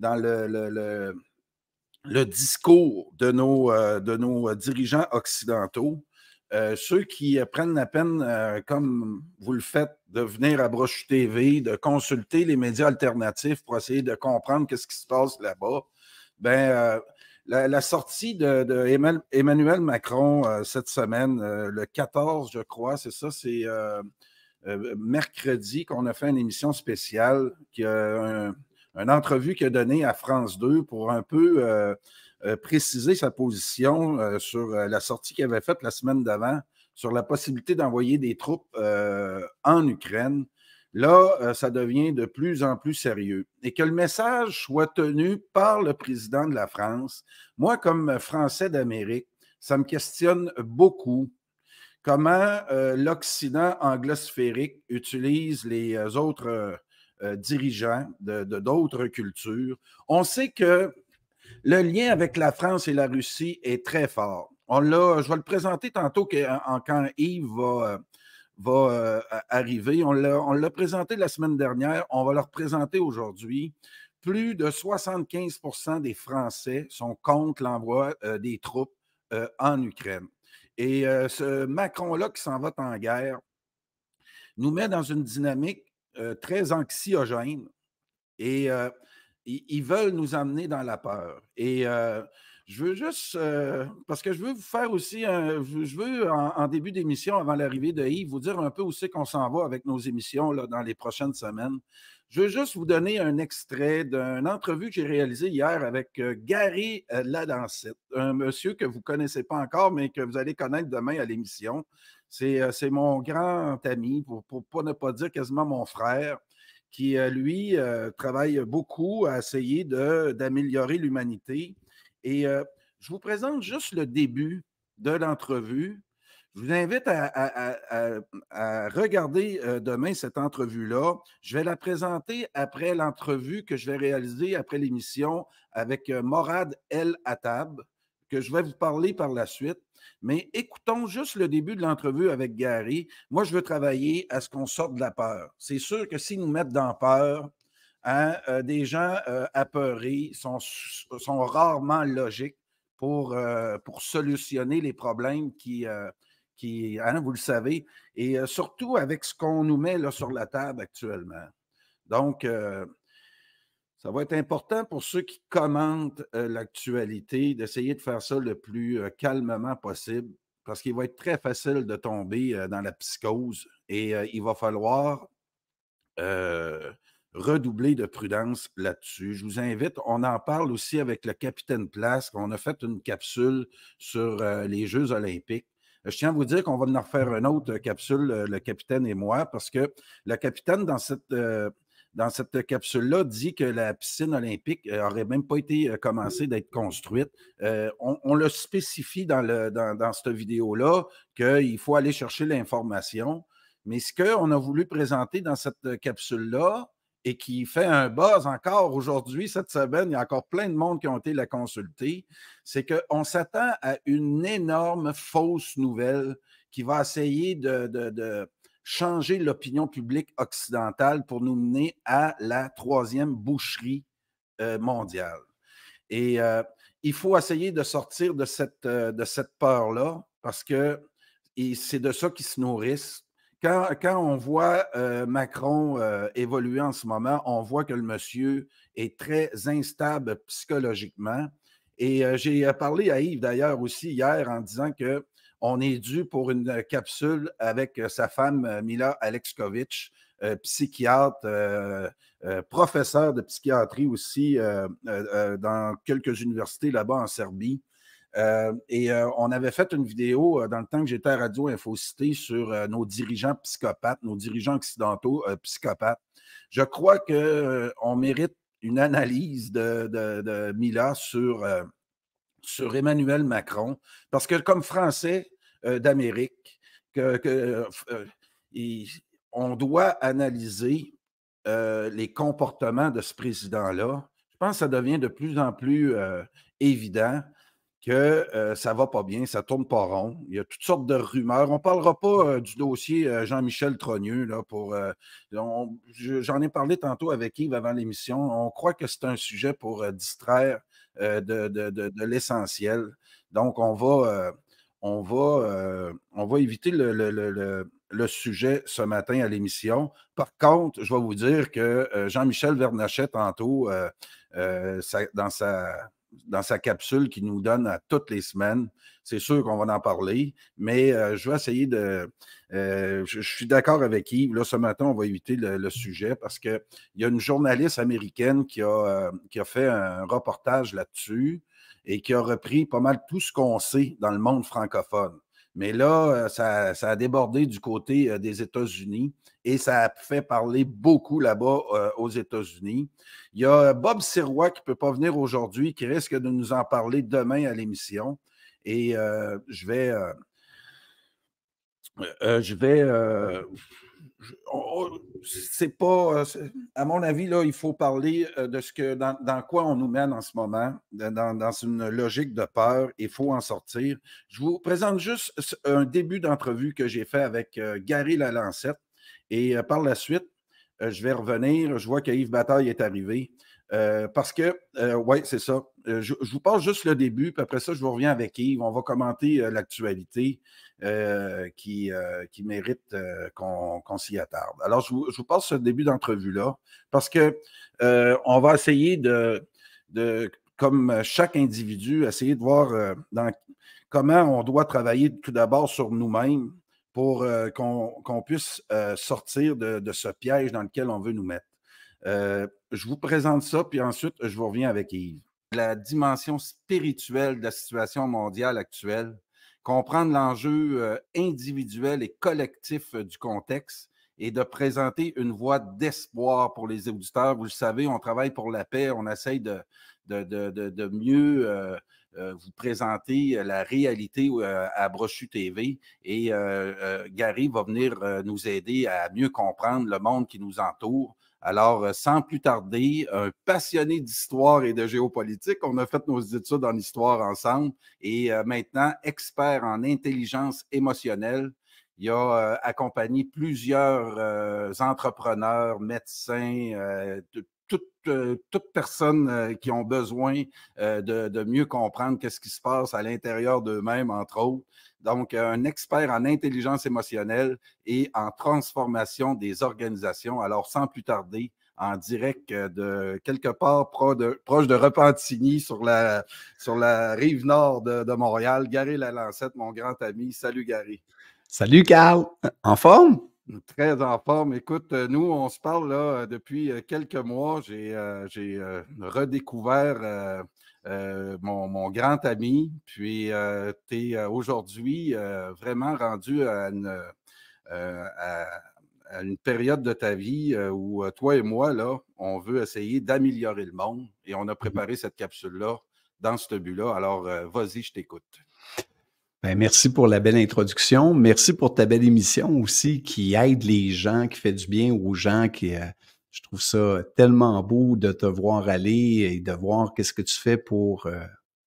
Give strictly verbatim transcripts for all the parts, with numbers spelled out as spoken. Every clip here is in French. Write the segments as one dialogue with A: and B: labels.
A: dans le, le, le, le discours de nos, euh, de nos dirigeants occidentaux. Euh, ceux qui euh, prennent la peine, euh, comme vous le faites, de venir à Brochu T V, de consulter les médias alternatifs pour essayer de comprendre ce qui se passe là-bas, ben, euh, la, la sortie de, de Emmanuel Macron euh, cette semaine, euh, le quatorze, je crois, c'est ça, c'est euh, euh, mercredi qu'on a fait une émission spéciale, qui a un, une entrevue qu'il a donnée à France deux pour un peu euh, euh, préciser sa position euh, sur euh, la sortie qu'il avait faite la semaine d'avant, sur la possibilité d'envoyer des troupes euh, en Ukraine. Là, euh, ça devient de plus en plus sérieux. Et que le message soit tenu par le président de la France, moi, comme Français d'Amérique, ça me questionne beaucoup comment euh, l'Occident anglosphérique utilise les euh, autres euh, euh, dirigeants de, de d'autres cultures. On sait que le lien avec la France et la Russie est très fort. On l'a, je vais le présenter tantôt quand Yves va, va euh, arriver. On l'a, on l'a présenté la semaine dernière, on va le représenter aujourd'hui. Plus de soixante-quinze pour cent des Français sont contre l'envoi euh, des troupes euh, en Ukraine. Et euh, ce Macron-là qui s'en va en guerre nous met dans une dynamique euh, très anxiogène et euh, ils, ils veulent nous amener dans la peur. Et euh, je veux juste, euh, parce que je veux vous faire aussi, un, je veux en, en début d'émission, avant l'arrivée de Yves, vous dire un peu où c'est qu'on s'en va avec nos émissions là, dans les prochaines semaines. Je veux juste vous donner un extrait d'une entrevue que j'ai réalisée hier avec euh, Gary euh, Ladancette, un monsieur que vous ne connaissez pas encore, mais que vous allez connaître demain à l'émission. C'est, euh, c'est mon grand ami, pour, pour, pour ne pas dire quasiment mon frère, qui, euh, lui, euh, travaille beaucoup à essayer de, d'améliorer l'humanité. Et euh, je vous présente juste le début de l'entrevue. Je vous invite à, à, à, à regarder euh, demain cette entrevue-là. Je vais la présenter après l'entrevue que je vais réaliser après l'émission avec euh, Morad El Attab, que je vais vous parler par la suite. Mais écoutons juste le début de l'entrevue avec Gary. Moi, je veux travailler à ce qu'on sorte de la peur. C'est sûr que s'ils nous mettent dans la peur, hein, euh, des gens euh, apeurés sont, sont rarement logiques pour, euh, pour solutionner les problèmes qui... Euh, Qui, hein, vous le savez, et euh, surtout avec ce qu'on nous met là, sur la table actuellement. Donc, euh, ça va être important pour ceux qui commentent euh, l'actualité d'essayer de faire ça le plus euh, calmement possible, parce qu'il va être très facile de tomber euh, dans la psychose et euh, il va falloir euh, redoubler de prudence là-dessus. Je vous invite, on en parle aussi avec le capitaine Place, on a fait une capsule sur euh, les Jeux olympiques. Je tiens à vous dire qu'on va en refaire une autre capsule, le capitaine et moi, parce que le capitaine, dans cette, euh, dans cette capsule-là, dit que la piscine olympique n'aurait même pas été commencée d'être construite. Euh, on, on le spécifie dans, le, dans, dans cette vidéo-là qu'il faut aller chercher l'information. Mais ce qu'on a voulu présenter dans cette capsule-là, et qui fait un buzz encore aujourd'hui, cette semaine, il y a encore plein de monde qui ont été la consulter, c'est qu'on s'attend à une énorme fausse nouvelle qui va essayer de, de, de changer l'opinion publique occidentale pour nous mener à la troisième boucherie euh, mondiale. Et euh, il faut essayer de sortir de cette, euh, de cette peur-là parce que et c'est de ça qu'ils se nourrissent. Quand, quand on voit euh, Macron euh, évoluer en ce moment, on voit que le monsieur est très instable psychologiquement. Et euh, j'ai parlé à Yves d'ailleurs aussi hier en disant qu'on est dû pour une capsule avec euh, sa femme euh, Mila Alexkovitch, euh, psychiatre, euh, euh, professeur de psychiatrie aussi euh, euh, dans quelques universités là-bas en Serbie. Euh, et euh, on avait fait une vidéo euh, dans le temps que j'étais à Radio Infocité sur euh, nos dirigeants psychopathes, nos dirigeants occidentaux euh, psychopathes. Je crois qu'on euh, mérite une analyse de, de, de Mila sur, euh, sur Emmanuel Macron, parce que comme Français euh, d'Amérique, que, que, euh, il, on doit analyser euh, les comportements de ce président-là. Je pense que ça devient de plus en plus euh, évident. que euh, ça ne va pas bien, ça ne tourne pas rond. Il y a toutes sortes de rumeurs. On ne parlera pas euh, du dossier euh, Jean-Michel Trogneux. Là, pour, euh, on, je, j'en ai parlé tantôt avec Yves avant l'émission. On croit que c'est un sujet pour euh, distraire euh, de, de, de, de l'essentiel. Donc, on va, euh, on va, euh, on va éviter le, le, le, le, le sujet ce matin à l'émission. Par contre, je vais vous dire que euh, Jean-Michel Vernochet, tantôt, euh, euh, ça, dans sa... dans sa capsule qu'il nous donne à toutes les semaines. C'est sûr qu'on va en parler, mais euh, je vais essayer de... Euh, je, je suis d'accord avec Yves. Là, ce matin, on va éviter le, le sujet parce qu'il y a une journaliste américaine qui a, euh, qui a fait un reportage là-dessus et qui a repris pas mal tout ce qu'on sait dans le monde francophone. Mais là, ça, ça a débordé du côté des États-Unis et ça a fait parler beaucoup là-bas euh, aux États-Unis. Il y a Bob Sirois qui ne peut pas venir aujourd'hui, qui risque de nous en parler demain à l'émission. Et euh, je vais... Euh, euh, je vais... Euh, c'est pas... À mon avis, là, il faut parler de ce que dans, dans quoi on nous mène en ce moment, dans, dans une logique de peur. Il faut en sortir. Je vous présente juste un début d'entrevue que j'ai fait avec Gary Lalancette. Et euh, par la suite, euh, je vais revenir. Je vois que Yves Bataille est arrivé. Euh, parce que, euh, oui, c'est ça. Euh, je, je vous passe juste le début, puis après ça, je vous reviens avec Yves. On va commenter euh, l'actualité euh, qui, euh, qui mérite euh, qu'on qu'on s'y attarde. Alors, je vous, je vous passe ce début d'entrevue-là parce que euh, on va essayer de, de, comme chaque individu, essayer de voir euh, dans, comment on doit travailler tout d'abord sur nous-mêmes pour euh, qu'on qu'on puisse euh, sortir de, de ce piège dans lequel on veut nous mettre. Euh, je vous présente ça, puis ensuite, je vous reviens avec Yves. La dimension spirituelle de la situation mondiale actuelle, comprendre l'enjeu euh, individuel et collectif euh, du contexte et de présenter une voie d'espoir pour les auditeurs. Vous le savez, on travaille pour la paix, on essaye de, de, de, de, de mieux euh, euh, vous présenter la réalité euh, à Brochu T V et euh, euh, Gary va venir euh, nous aider à mieux comprendre le monde qui nous entoure. Alors, sans plus tarder, un passionné d'histoire et de géopolitique, on a fait nos études en histoire ensemble et euh, maintenant expert en intelligence émotionnelle. Il a euh, accompagné plusieurs euh, entrepreneurs, médecins, euh, toutes euh, toute personnes euh, qui ont besoin euh, de, de mieux comprendre qu'est-ce qui se passe à l'intérieur d'eux-mêmes, entre autres. Donc, un expert en intelligence émotionnelle et en transformation des organisations. Alors, sans plus tarder, en direct de quelque part proche de, proche de Repentigny, sur la, sur la rive nord de, de Montréal, Gary Lalancette, mon grand ami. Salut, Gary.
B: Salut, Carl. En forme?
A: Très en forme. Écoute, nous, on se parle là depuis quelques mois. J'ai euh, j'ai euh, redécouvert euh, euh, mon, mon grand ami. Puis, euh, tu es euh, aujourd'hui euh, vraiment rendu à une, euh, à, à une période de ta vie euh, où toi et moi, là, on veut essayer d'améliorer le monde. Et on a préparé cette capsule-là dans ce but-là. Alors, euh, vas-y, je t'écoute.
B: Ben, merci pour la belle introduction. Merci pour ta belle émission aussi qui aide les gens, qui fait du bien aux gens. Qui, euh, je trouve ça tellement beau de te voir aller et de voir qu'est-ce que tu fais pour, euh,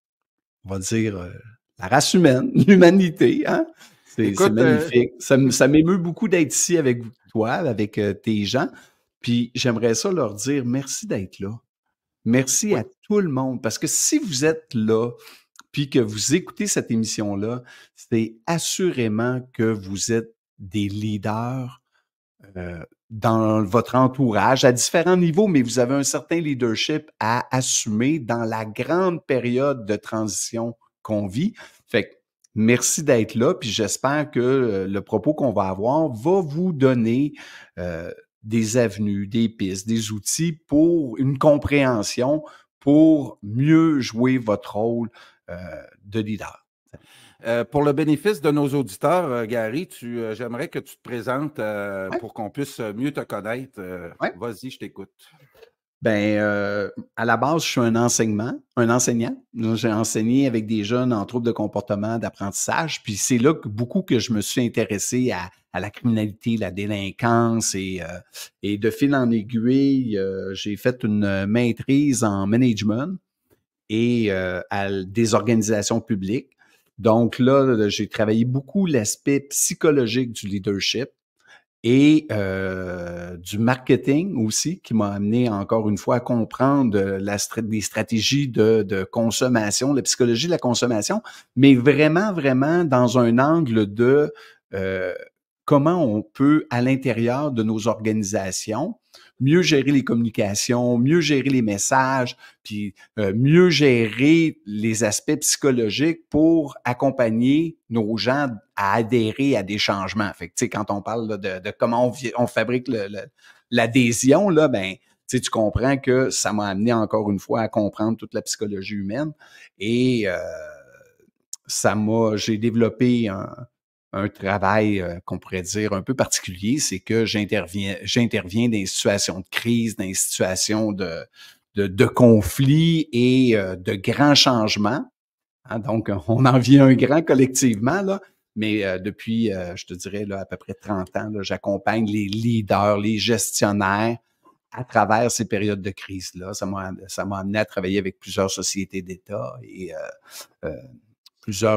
B: on va dire, euh, la race humaine, l'humanité. Hein? C'est magnifique. Euh... Ça, ça m'émeut beaucoup d'être ici avec toi, avec euh, tes gens. Puis j'aimerais ça leur dire merci d'être là. Merci oui. à tout le monde. Parce que si vous êtes là, puis que vous écoutez cette émission-là, c'est assurément que vous êtes des leaders euh, dans votre entourage à différents niveaux, mais vous avez un certain leadership à assumer dans la grande période de transition qu'on vit. Fait que merci d'être là, puis j'espère que le propos qu'on va avoir va vous donner euh, des avenues, des pistes, des outils pour une compréhension, pour mieux jouer votre rôle Euh, de leader.
A: Euh, pour le bénéfice de nos auditeurs, euh, Gary, tu, euh, j'aimerais que tu te présentes euh, ouais. pour qu'on puisse mieux te connaître. Euh, ouais. Vas-y, je t'écoute.
B: Ben, euh, à la base, je suis un enseignement, un enseignant. J'ai enseigné avec des jeunes en troubles de comportement, d'apprentissage. Puis c'est là que beaucoup que je me suis intéressé à, à la criminalité, la délinquance et, euh, et de fil en aiguille, euh, j'ai fait une maîtrise en management. et euh, à des organisations publiques. Donc là, j'ai travaillé beaucoup l'aspect psychologique du leadership et euh, du marketing aussi, qui m'a amené encore une fois à comprendre la, des stratégies de, de consommation, la psychologie de la consommation, mais vraiment, vraiment dans un angle de euh, comment on peut, à l'intérieur de nos organisations, mieux gérer les communications, mieux gérer les messages, puis euh, mieux gérer les aspects psychologiques pour accompagner nos gens à adhérer à des changements. Fait que, tu sais, quand on parle là, de, de comment on, on fabrique le, le, l'adhésion, là, ben, tu sais, tu comprends que ça m'a amené encore une fois à comprendre toute la psychologie humaine et euh, ça m'a, j'ai développé un un travail euh, qu'on pourrait dire un peu particulier, c'est que j'interviens, j'interviens dans des situations de crise, dans des situations de, de, de conflit et euh, de grands changements. Hein, donc, on en vit un grand collectivement, là, mais euh, depuis, euh, je te dirais, là, à peu près trente ans, là, j'accompagne les leaders, les gestionnaires à travers ces périodes de crise-là. Ça m'a, ça m'a amené à travailler avec plusieurs sociétés d'État et euh, euh, plusieurs.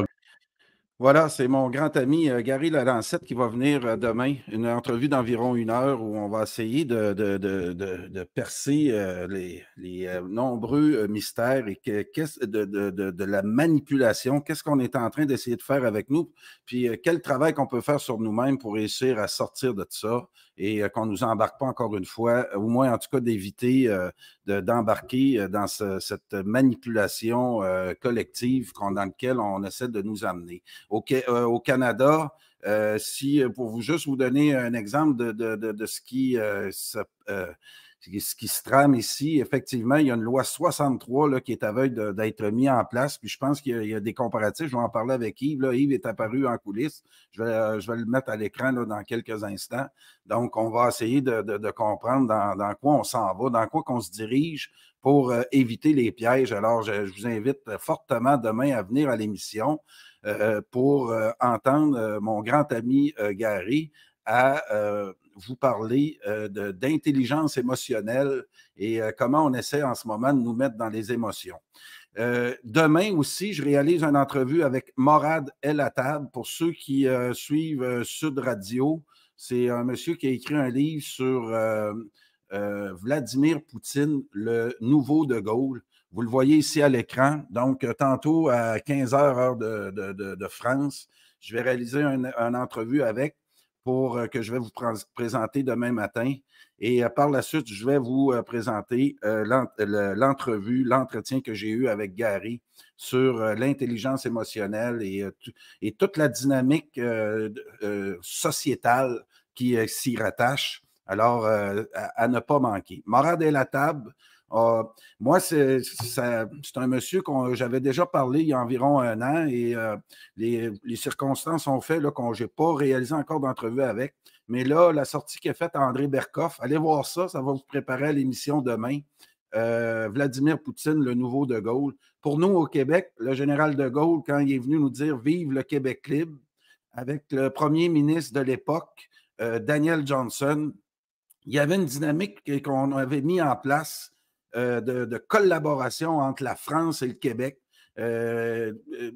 A: Voilà, c'est mon grand ami euh, Gary Lalancette qui va venir euh, demain. Une entrevue d'environ une heure où on va essayer de, de, de, de, de percer euh, les, les euh, nombreux euh, mystères et que, qu'est-ce, de, de, de, de la manipulation. Qu'est-ce qu'on est en train d'essayer de faire avec nous? Puis euh, quel travail qu'on peut faire sur nous-mêmes pour réussir à sortir de ça et euh, qu'on ne nous embarque pas encore une fois, au moins en tout cas d'éviter euh, de, d'embarquer dans ce, cette manipulation euh, collective qu'on, dans laquelle on essaie de nous amener. Au, euh, au Canada, euh, si, pour vous juste vous donner un exemple de, de, de, de ce, qui, euh, se, euh, ce qui se trame ici, effectivement, il y a une loi soixante-trois là, qui est aveugle d'être mise en place. Puis je pense qu'il y a, il y a des comparatifs. Je vais en parler avec Yves. Là. Yves est apparu en coulisses. Je vais, euh, je vais le mettre à l'écran là, dans quelques instants. Donc, on va essayer de, de, de comprendre dans, dans quoi on s'en va, dans quoi qu'on se dirige pour euh, éviter les pièges. Alors, je, je vous invite fortement demain à venir à l'émission. Euh, pour euh, entendre euh, mon grand ami euh, Gary à euh, vous parler euh, de, d'intelligence émotionnelle et euh, comment on essaie en ce moment de nous mettre dans les émotions. Euh, demain aussi, je réalise une entrevue avec Morad El Attab. Pour ceux qui euh, suivent euh, Sud Radio, c'est un monsieur qui a écrit un livre sur euh, euh, Vladimir Poutine, le nouveau de Gaulle. Vous le voyez ici à l'écran. Donc, tantôt à quinze heures, heure de, de, de, de France, je vais réaliser une un entrevue avec pour que je vais vous pr- présenter demain matin. Et euh, par la suite, je vais vous euh, présenter euh, l'ent- l'entrevue, l'entretien que j'ai eu avec Gary sur euh, l'intelligence émotionnelle et, euh, t- et toute la dynamique euh, euh, sociétale qui euh, s'y rattache. Alors, euh, à, à ne pas manquer. Morad El Attab, euh, moi, c'est, ça, c'est un monsieur que j'avais déjà parlé il y a environ un an et euh, les, les circonstances ont fait là, qu'on j'ai pas réalisé encore d'entrevue avec. Mais là, la sortie qu'a faite André Berkoff, allez voir ça, ça va vous préparer à l'émission demain. Euh, Vladimir Poutine, le nouveau de Gaulle. Pour nous, au Québec, le général de Gaulle, quand il est venu nous dire « Vive le Québec libre », avec le premier ministre de l'époque, euh, Daniel Johnson, il y avait une dynamique qu'on avait mis en place euh, de, de collaboration entre la France et le Québec. Euh,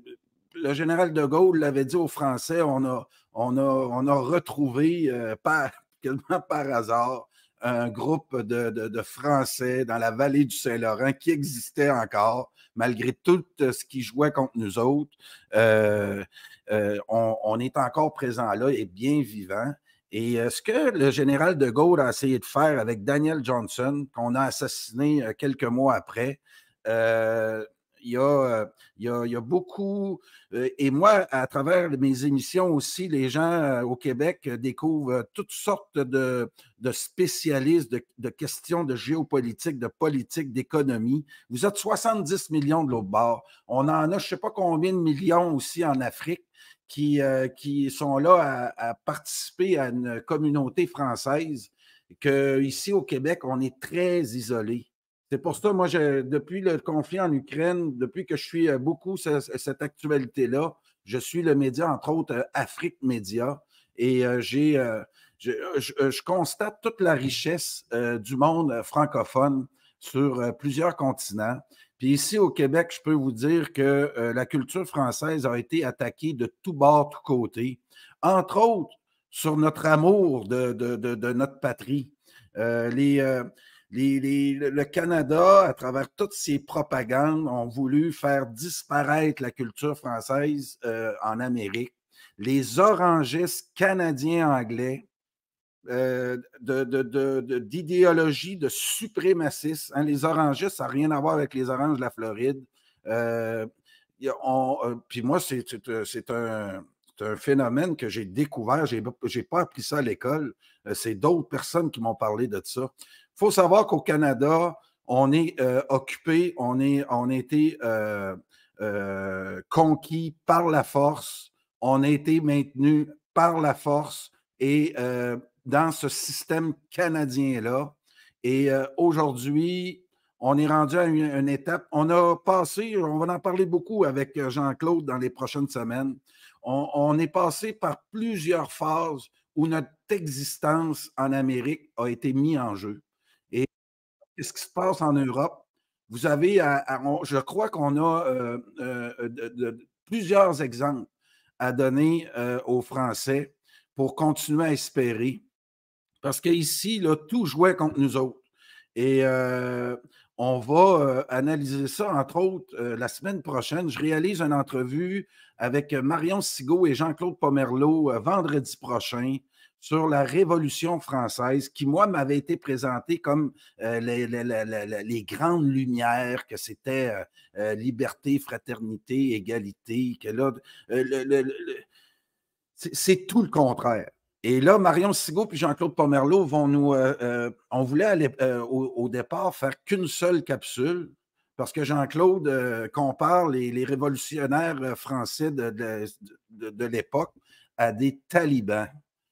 A: le général de Gaulle l'avait dit aux Français, on a, on a, on a retrouvé euh, par, quasiment par hasard un groupe de, de, de Français dans la vallée du Saint-Laurent qui existait encore, malgré tout ce qui jouait contre nous autres. Euh, euh, on, on est encore présent là et bien vivant. Et euh, ce que le général de Gaulle a essayé de faire avec Daniel Johnson, qu'on a assassiné euh, quelques mois après, euh, il y, a, il, y a, il y a beaucoup, euh, et moi, à travers mes émissions aussi, les gens euh, au Québec découvrent euh, toutes sortes de, de spécialistes de, de questions de géopolitique, de politique, d'économie. Vous êtes soixante-dix millions de l'autre bord. On en a, je ne sais pas combien de millions aussi en Afrique. Qui, euh, qui sont là à, à participer à une communauté française, qu'ici au Québec, on est très isolé. C'est pour ça, moi, je, depuis le conflit en Ukraine, depuis que je suis beaucoup ce, cette actualité-là, je suis le média, entre autres, Afrique Média, et euh, j'ai, euh, je, je, je constate toute la richesse euh, du monde francophone sur euh, plusieurs continents. Puis ici au Québec, je peux vous dire que euh, la culture française a été attaquée de tous bords, tous côtés, entre autres sur notre amour de, de, de, de notre patrie. Euh, les, euh, les, les, le Canada, à travers toutes ses propagandes, ont voulu faire disparaître la culture française euh, en Amérique. Les orangistes canadiens-anglais, Euh, de, de, de, de, d'idéologie de suprémacisme. Hein, les orangistes, ça n'a rien à voir avec les oranges de la Floride. Euh, on, euh, puis moi, c'est, c'est, c'est, un, c'est un phénomène que j'ai découvert. Je n'ai pas appris ça à l'école. Euh, c'est d'autres personnes qui m'ont parlé de ça. Il faut savoir qu'au Canada, on est euh, occupé, on, est, on a été euh, euh, conquis par la force, on a été maintenu par la force et euh, dans ce système canadien-là. Et euh, aujourd'hui, on est rendu à une, une étape. On a passé, on va en parler beaucoup avec Jean-Claude dans les prochaines semaines. On, on est passé par plusieurs phases où notre existence en Amérique a été mise en jeu. Et qu'est-ce qui se passe en Europe? Vous avez, à, à, on, je crois qu'on a euh, euh, de, de, plusieurs exemples à donner euh, aux Français pour continuer à espérer. Parce qu'ici, là, tout jouait contre nous autres. Et euh, on va euh, analyser ça, entre autres, euh, la semaine prochaine. Je réalise une entrevue avec Marion Sigaud et Jean-Claude Pomerleau euh, vendredi prochain sur la Révolution française, qui, moi, m'avait été présentée comme euh, les, les, les, les grandes lumières, que c'était euh, liberté, fraternité, égalité, que là, euh, le, le, le, c'est, c'est tout le contraire. Et là, Marion Sigaud et Jean-Claude Pomerleau vont nous... Euh, euh, on voulait aller, euh, au, au départ faire qu'une seule capsule parce que Jean-Claude euh, compare les, les révolutionnaires français de, de, de, de l'époque à des talibans.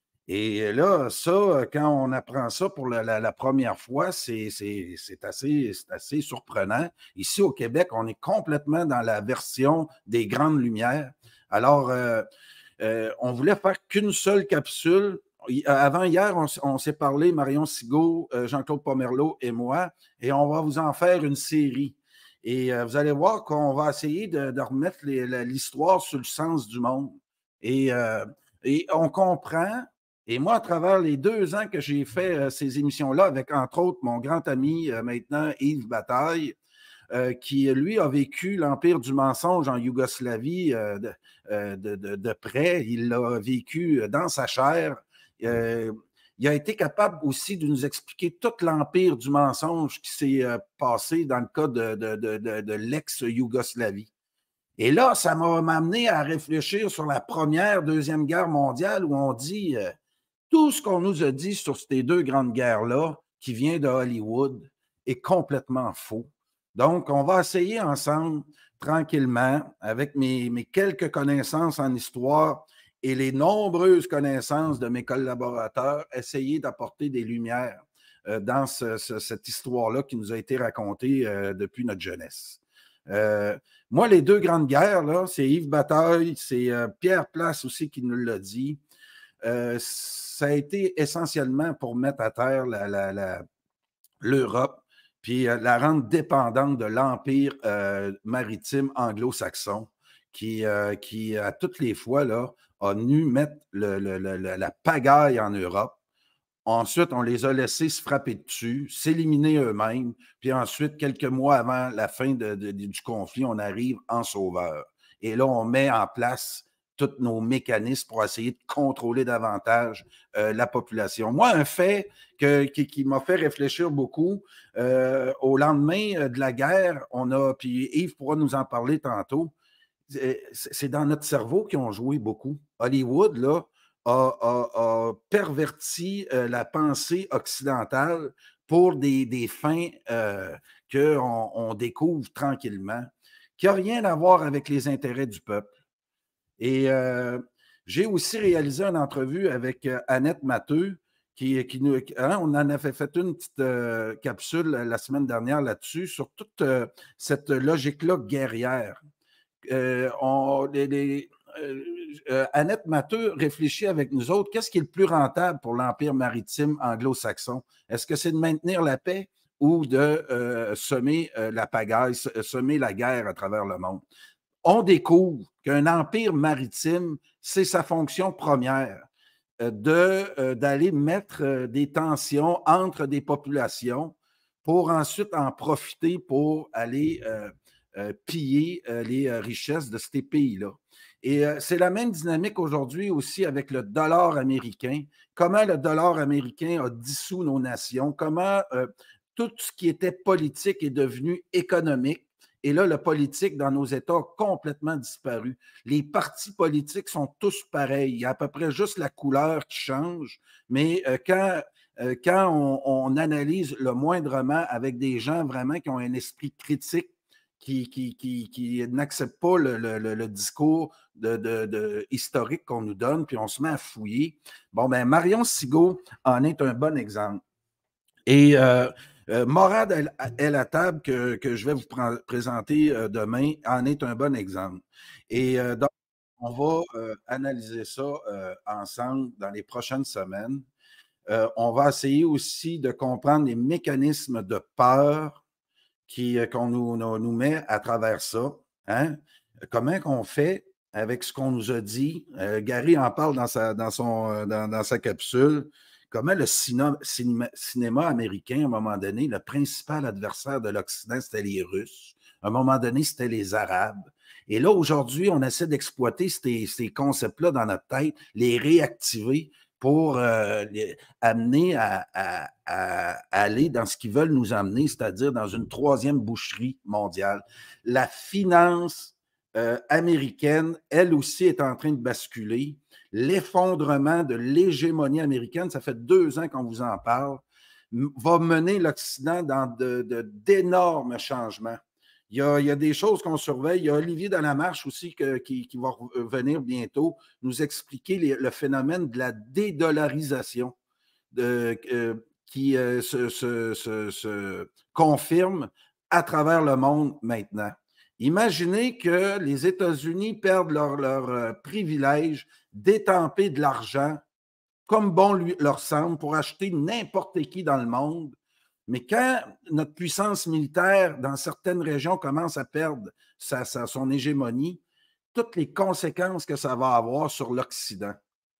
A: Et là, ça, quand on apprend ça pour la, la, la première fois, c'est, c'est, c'est, assez, c'est assez surprenant. Ici, au Québec, on est complètement dans la version des Grandes Lumières. Alors... Euh, Euh, on voulait faire qu'une seule capsule. Avant hier, on, on s'est parlé, Marion Sigaud, euh, Jean-Claude Pomerleau et moi, et on va vous en faire une série. Et euh, vous allez voir qu'on va essayer de, de remettre les, la, l'histoire sur le sens du monde. Et, euh, et on comprend, et moi, à travers les deux ans que j'ai fait euh, ces émissions-là, avec entre autres mon grand ami euh, maintenant, Yves Bataille, Euh, qui, lui, a vécu l'empire du mensonge en Yougoslavie euh, de, euh, de, de, de près. Il l'a vécu dans sa chair. Euh, il a été capable aussi de nous expliquer tout l'empire du mensonge qui s'est euh, passé dans le cas de, de, de, de, de l'ex-Yougoslavie. Et là, ça m'a amené à réfléchir sur la Première, Deuxième Guerre mondiale où on dit euh, tout ce qu'on nous a dit sur ces deux grandes guerres-là qui vient de Hollywood est complètement faux. Donc, on va essayer ensemble, tranquillement, avec mes, mes quelques connaissances en histoire et les nombreuses connaissances de mes collaborateurs, essayer d'apporter des lumières euh, dans ce, ce, cette histoire-là qui nous a été racontée euh, depuis notre jeunesse. Euh, moi, les deux grandes guerres, là, c'est Yves Bataille, c'est euh, Pierre Place aussi qui nous l'a dit. Euh, ça a été essentiellement pour mettre à terre la, la, la, l'Europe, puis euh, la rendre dépendante de l'empire euh, maritime anglo-saxon, qui, euh, qui, à toutes les fois, là, a nu mettre le, le, le, la pagaille en Europe. Ensuite, on les a laissés se frapper dessus, s'éliminer eux-mêmes, puis ensuite, quelques mois avant la fin de, de, du conflit, on arrive en sauveur. Et là, on met en place tous nos mécanismes pour essayer de contrôler davantage euh, la population. Moi, un fait que, qui, qui m'a fait réfléchir beaucoup, euh, au lendemain de la guerre, on a, puis Yves pourra nous en parler tantôt, c'est dans notre cerveau qu'ils ont joué beaucoup. Hollywood, là, a, a, a perverti euh, la pensée occidentale pour des, des fins euh, qu'on on découvre tranquillement, qui n'ont rien à voir avec les intérêts du peuple. Et euh, j'ai aussi réalisé une entrevue avec euh, Annette Matteux, qui, qui nous, hein, on en avait fait une petite euh, capsule la semaine dernière là-dessus, sur toute euh, cette logique-là guerrière. Euh, on, les, les, euh, euh, Annette Matteux réfléchit avec nous autres, qu'est-ce qui est le plus rentable pour l'Empire maritime anglo-saxon? Est-ce que c'est de maintenir la paix ou de euh, semer euh, la pagaille, semer la guerre à travers le monde. On découvre qu'un empire maritime, c'est sa fonction première euh, de, euh, d'aller mettre euh, des tensions entre des populations pour ensuite en profiter pour aller euh, euh, piller euh, les euh, richesses de ces pays-là. Et euh, c'est la même dynamique aujourd'hui aussi avec le dollar américain. Comment le dollar américain a dissous nos nations, comment euh, tout ce qui était politique est devenu économique. Et là, le politique dans nos États a complètement disparu. Les partis politiques sont tous pareils. Il y a à peu près juste la couleur qui change. Mais euh, quand, euh, quand on, on analyse le moindrement avec des gens vraiment qui ont un esprit critique, qui, qui, qui, qui n'acceptent pas le, le, le discours de, de, de historique qu'on nous donne, puis on se met à fouiller. Bon, ben Marion Sigaud en est un bon exemple. Et euh, euh, Morad El, El Attab, que, que je vais vous pr- présenter euh, demain, en est un bon exemple. Et euh, donc, on va euh, analyser ça euh, ensemble dans les prochaines semaines. Euh, on va essayer aussi de comprendre les mécanismes de peur qui, euh, qu'on nous, nous, nous met à travers ça. Hein? Comment qu'on fait avec ce qu'on nous a dit? Euh, Gary en parle dans sa, dans son, euh, dans, dans sa capsule. Comment le cinéma, cinéma, cinéma américain, à un moment donné, le principal adversaire de l'Occident, c'était les Russes. À un moment donné, c'était les Arabes. Et là, aujourd'hui, on essaie d'exploiter ces, ces concepts-là dans notre tête, les réactiver pour euh, les, amener à, à, à, à aller dans ce qu'ils veulent nous amener, c'est-à-dire dans une troisième boucherie mondiale. La finance euh, américaine, elle aussi, est en train de basculer. L'effondrement de l'hégémonie américaine, ça fait deux ans qu'on vous en parle, va mener l'Occident dans de, de, d'énormes changements. Il y, a, il y a des choses qu'on surveille. Il y a Olivier Delamarche aussi que, qui, qui va venir bientôt nous expliquer les, le phénomène de la dédollarisation de, euh, qui euh, se, se, se, se confirme à travers le monde maintenant. Imaginez que les États-Unis perdent leur, leur euh, privilège d'étamper de l'argent comme bon lui, leur semble pour acheter n'importe qui dans le monde. Mais quand notre puissance militaire dans certaines régions commence à perdre sa, sa, son hégémonie, toutes les conséquences que ça va avoir sur l'Occident.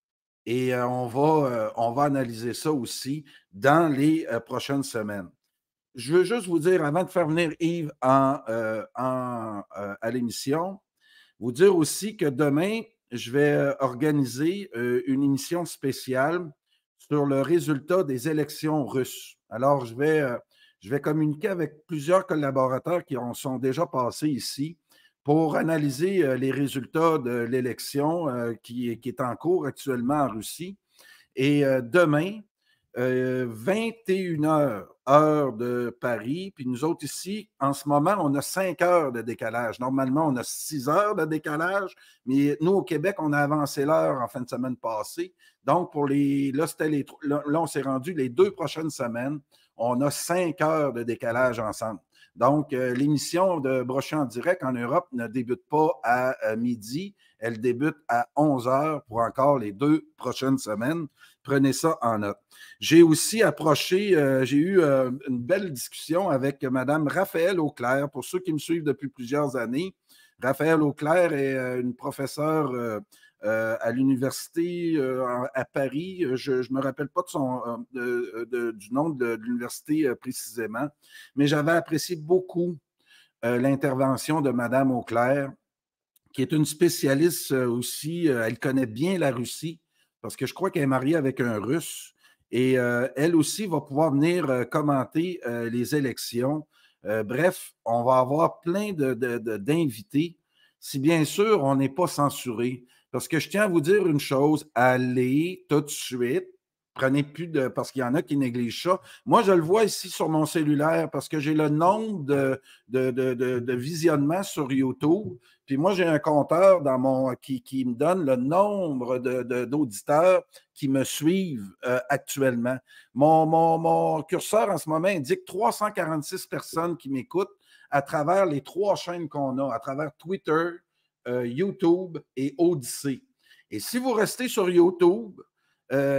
A: Et euh, on, va, euh, on va analyser ça aussi dans les euh, prochaines semaines. Je veux juste vous dire, avant de faire venir Yves en, euh, en, euh, à l'émission, vous dire aussi que demain, je vais organiser euh, une émission spéciale sur le résultat des élections russes. Alors, je vais, euh, je vais communiquer avec plusieurs collaborateurs qui en sont déjà passés ici pour analyser euh, les résultats de l'élection euh, qui, qui est en cours actuellement en Russie. Et euh, demain, euh, vingt et une heures, heure de Paris, puis nous autres ici, en ce moment, on a cinq heures de décalage. Normalement, on a six heures de décalage, mais nous, au Québec, on a avancé l'heure en fin de semaine passée. Donc, pour les, là, c'était les, là, on s'est rendu les deux prochaines semaines, on a cinq heures de décalage ensemble. Donc, euh, l'émission de Brochet en direct en Europe ne débute pas à, à midi, elle débute à onze heures pour encore les deux prochaines semaines. Prenez ça en note. J'ai aussi approché, euh, j'ai eu euh, une belle discussion avec Mme Raphaëlle Auclair. Pour ceux qui me suivent depuis plusieurs années, Raphaëlle Auclair est euh, une professeure euh, euh, à l'université euh, à Paris. Je ne me rappelle pas de son, euh, de, de, du nom de, de l'université euh, précisément, mais j'avais apprécié beaucoup euh, l'intervention de Mme Auclair, qui est une spécialiste euh, aussi. Euh, elle connaît bien la Russie, parce que je crois qu'elle est mariée avec un Russe. Et euh, elle aussi va pouvoir venir euh, commenter euh, les élections. Euh, bref, on va avoir plein de, de, de, d'invités, si bien sûr on n'est pas censuré. Parce que je tiens à vous dire une chose, allez tout de suite, prenez plus de... parce qu'il y en a qui négligent ça. Moi, je le vois ici sur mon cellulaire parce que j'ai le nombre de, de, de, de, de visionnements sur YouTube. Puis moi, j'ai un compteur dans mon, qui, qui me donne le nombre de, de, d'auditeurs qui me suivent euh, actuellement. Mon, mon, mon curseur en ce moment indique trois cent quarante-six personnes qui m'écoutent à travers les trois chaînes qu'on a, à travers Twitter, euh, YouTube et Odyssey. Et si vous restez sur YouTube, euh,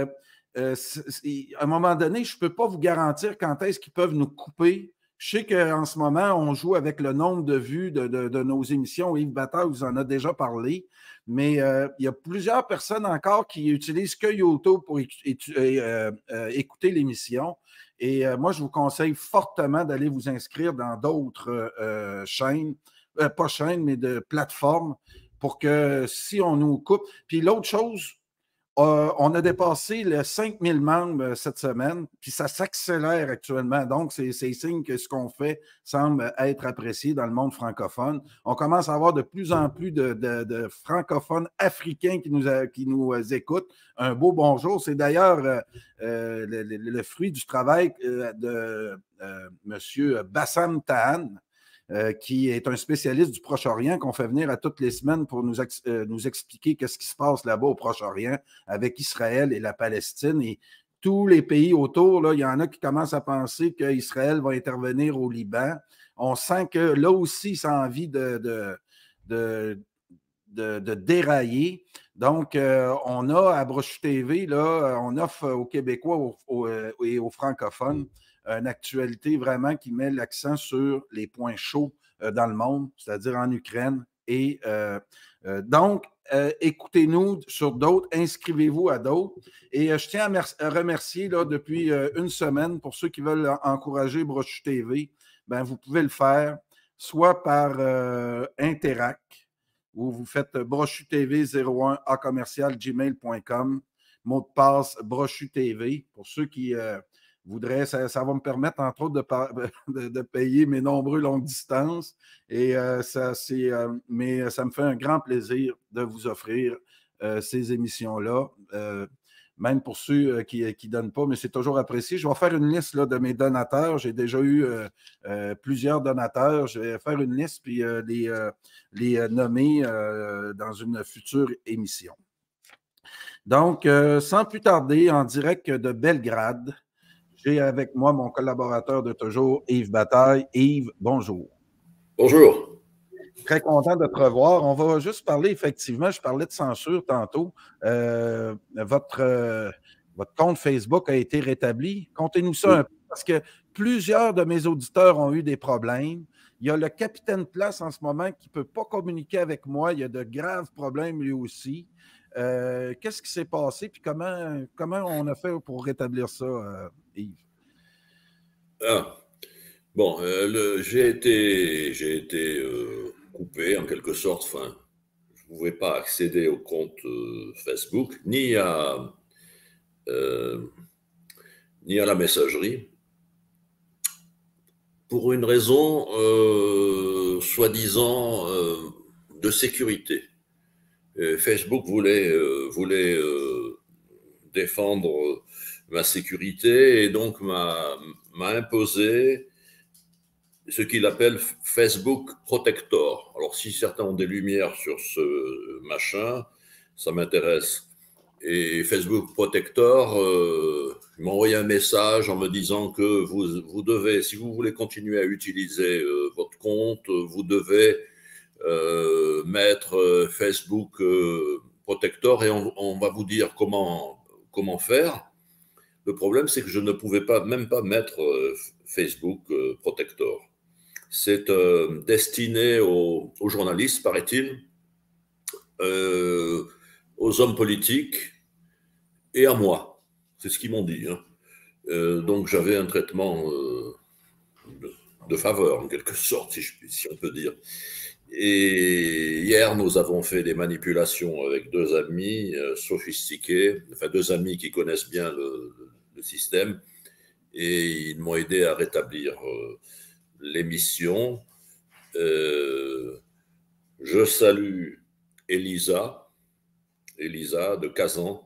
A: euh, à un moment donné, je ne peux pas vous garantir quand est-ce qu'ils peuvent nous couper. Je sais qu'en ce moment, on joue avec le nombre de vues de, de, de nos émissions. Yves Bataille vous en a déjà parlé, mais euh, il y a plusieurs personnes encore qui utilisent que YouTube pour écu- euh, euh, écouter l'émission. Et euh, moi, je vous conseille fortement d'aller vous inscrire dans d'autres euh, chaînes, euh, pas chaînes, mais de plateformes, pour que si on nous coupe. Puis l'autre chose, Euh, on a dépassé les cinq mille membres cette semaine, puis ça s'accélère actuellement. Donc, c'est signe que ce qu'on fait semble être apprécié dans le monde francophone. On commence à avoir de plus en plus de, de, de francophones africains qui nous, qui nous écoutent. Un beau bonjour. C'est d'ailleurs euh, euh, le, le, le fruit du travail de euh, M. Bassam Tahan, Euh, qui est un spécialiste du Proche-Orient qu'on fait venir à toutes les semaines pour nous, ex euh, nous expliquer qu'est-ce qui se passe là-bas au Proche-Orient avec Israël et la Palestine. Et tous les pays autour, là, il y en a qui commencent à penser qu'Israël va intervenir au Liban. On sent que là aussi, ça a envie de, de, de, de, de dérailler. Donc, euh, on a à Brochu T V, là, on offre aux Québécois aux, aux, et aux francophones une actualité vraiment qui met l'accent sur les points chauds euh, dans le monde, c'est-à-dire en Ukraine. Et euh, euh, donc, euh, écoutez-nous sur d'autres, inscrivez-vous à d'autres. Et euh, je tiens à, à remercier là, depuis euh, une semaine, pour ceux qui veulent encourager Brochu T V, ben, vous pouvez le faire soit par euh, Interac, où vous faites brochu t v zéro un a commercial gmail point com, mot de passe Brochu T V, pour ceux qui... Euh, voudrais, ça, ça va me permettre, entre autres, de, de, de payer mes nombreux longues distances. Et euh, ça, c'est, euh, mais ça me fait un grand plaisir de vous offrir euh, ces émissions-là. Euh, même pour ceux qui ne donnent pas, mais c'est toujours apprécié. Je vais faire une liste là, de mes donateurs. J'ai déjà eu euh, euh, plusieurs donateurs. Je vais faire une liste puis euh, les, euh, les nommer euh, dans une future émission. Donc, euh, sans plus tarder, en direct de Belgrade, j'ai avec moi mon collaborateur de toujours, Yves Bataille. Yves, bonjour.
C: Bonjour.
A: Très content de te revoir. On va juste parler, effectivement, je parlais de censure tantôt. Euh, votre, euh, votre compte Facebook a été rétabli. Contez-nous ça oui. un peu, parce que plusieurs de mes auditeurs ont eu des problèmes. Il y a le capitaine Place en ce moment qui ne peut pas communiquer avec moi. Il y a de graves problèmes lui aussi. Euh, Qu'est-ce qui s'est passé? Puis comment, comment on a fait pour rétablir ça, euh, Yves?
C: Ah, bon, euh, j'ai été, j'ai été euh, coupé en quelque sorte. Enfin, je ne pouvais pas accéder au compte euh, Facebook, ni à, euh, ni à la messagerie, pour une raison euh, soi-disant euh, de sécurité. Et Facebook voulait, euh, voulait euh, défendre ma sécurité et donc m'a imposé ce qu'il appelle Facebook Protector. Alors, si certains ont des lumières sur ce machin, ça m'intéresse. Et Facebook Protector euh, m'a envoyé un message en me disant que vous, vous devez, si vous voulez continuer à utiliser euh, votre compte, vous devez euh, mettre euh, Facebook euh, Protector et on, on va vous dire comment, comment faire. Le problème, c'est que je ne pouvais pas, même pas mettre euh, Facebook euh, Protector. C'est euh, destiné aux, aux journalistes, paraît-il, euh, aux hommes politiques et à moi. C'est ce qu'ils m'ont dit. Hein. Euh, donc j'avais un traitement euh, de, de faveur, en quelque sorte, si, je, si on peut dire. Et hier, nous avons fait des manipulations avec deux amis euh, sophistiqués, enfin deux amis qui connaissent bien le, le système, et ils m'ont aidé à rétablir euh, l'émission. Euh, je salue Elisa, Elisa de Kazan,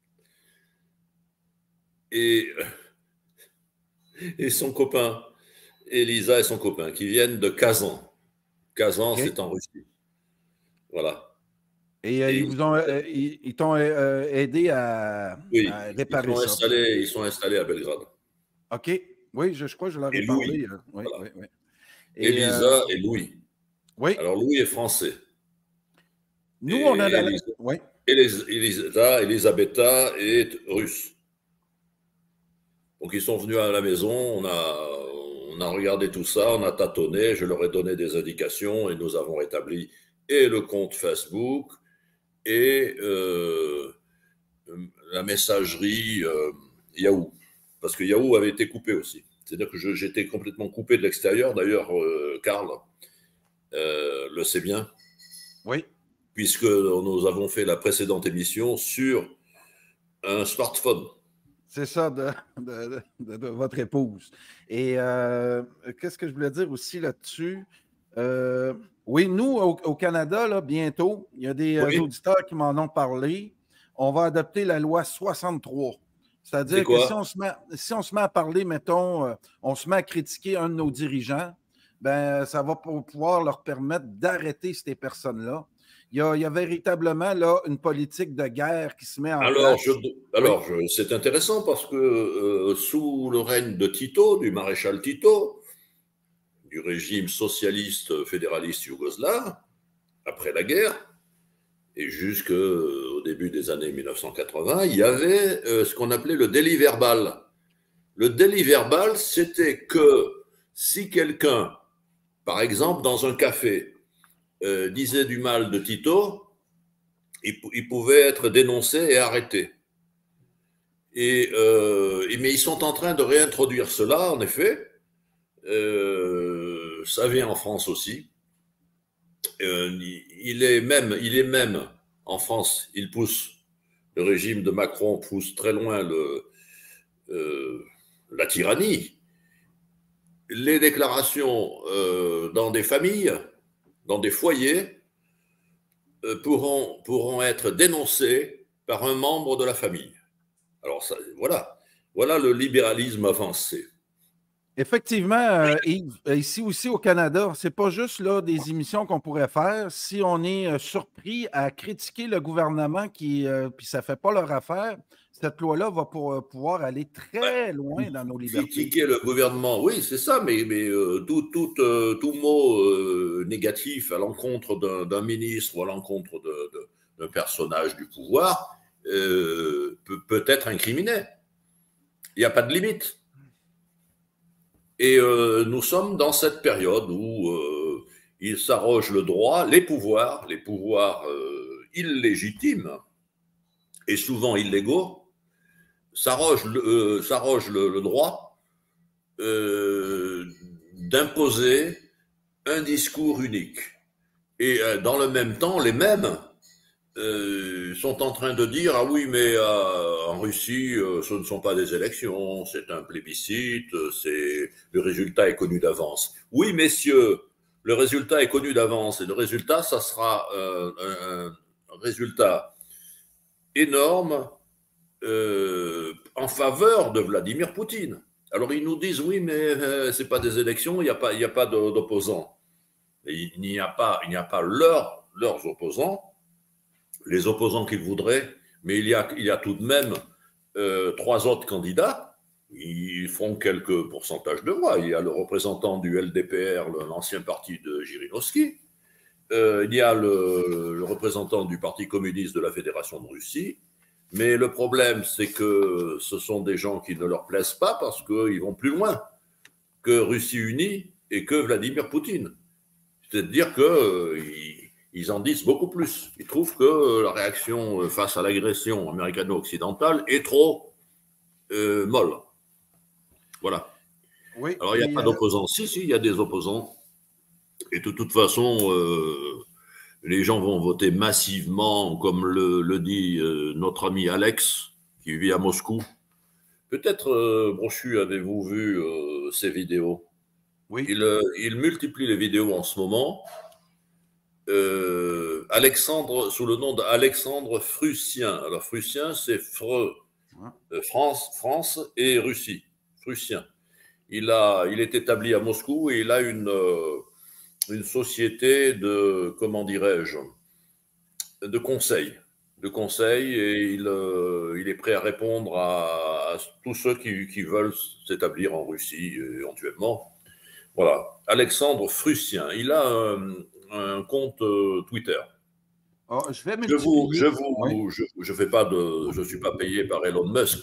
C: et, et son copain, Elisa et son copain, qui viennent de Kazan. Kazan, okay. C'est en Russie. Voilà.
A: Et, euh, et ils vous ont, euh, ils, ils t'ont euh, aidé à,
C: oui,
A: à réparer
C: ils sont
A: ça.
C: Installés, ils sont installés à Belgrade.
A: OK. Oui, je, je crois que je leur ai parlé. Euh, oui, voilà. oui, oui.
C: Et, Elisa euh, et Louis.
A: Oui.
C: Alors, Louis est français.
A: Nous, et on a...
C: Elisa,
A: oui.
C: Elisa, Elisabetta est russe. Donc, ils sont venus à la maison, on a, on a regardé tout ça, on a tâtonné, je leur ai donné des indications et nous avons rétabli et le compte Facebook et euh, la messagerie euh, Yahoo. Parce que Yahoo avait été coupé aussi. C'est-à-dire que j'étais complètement coupé de l'extérieur. D'ailleurs, euh, Karl euh, le sait bien.
A: Oui.
C: Puisque nous avons fait la précédente émission sur un smartphone.
A: C'est ça, de, de, de, de votre épouse. Et euh, qu'est-ce que je voulais dire aussi là-dessus? Euh, oui, nous, au, au Canada, là, bientôt, il y a des oui. auditeurs qui m'en ont parlé. On va adopter la loi soixante-trois. C'est-à-dire que si on, se met, si on se met à parler, mettons, euh, on se met à critiquer un de nos dirigeants, ben, ça va pouvoir leur permettre d'arrêter ces personnes-là. Il y, a, il y a véritablement là, une politique de guerre qui se met en
C: alors,
A: place.
C: Je, alors, oui. c'est intéressant parce que euh, sous le règne de Tito, du maréchal Tito, du régime socialiste fédéraliste yougoslave, après la guerre, et jusqu'au début des années mille neuf cent quatre-vingts, il y avait euh, ce qu'on appelait le délit verbal. Le délit verbal, c'était que si quelqu'un, par exemple, dans un café, euh, disait du mal de Tito, il, il pouvait être dénoncé et arrêté. Et, euh, et, mais ils sont en train de réintroduire cela, en effet. Euh, ça vient en France aussi. Euh, il est même, il est même en France, il pousse, le régime de Macron pousse très loin le, euh, la tyrannie. Les déclarations euh, dans des familles, dans des foyers, euh, pourront, pourront être dénoncées par un membre de la famille. Alors ça, voilà, voilà le libéralisme avancé.
A: Effectivement, euh, Yves, ici aussi au Canada, c'est pas juste là des émissions qu'on pourrait faire. Si on est euh, surpris à critiquer le gouvernement qui, euh, puis ça fait pas leur affaire, cette loi-là va pour, euh, pouvoir aller très loin dans nos libertés.
C: Critiquer le gouvernement, oui, c'est ça, mais, mais euh, tout, tout, euh, tout mot euh, négatif à l'encontre d'un, d'un ministre ou à l'encontre de, de, d'un personnage du pouvoir euh, peut, peut être incriminé. Il n'y a pas de limite. Et euh, nous sommes dans cette période où euh, ils s'arrogent le droit, les pouvoirs, les pouvoirs euh, illégitimes et souvent illégaux, s'arrogent le, euh, s'arrogent le, le droit euh, d'imposer un discours unique. Et euh, dans le même temps, les mêmes euh, sont en train de dire « Ah oui, mais euh, en Russie, euh, ce ne sont pas des élections, c'est un plébiscite, c'est, le résultat est connu d'avance. » Oui, messieurs, le résultat est connu d'avance et le résultat, ça sera euh, un, un résultat énorme euh, en faveur de Vladimir Poutine. Alors ils nous disent « Oui, mais euh, ce n'est pas des élections, il n'y a pas, il n'y a pas d'opposants. » Il n'y a pas, il n'y a pas leur, leurs opposants, les opposants qu'ils voudraient, mais il y a, il y a tout de même euh, trois autres candidats. Ils font quelques pourcentages de voix. Il y a le représentant du L D P R, l'ancien parti de Zhirinovsky. Euh, il y a le, le représentant du Parti communiste de la Fédération de Russie. Mais le problème, c'est que ce sont des gens qui ne leur plaisent pas parce qu'ils vont plus loin que Russie unie et que Vladimir Poutine. C'est-à-dire qu'ils euh, ils en disent beaucoup plus. Ils trouvent que la réaction face à l'agression américano-occidentale est trop euh, molle. Voilà.
A: Oui,
C: alors, il n'y a pas euh... d'opposants. Si, si, il y a des opposants. Et de toute façon, euh, les gens vont voter massivement, comme le, le dit euh, notre ami Alex, qui vit à Moscou. Peut-être, euh, Brochu, avez-vous vu euh, ces vidéos? Oui. Il, euh, il multiplie les vidéos en ce moment. Euh, Alexandre, sous le nom d'Alexandre Frussien. Alors, Frussien, c'est Freux, euh, France, France et Russie. Frussien. Il, a, il est établi à Moscou et il a une, euh, une société de, comment dirais-je, de conseil. De conseil et il, euh, il est prêt à répondre à, à tous ceux qui, qui veulent s'établir en Russie éventuellement. Voilà. Alexandre Frussien. Il a un, un compte euh, Twitter.
A: Oh, je vais
C: je vous, je vous, oui. je, je fais pas de, je suis pas payé par Elon Musk.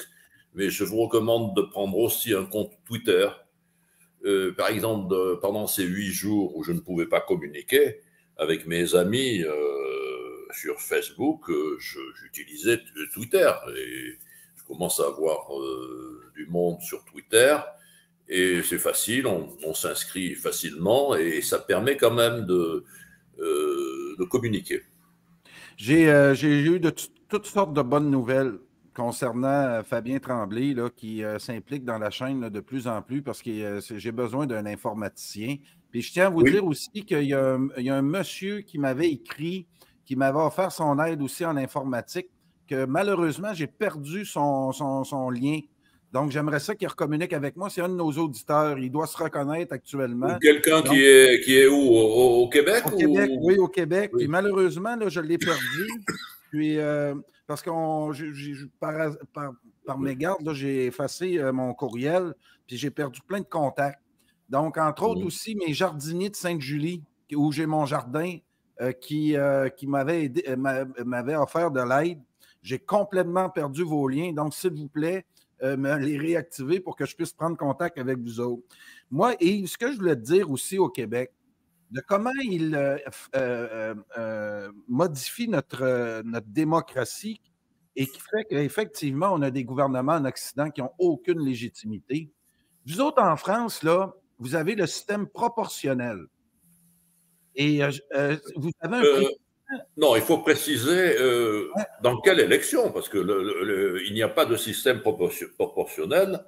C: mais je vous recommande de prendre aussi un compte Twitter. Euh, par exemple, de, pendant ces huit jours où je ne pouvais pas communiquer avec mes amis euh, sur Facebook, euh, j'utilisais Twitter. Et je commence à avoir euh, du monde sur Twitter. Et c'est facile, on, on s'inscrit facilement et ça permet quand même de, euh, de communiquer.
A: J'ai euh, j'ai eu de toutes sortes de bonnes nouvelles concernant euh, Fabien Tremblay, là, qui euh, s'implique dans la chaîne là, de plus en plus parce que euh, j'ai besoin d'un informaticien. Puis je tiens à vous
C: Oui.
A: dire aussi qu'il y, y a un monsieur qui m'avait écrit, qui m'avait offert son aide aussi en informatique, que malheureusement, j'ai perdu son, son, son lien. Donc, j'aimerais ça qu'il recommunique avec moi. C'est un de nos auditeurs. Il doit se reconnaître actuellement.
C: Quelqu'un qui est, qui est où? Au, au Québec?
A: Au
C: ou...
A: Québec, oui, au Québec.
C: Oui.
A: Puis malheureusement, là, je l'ai perdu. Puis, euh, parce que par, par, par mégarde, j'ai effacé euh, mon courriel, puis j'ai perdu plein de contacts. Donc, entre autres
C: Mmh.
A: aussi, mes jardiniers de Sainte-Julie, où j'ai mon jardin, euh, qui, euh, qui m'avait m'avait offert de l'aide. J'ai complètement perdu vos liens. Donc, s'il vous plaît, Euh, me les réactiver pour que je puisse prendre contact avec vous autres. Moi, et ce que je voulais te dire aussi au Québec, de comment il euh, euh, euh, modifie notre, euh, notre démocratie et qui fait qu'effectivement, on a des gouvernements en Occident qui n'ont aucune légitimité. Vous autres, en France, là, vous avez le système proportionnel. Et euh, euh, vous avez un
C: euh, Non, il faut préciser euh,
A: ouais.
C: dans quelle élection, parce que le, le, le, il n'y a pas de système proportionnel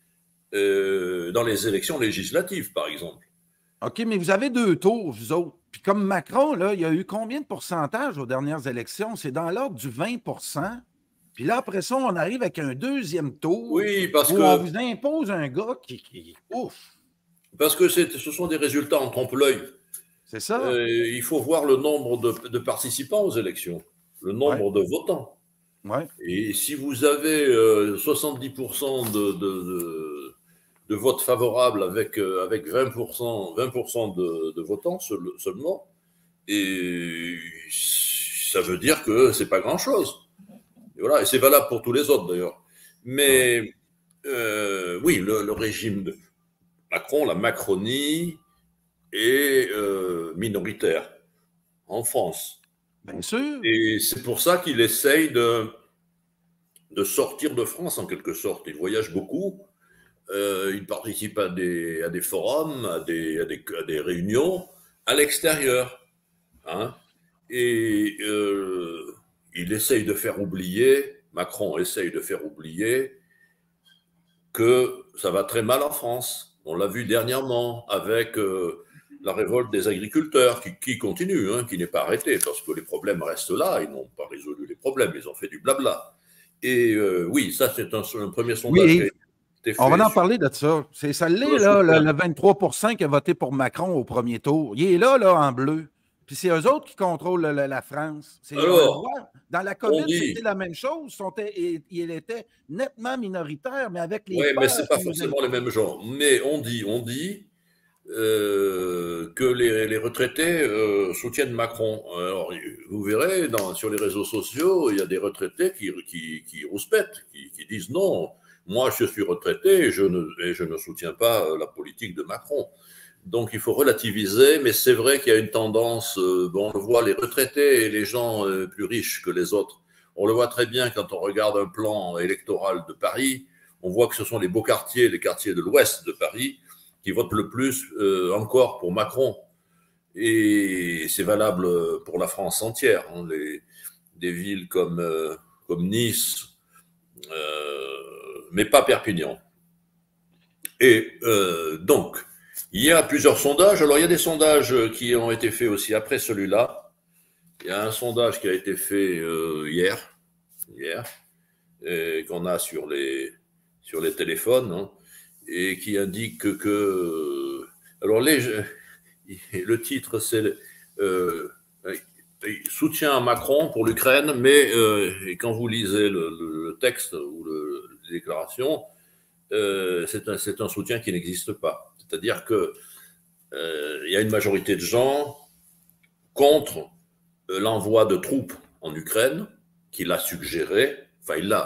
C: euh, dans les élections législatives, par exemple.
A: OK, mais vous avez deux tours, vous autres. Puis comme Macron, là, il y a eu combien de pourcentage aux dernières élections? C'est dans l'ordre du vingt pour cent. Puis là, après ça, on arrive avec un deuxième tour
C: oui, parce
A: où
C: que,
A: on vous impose un gars qui... qui ouf!
C: Parce que ce sont des résultats en trompe-l'œil.
A: C'est ça.
C: Euh, il faut voir le nombre de, de participants aux élections, le nombre ouais. de votants.
A: Ouais.
C: Et si vous avez euh, soixante-dix pour cent de, de, de, de votes favorables avec, euh, avec vingt pour cent, vingt pour cent de, de votants seul, seulement, et ça veut dire que c'est pas grand-chose. Et voilà, et c'est valable pour tous les autres d'ailleurs. Mais ouais. euh, oui, le, le régime de Macron, la Macronie, est euh, minoritaire en France.
A: Bien sûr.
C: Et c'est pour ça qu'il essaye de, de sortir de France en quelque sorte. Il voyage beaucoup, euh, il participe à des, à des forums, à des, à des, à des réunions à l'extérieur. Hein, et euh, il essaye de faire oublier, Macron essaye de faire oublier que ça va très mal en France. On l'a vu dernièrement avec euh, la révolte des agriculteurs qui, qui continue, hein, qui n'est pas arrêtée parce que les problèmes restent là. Ils n'ont pas résolu les problèmes, ils ont fait du blabla. Et euh, oui, ça c'est un, un premier sondage
A: oui,
C: qui a été fait.
A: On va en parler de ça. C'est ça l'est, là, le, le vingt-trois pour cent qui a voté pour Macron au premier tour. Il est là, là, en bleu. Puis c'est eux autres qui contrôlent la, la, la France.
C: Alors,
A: dans la commune, c'était la même chose. Sont, et, il était nettement minoritaire, mais avec les.
C: Oui, mais ce n'est pas forcément les mêmes gens. Mais on dit, on dit euh, que les, les retraités euh, soutiennent Macron. Alors, vous verrez, dans, sur les réseaux sociaux, il y a des retraités qui, qui, qui rouspètent, qui, qui disent non, moi je suis retraité et je ne, et je ne soutiens pas la politique de Macron. Donc, il faut relativiser, mais c'est vrai qu'il y a une tendance, euh, bon, on le voit, les retraités et les gens euh, plus riches que les autres, on le voit très bien quand on regarde un plan électoral de Paris, on voit que ce sont les beaux quartiers, les quartiers de l'ouest de Paris, qui votent le plus euh, encore pour Macron. Et c'est valable pour la France entière, hein, les, des villes comme, euh, comme Nice, euh, mais pas Perpignan. Et euh, donc, il y a plusieurs sondages. Alors, il y a des sondages qui ont été faits aussi après celui-là. Il y a un sondage qui a été fait euh, hier, hier qu'on a sur les, sur les téléphones, hein, et qui indique que... que alors, les, le titre, c'est euh, « Soutien à Macron pour l'Ukraine », mais euh, et quand vous lisez le, le texte ou le, la déclaration, euh, c'est un, c'est un soutien qui n'existe pas. C'est-à-dire qu'il euh, y a une majorité de gens contre euh, l'envoi de troupes en Ukraine, qu'il a suggéré, enfin il l'a,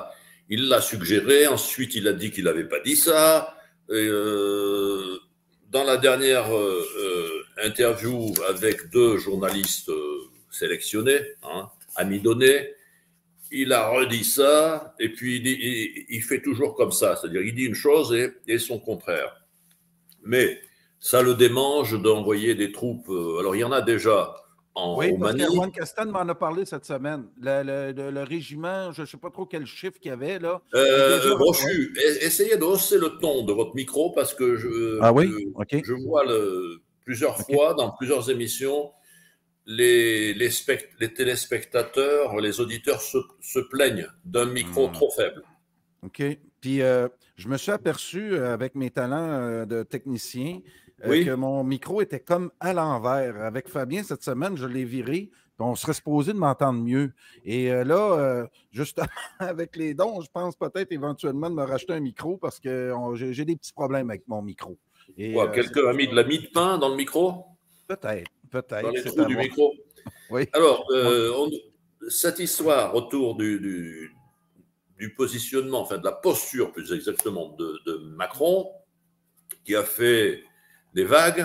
C: Il l'a suggéré, ensuite il a dit qu'il n'avait pas dit ça. Et, euh, dans la dernière euh, euh, interview avec deux journalistes euh, sélectionnés, hein, Amidonné, il a redit ça, et puis il, il, il fait toujours comme ça, c'est-à-dire il dit une chose et, et son contraire. Mais ça le démange d'envoyer des troupes. Euh, alors il y en a déjà en
A: oui,
C: Roumanie.
A: Parce Juan Castan m'en a parlé cette semaine. Le, le, le, le régiment, je ne sais pas trop quel chiffre qu'il y avait là.
C: Euh,
A: déjà...
C: Brochu, ouais. Essayez de hausser le ton de votre micro parce que je,
A: ah oui?
C: je,
A: okay.
C: je vois le, plusieurs okay. fois dans plusieurs émissions les, les, spect, les téléspectateurs, les auditeurs se, se plaignent d'un micro mmh. trop faible.
A: OK. Puis euh, je me suis aperçu avec mes talents euh, de technicien euh, oui. que mon micro était comme à l'envers. Avec Fabien, cette semaine, je l'ai viré. On serait supposé de m'entendre mieux. Et euh, là, euh, justement, avec les dons, je pense peut-être éventuellement de me racheter un micro parce que j'ai des petits problèmes avec mon micro.
C: Euh, Quelqu'un a mis de la mie de pain dans le micro?
A: Peut-être, peut-être.
C: Dans les trous du micro?
A: Oui.
C: Alors, euh, on, cette histoire autour du, du, du positionnement, enfin de la posture plus exactement de, de Macron, qui a fait des vagues,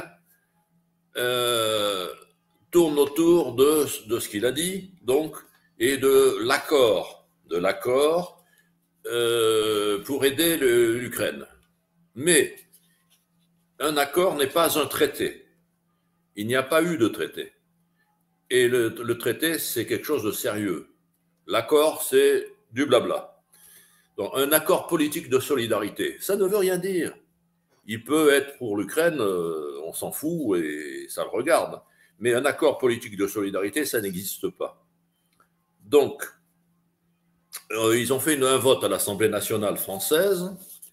C: euh, tourne autour de, de ce qu'il a dit, donc, et de l'accord, de l'accord euh, pour aider l'Ukraine. Mais un accord n'est pas un traité. Il n'y a pas eu de traité. Et le, le traité, c'est quelque chose de sérieux. L'accord, c'est du blabla. Donc, un accord politique de solidarité, ça ne veut rien dire. Il peut être pour l'Ukraine, euh, on s'en fout et ça le regarde. Mais un accord politique de solidarité, ça n'existe pas. Donc, euh, ils ont fait une, un vote à l'Assemblée nationale française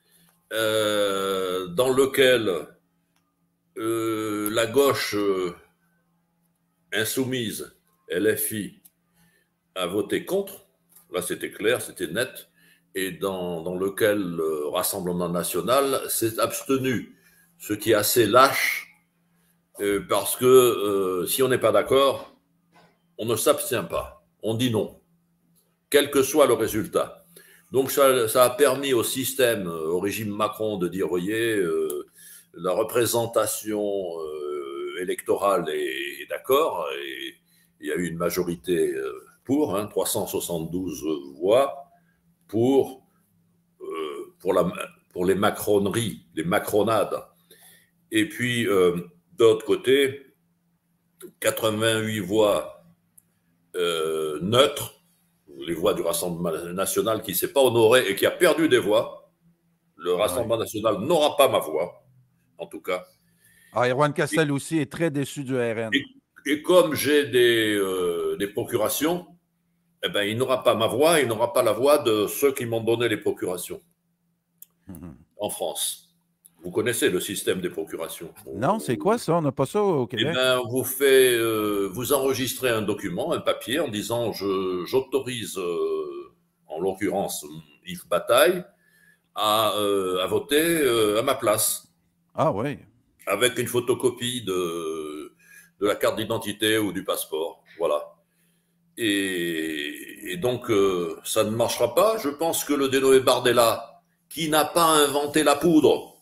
C: euh, dans lequel euh, la gauche euh, insoumise, L F I, a voté contre. Là, c'était clair, c'était net. Et dans, dans lequel le Rassemblement national s'est abstenu, ce qui est assez lâche, euh, parce que euh, si on n'est pas d'accord, on ne s'abstient pas, on dit non, quel que soit le résultat. Donc ça, ça a permis au système, au régime Macron de dire, voyez, euh, la représentation euh, électorale est, est d'accord, et il y a eu une majorité pour, hein, trois cent soixante-douze voix, pour, euh, pour, la, pour les macroneries, les macronades. Et puis, euh, d'autre côté, quatre-vingt-huit voix euh, neutres, les voix du Rassemblement national qui ne s'est pas honoré et qui a perdu des voix. Le Rassemblement ouais. national n'aura pas ma voix, en tout cas.
A: Ah, Erwan Cassel et, aussi est très déçu du R N.
C: Et, et comme j'ai des, euh, des procurations, eh ben, il n'aura pas ma voix, il n'aura pas la voix de ceux qui m'ont donné les procurations mmh. en France. Vous connaissez le système des procurations?
A: Non, c'est quoi ça? On n'a pas ça au Québec.
C: Eh bien, vous, fait, euh, vous enregistrez un document, un papier, en disant je, j'autorise, euh, en l'occurrence Yves Bataille, à, euh, à voter euh, à ma place.
A: Ah oui.
C: Avec une photocopie de, de la carte d'identité ou du passeport. Voilà. Et, et donc, euh, ça ne marchera pas. Je pense que le dénommé Bardella, qui n'a pas inventé la poudre,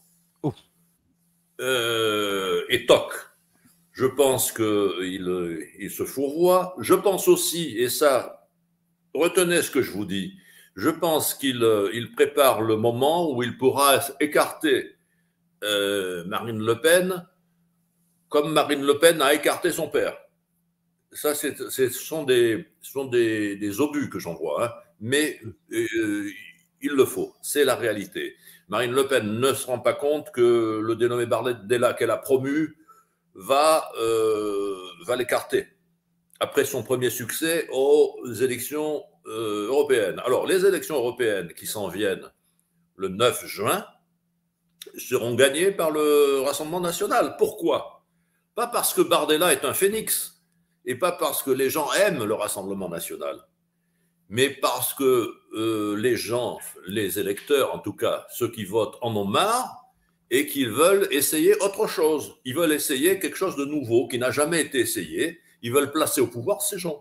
C: euh, est toc. Je pense qu'il il se fourvoie. Je pense aussi, et ça, retenez ce que je vous dis, je pense qu'il il prépare le moment où il pourra écarter euh, Marine Le Pen comme Marine Le Pen a écarté son père. Ça, c'est, c'est, ce sont des, ce sont des, des obus que j'envoie, hein. Mais euh, il le faut, c'est la réalité. Marine Le Pen ne se rend pas compte que le dénommé Bardella qu'elle a promu va, euh, va l'écarter après son premier succès aux élections euh, européennes. Alors, les élections européennes qui s'en viennent le neuf juin seront gagnées par le Rassemblement national. Pourquoi? Pas parce que Bardella est un phénix, et pas parce que les gens aiment le Rassemblement national, mais parce que euh, les gens, les électeurs en tout cas, ceux qui votent en ont marre et qu'ils veulent essayer autre chose. Ils veulent essayer quelque chose de nouveau qui n'a jamais été essayé. Ils veulent placer au pouvoir ces gens.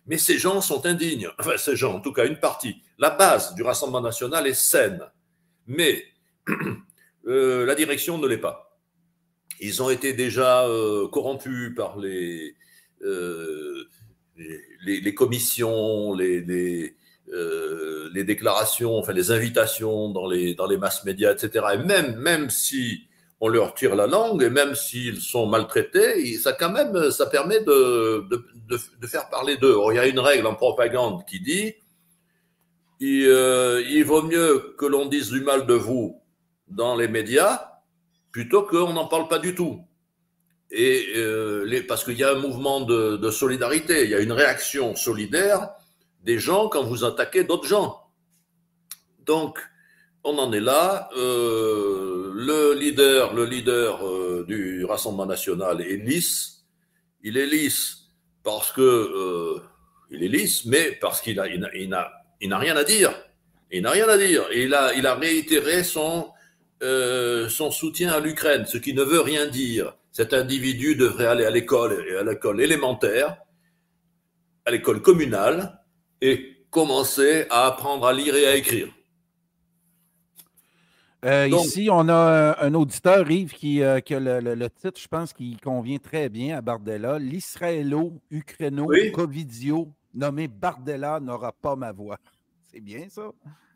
C: Mais ces gens sont indignes. Enfin, ces gens, en tout cas, une partie. La base du Rassemblement national est saine. Mais euh, la direction ne l'est pas. Ils ont été déjà euh, corrompus par les, euh, les, les commissions, les, les, euh, les déclarations, enfin les invitations dans les, dans les masses médias, et cetera. Et même, même si on leur tire la langue, et même s'ils sont maltraités, ça, quand même, ça permet de, de, de, de faire parler d'eux. Il y a une règle en propagande qui dit il, euh, il vaut mieux que l'on dise du mal de vous dans les médias plutôt qu'on n'en parle pas du tout. Et euh, les, parce qu'il y a un mouvement de, de solidarité, il y a une réaction solidaire des gens quand vous attaquez d'autres gens. Donc, on en est là. Euh, le leader, le leader euh, du Rassemblement national est lisse. Il est lisse parce que euh, il est lisse, mais parce qu'il a, il n'a, il n'a, il n'a rien à dire. Il n'a rien à dire. Et il a, il a réitéré son euh, son soutien à l'Ukraine, ce qui ne veut rien dire. Cet individu devrait aller à l'école, à l'école élémentaire, à l'école communale, et commencer à apprendre à lire et à écrire.
A: Euh, Donc, ici, on a un auditeur, Yves, qui, euh, qui a le, le, le titre, je pense, qui convient très bien à Bardella. L'Israélo-Ukraino-Covidio, oui. Nommé Bardella, n'aura pas ma voix. C'est bien, ça?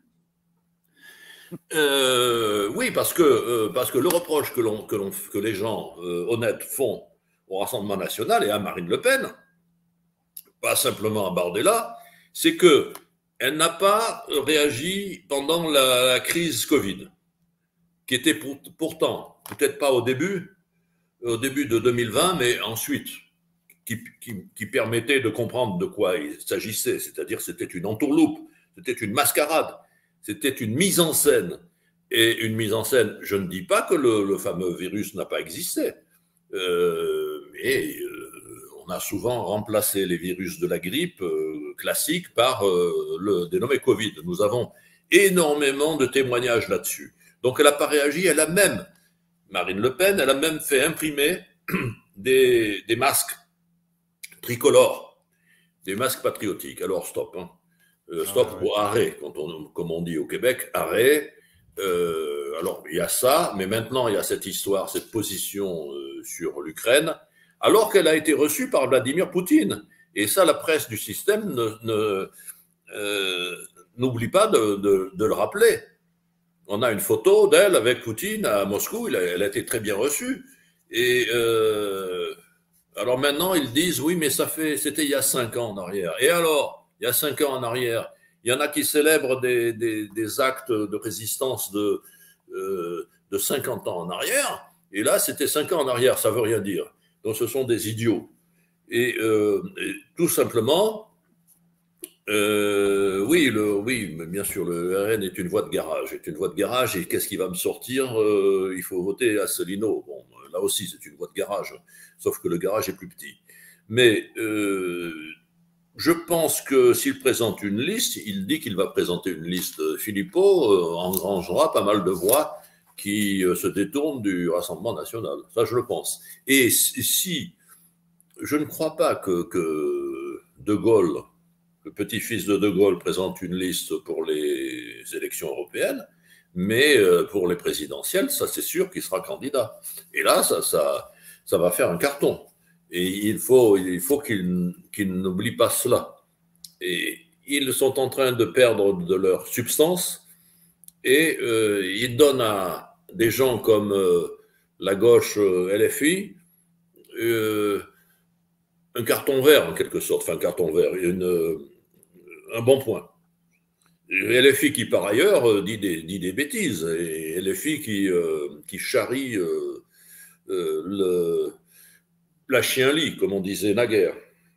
C: Euh, oui, parce que, euh, parce que le reproche que, l'on, que, l'on, que les gens euh, honnêtes font au Rassemblement national et à Marine Le Pen, pas simplement à Bardella, c'est qu'elle n'a pas réagi pendant la, la crise Covid, qui était pour, pourtant, peut-être pas au début, au début de deux mille vingt, mais ensuite, qui, qui, qui permettait de comprendre de quoi il s'agissait, c'est-à-dire c'était une entourloupe, c'était une mascarade. C'était une mise en scène. Et une mise en scène, je ne dis pas que le, le fameux virus n'a pas existé, euh, mais euh, on a souvent remplacé les virus de la grippe euh, classique par euh, le dénommé Covid. Nous avons énormément de témoignages là-dessus. Donc elle n'a pas réagi, elle a même, Marine Le Pen, elle a même fait imprimer des, des masques tricolores, des masques patriotiques. Alors stop, hein. Euh, stop ah, ouais. Ou arrêt, quand on, comme on dit au Québec, arrêt. Euh, alors, il y a ça, mais maintenant, il y a cette histoire, cette position euh, sur l'Ukraine, alors qu'elle a été reçue par Vladimir Poutine. Et ça, la presse du système ne, ne, euh, n'oublie pas de, de, de le rappeler. On a une photo d'elle avec Poutine à Moscou, elle a, elle a été très bien reçue. Et euh, alors maintenant, ils disent, oui, mais ça fait, c'était il y a cinq ans en arrière. Et alors il y a cinq ans en arrière, il y en a qui célèbrent des, des, des actes de résistance de, euh, de cinquante ans en arrière, et là, c'était cinq ans en arrière, ça ne veut rien dire. Donc, ce sont des idiots. Et, euh, et tout simplement, euh, oui, le, oui, bien sûr, le R N est une voie de garage, est une voie de garage, et qu'est-ce qui va me sortir euh, il faut voter Asselineau. Bon, là aussi, c'est une voie de garage, sauf que le garage est plus petit. Mais... Euh, je pense que s'il présente une liste, il dit qu'il va présenter une liste. Philippot euh, engrangera pas mal de voix qui euh, se détournent du Rassemblement national. Ça, je le pense. Et si, je ne crois pas que, que De Gaulle, le petit-fils de De Gaulle, présente une liste pour les élections européennes, mais euh, pour les présidentielles, ça c'est sûr qu'il sera candidat. Et là, ça, ça, ça va faire un carton. Et il faut, il faut qu'ils qu'ils n'oublient pas cela. Et ils sont en train de perdre de leur substance et euh, ils donnent à des gens comme euh, la gauche euh, L F I euh, un carton vert en quelque sorte, enfin un carton vert, une, euh, un bon point. L F I qui par ailleurs euh, dit, des, dit des bêtises et L F I qui, euh, qui charrie euh, euh, le la chien-lit, comme on disait naguère.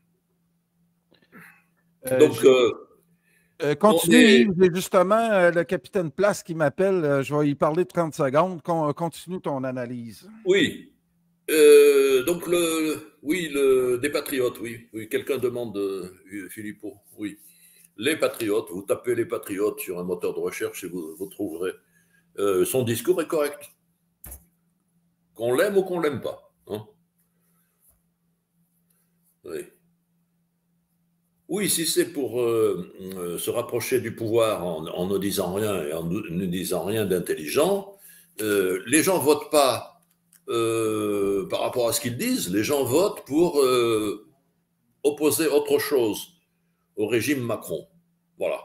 A: Euh, Donc, euh, euh, continue, est... justement, euh, le capitaine Place qui m'appelle, euh, je vais y parler trente secondes. Con, continue ton analyse.
C: Oui. Euh, donc, le, oui, le, des patriotes, oui. oui. Quelqu'un demande, euh, Philippot, oui. Les patriotes, vous tapez les patriotes sur un moteur de recherche et vous, vous trouverez. Euh, son discours est correct. Qu'on l'aime ou qu'on ne l'aime pas. Hein. Oui. Oui, si c'est pour euh, euh, se rapprocher du pouvoir en, en ne disant rien et en ne disant rien d'intelligent, euh, les gens votent pas euh, par rapport à ce qu'ils disent, les gens votent pour euh, opposer autre chose au régime Macron. Voilà.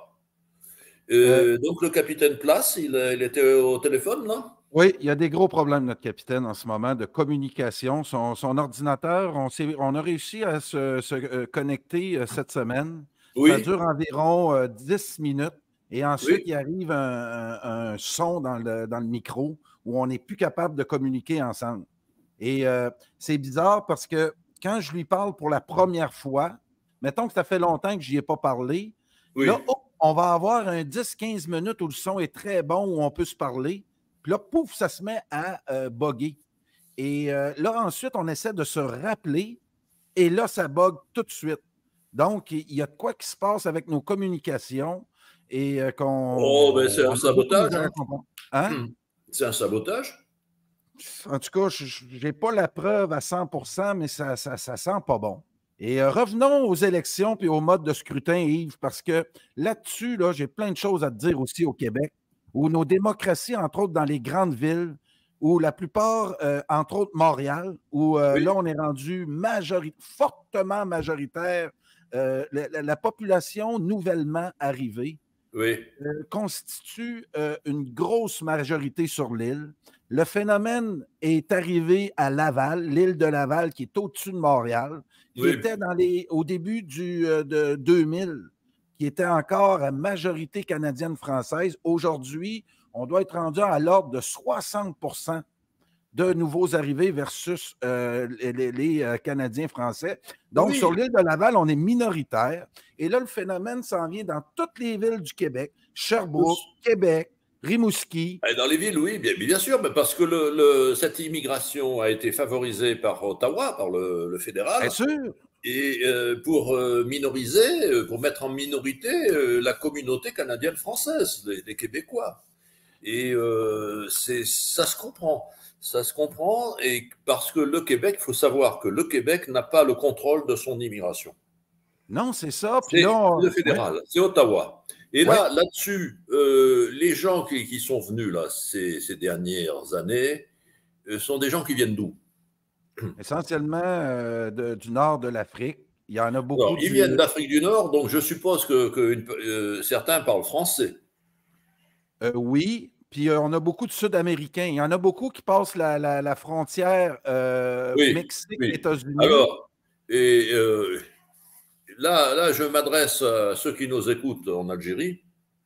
C: Euh, euh, donc le capitaine Place, il, il était au téléphone, là?
A: Oui, il y a des gros problèmes, notre capitaine, en ce moment, de communication. Son, son ordinateur, on, on a réussi à se, se euh, connecter euh, cette semaine.
C: Oui.
A: Ça dure environ euh, dix minutes. Et ensuite,
C: Oui.
A: il arrive un, un, un son dans le, dans le micro où on n'est plus capable de communiquer ensemble. Et euh, c'est bizarre parce que quand je lui parle pour la première fois, mettons que ça fait longtemps que je n'y ai pas parlé,
C: Oui.
A: là, oh, on va avoir un dix à quinze minutes où le son est très bon, où on peut se parler. Puis là, pouf, ça se met à euh, bugger. Et euh, là, ensuite, on essaie de se rappeler et là, ça bug tout de suite. Donc, il y a de quoi qui se passe avec nos communications et euh, qu'on...
C: Oh, ben c'est un
A: on
C: sabotage. Hein?
A: Hein?
C: C'est un sabotage.
A: En tout cas, je n'ai pas la preuve à cent pour cent, mais ça, ça, ça sent pas bon. Et euh, revenons aux élections puis au mode de scrutin, Yves, parce que là-dessus, là, j'ai plein de choses à te dire aussi au Québec, où nos démocraties, entre autres dans les grandes villes, où la plupart, euh, entre autres Montréal, où euh, oui. là, on est rendu majori- fortement majoritaire, euh, la, la population nouvellement arrivée
C: oui.
A: euh, constitue euh, une grosse majorité sur l'île. Le phénomène est arrivé à Laval, l'île de Laval, qui est au-dessus de Montréal, qui oui. était dans les, au début du, euh, de deux mille, qui était encore à majorité canadienne-française. Aujourd'hui, on doit être rendu à l'ordre de soixante pour cent de nouveaux arrivés versus euh, les, les euh, Canadiens français. Donc, oui. sur l'île de Laval, on est minoritaire. Et là, le phénomène s'en vient dans toutes les villes du Québec. Sherbrooke, oui. Québec, Rimouski.
C: Et dans les villes, oui, bien, bien sûr, mais parce que le, le, cette immigration a été favorisée par Ottawa, par le, le fédéral.
A: Bien sûr.
C: Et euh, pour euh, minoriser, pour mettre en minorité euh, la communauté canadienne-française, les, les Québécois. Et euh, ça se comprend. Ça se comprend, et parce que le Québec, il faut savoir que le Québec n'a pas le contrôle de son immigration.
A: Non, c'est ça.
C: C'est le fédéral, ouais. C'est Ottawa. Et ouais. là, là-dessus, euh, les gens qui, qui sont venus là ces, ces dernières années euh, sont des gens qui viennent d'où?
A: Essentiellement euh, de, du nord de l'Afrique. Il y en a beaucoup.
C: Alors, ils
A: du...
C: viennent d'Afrique du Nord, donc je suppose que, que une, euh, certains parlent français.
A: Euh, oui. Puis euh, on a beaucoup de Sud-Américains. Il y en a beaucoup qui passent la, la, la frontière euh,
C: oui,
A: Mexique-États-Unis.
C: Oui. Alors, et euh, là, là, je m'adresse à ceux qui nous écoutent en Algérie,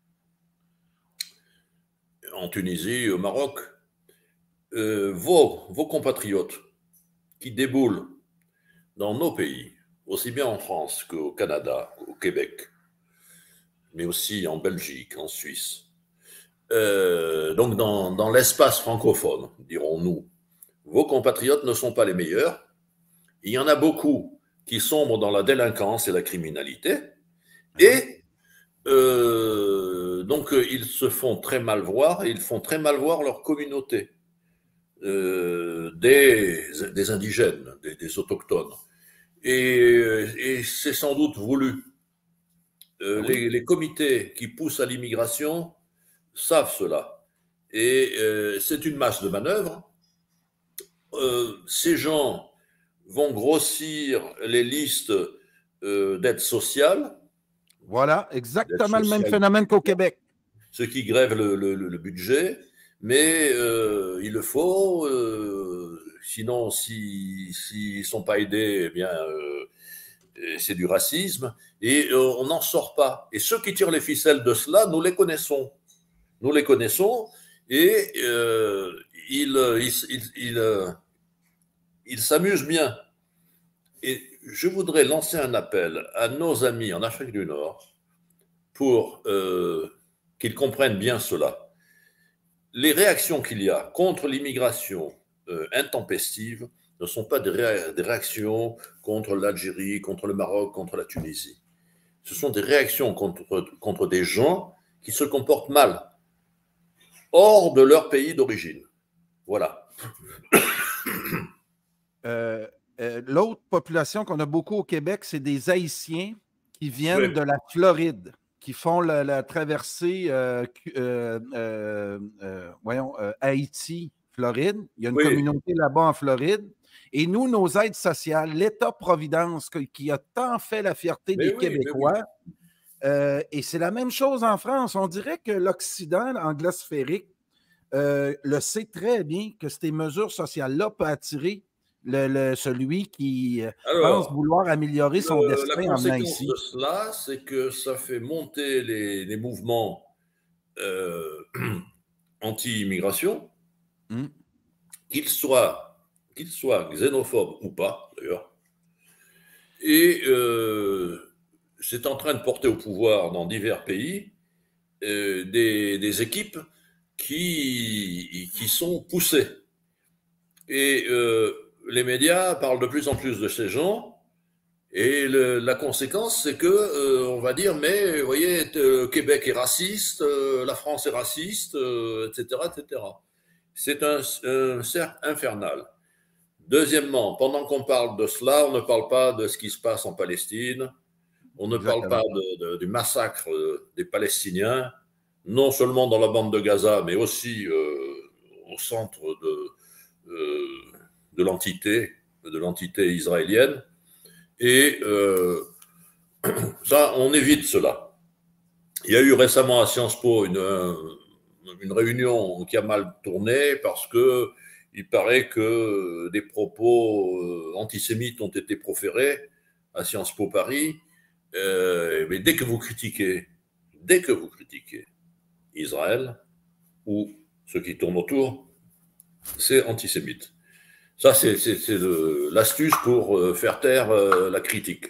C: en Tunisie, au Maroc. Euh, vos, vos compatriotes qui déboulent dans nos pays, aussi bien en France qu'au Canada, au Québec, mais aussi en Belgique, en Suisse, Euh, donc dans, dans l'espace francophone, dirons-nous, vos compatriotes ne sont pas les meilleurs. Il y en a beaucoup qui sombrent dans la délinquance et la criminalité, et euh, donc ils se font très mal voir, et ils font très mal voir leur communauté, euh, des, des indigènes, des, des autochtones. Et, et c'est sans doute voulu. Euh, les, les comités qui poussent à l'immigration savent cela. Et euh, c'est une masse de manœuvre. Euh, ces gens vont grossir les listes euh, d'aide sociale.
A: Voilà, exactement le même phénomène qu'au Québec.
C: Ce qui grève le, le, le budget, mais euh, il le faut. Euh, sinon, s'ils si, si sont pas aidés, eh bien, euh, c'est du racisme. Et euh, on n'en sort pas. Et ceux qui tirent les ficelles de cela, nous les connaissons. Nous les connaissons et euh, ils, ils, ils, ils, euh, ils s'amusent bien. Et je voudrais lancer un appel à nos amis en Afrique du Nord pour euh, qu'ils comprennent bien cela. Les réactions qu'il y a contre l'immigration euh, intempestive ne sont pas des, ré- des réactions contre l'Algérie, contre le Maroc, contre la Tunisie. Ce sont des réactions contre, contre des gens qui se comportent mal, hors de leur pays d'origine. Voilà.
A: Euh, euh, l'autre population qu'on a beaucoup au Québec, c'est des Haïtiens qui viennent oui. de la Floride, qui font la, la traversée euh, euh, euh, euh, voyons, euh, Haïti, Floride. Il y a une oui. communauté là-bas en Floride. Et nous, nos aides sociales, l'État-providence qui a tant fait la fierté mais des oui, Québécois, oui. euh, et c'est la même chose en France. On dirait que l'Occident anglosphérique euh, le sait très bien que ces mesures sociales-là peuvent attirer le, le, celui qui Alors, pense vouloir améliorer son
C: le,
A: destin
C: en venant ici. La
A: conséquence
C: de cela, c'est que ça fait monter les, les mouvements euh, anti-immigration, mm. qu'ils soient, qu'ils soient xénophobes ou pas, d'ailleurs. Et euh, c'est en train de porter au pouvoir dans divers pays euh, des, des équipes qui, qui sont poussées. Et euh, les médias parlent de plus en plus de ces gens. Et le, la conséquence, c'est que euh, on va dire, mais vous voyez, le Québec est raciste, euh, la France est raciste, euh, et cetera, et cetera. C'est un, un cercle infernal. Deuxièmement, pendant qu'on parle de cela, on ne parle pas de ce qui se passe en Palestine, on ne Exactement. parle pas de, de, du massacre des Palestiniens, non seulement dans la bande de Gaza, mais aussi euh, au centre de, euh, de l'entité, de l'entité israélienne. Et euh, ça, on évite cela. Il y a eu récemment à Sciences Po une, une réunion qui a mal tourné parce que il paraît que des propos antisémites ont été proférés à Sciences Po Paris. Euh, mais dès que vous critiquez, dès que vous critiquez Israël ou ce qui tourne autour, c'est antisémite. Ça, c'est, c'est, c'est l'astuce pour euh, faire taire euh, la critique.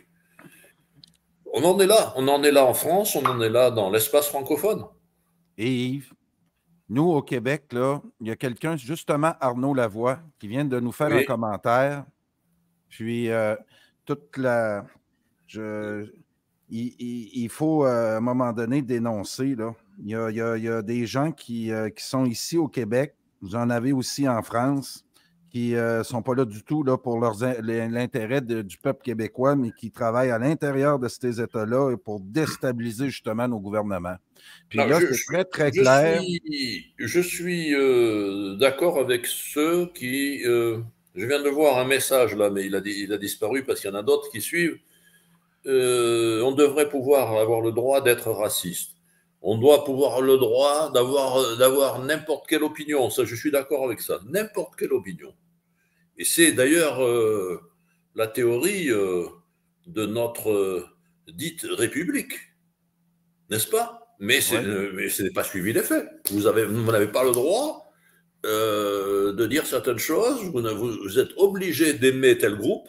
C: On en est là. On en est là en France, on en est là dans l'espace francophone.
A: Et Yves, nous, au Québec, là, il y a quelqu'un, justement, Arnaud Lavoie, qui vient de nous faire oui. un commentaire. Puis, euh, toute la... Je, il, il, il faut, euh, à un moment donné, dénoncer. Là. Il, y a, il, y a, il y a des gens qui, euh, qui sont ici au Québec. Vous en avez aussi en France, qui ne euh, sont pas là du tout là, pour leurs, l'intérêt de, du peuple québécois, mais qui travaillent à l'intérieur de ces États-là pour déstabiliser justement nos gouvernements. Puis non, là, je, c'est très, très
C: je
A: clair.
C: Suis, je suis euh, d'accord avec ceux qui... Euh, je viens de voir un message là, mais il a, il a disparu parce qu'il y en a d'autres qui suivent. Euh, on devrait pouvoir avoir le droit d'être raciste. On doit pouvoir avoir le droit d'avoir, d'avoir n'importe quelle opinion. Ça, je suis d'accord avec ça. N'importe quelle opinion. Et c'est d'ailleurs euh, la théorie euh, de notre euh, dite République, n'est-ce pas? Mais, c'est, ouais. euh, mais ce n'est pas suivi des faits. Vous, avez, vous n'avez pas le droit euh, de dire certaines choses. Vous, vous, vous êtes obligé d'aimer tel groupe.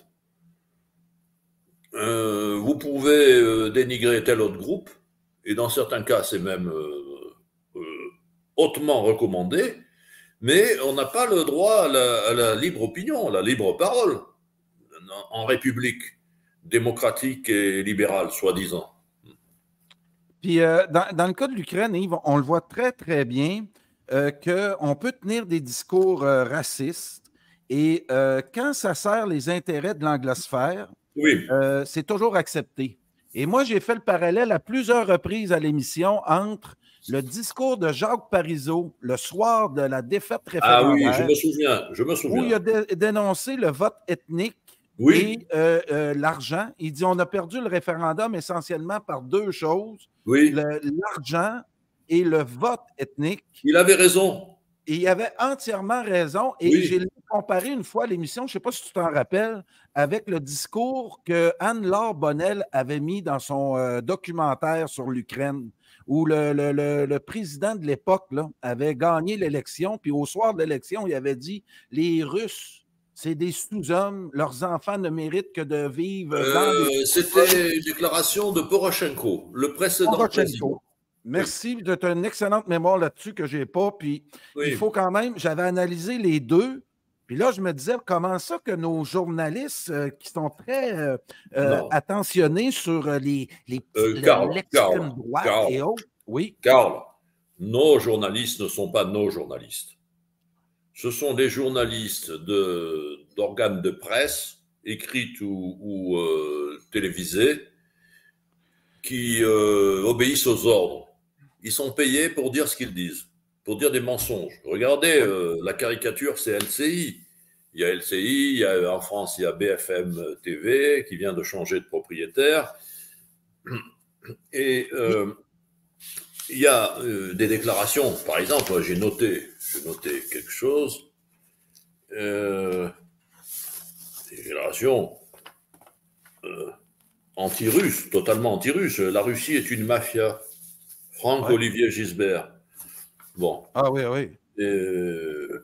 C: Euh, vous pouvez euh, dénigrer tel autre groupe. Et dans certains cas, c'est même euh, euh, hautement recommandé. Mais on n'a pas le droit à la, à la libre opinion, à la libre parole, en République démocratique et libérale, soi-disant.
A: Puis, euh, dans, dans le cas de l'Ukraine, Yves, on le voit très, très bien euh, qu'on peut tenir des discours euh, racistes et euh, quand ça sert les intérêts de l'anglosphère,
C: oui.
A: euh, c'est toujours accepté. Et moi, j'ai fait le parallèle à plusieurs reprises à l'émission entre le discours de Jacques Parizeau le soir de la défaite référendaire.
C: Ah oui, je me souviens, je me souviens.
A: Où il a dé- dénoncé le vote ethnique
C: oui.
A: et euh, euh, l'argent. Il dit on a perdu le référendum essentiellement par deux choses,
C: oui.
A: le, l'argent et le vote ethnique.
C: Il avait raison.
A: Et il avait entièrement raison. Et oui. j'ai comparé une fois l'émission, je ne sais pas si tu t'en rappelles, avec le discours que Anne-Laure Bonnell avait mis dans son euh, documentaire sur l'Ukraine, où le, le, le, le président de l'époque là, avait gagné l'élection, puis au soir de l'élection, il avait dit « Les Russes, c'est des sous-hommes, leurs enfants ne méritent que de vivre
C: euh,
A: dans les... »
C: C'était une déclaration de Poroshenko, le précédent Poroshenko. président.
A: Merci, tu as une excellente mémoire là-dessus que je n'ai pas. Puis oui. il faut quand même, j'avais analysé les deux. Puis là, je me disais, comment ça que nos journalistes euh, qui sont très euh, euh, attentionnés sur les, les
C: euh, Carl,
A: l'extrême
C: Carl,
A: droite
C: Carl,
A: et autres. Oui.
C: Carl, nos journalistes ne sont pas nos journalistes. Ce sont des journalistes de, d'organes de presse, écrites ou, ou euh, télévisés, qui euh, obéissent aux ordres. Ils sont payés pour dire ce qu'ils disent, pour dire des mensonges. Regardez, euh, la caricature, c'est L C I. Il y a L C I, il y a, en France, il y a B F M T V qui vient de changer de propriétaire. Et euh, il y a euh, des déclarations. Par exemple, j'ai noté, j'ai noté quelque chose. Euh, des déclarations euh, anti-russes, totalement anti-russes. La Russie est une mafia. Franck-Olivier ouais. Gisbert. Bon.
A: Ah oui, oui.
C: Euh,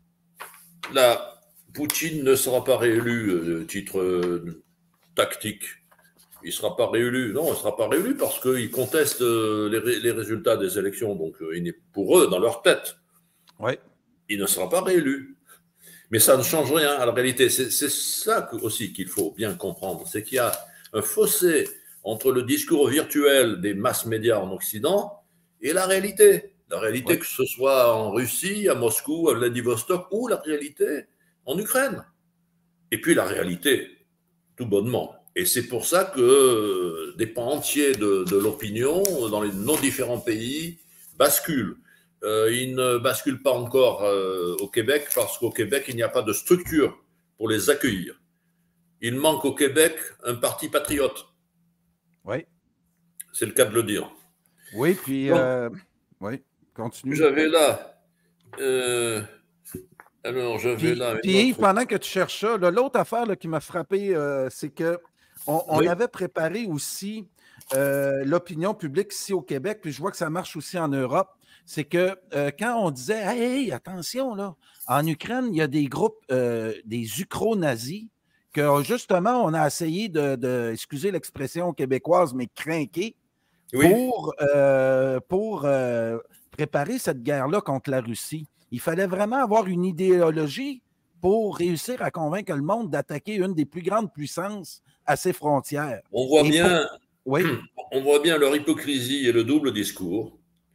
C: là, Poutine ne sera pas réélu, euh, titre euh, tactique. Il ne sera pas réélu. Non, il ne sera pas réélu parce qu'il conteste euh, les, les résultats des élections. Donc, euh, il est pour eux, dans leur tête.
A: Oui.
C: Il ne sera pas réélu. Mais ça ne change rien à la réalité. C'est, c'est ça que, aussi qu'il faut bien comprendre. C'est qu'il y a un fossé entre le discours virtuel des masses médias en Occident et la réalité. La réalité, ouais. que ce soit en Russie, à Moscou, à Vladivostok, ou la réalité en Ukraine. Et puis la réalité, tout bonnement. Et c'est pour ça que des pans entiers de, de l'opinion dans les, nos différents pays basculent. Euh, ils ne basculent pas encore euh, au Québec parce qu'au Québec, il n'y a pas de structure pour les accueillir. Il manque au Québec un parti patriote.
A: Oui.
C: C'est le cas de le dire.
A: Oui, puis... Donc, euh, oui, continue.
C: J'avais là... Euh, alors, j'avais
A: puis,
C: là...
A: Puis, Yves, pendant que tu cherches ça, là, l'autre affaire là, qui m'a frappé, euh, c'est qu'on on oui. avait préparé aussi euh, l'opinion publique ici au Québec, puis je vois que ça marche aussi en Europe. C'est que euh, quand on disait « Hey, hey, attention, là, en Ukraine, il y a des groupes, euh, des ukro-nazis, que justement, on a essayé de, de excusez l'expression québécoise, mais crinquer, oui. pour, euh, pour euh, préparer cette guerre-là contre la Russie. Il fallait vraiment avoir une idéologie pour réussir à convaincre le monde d'attaquer une des plus grandes puissances à ses frontières.
C: On voit, bien,
A: pour... oui.
C: on voit bien leur hypocrisie et le double discours.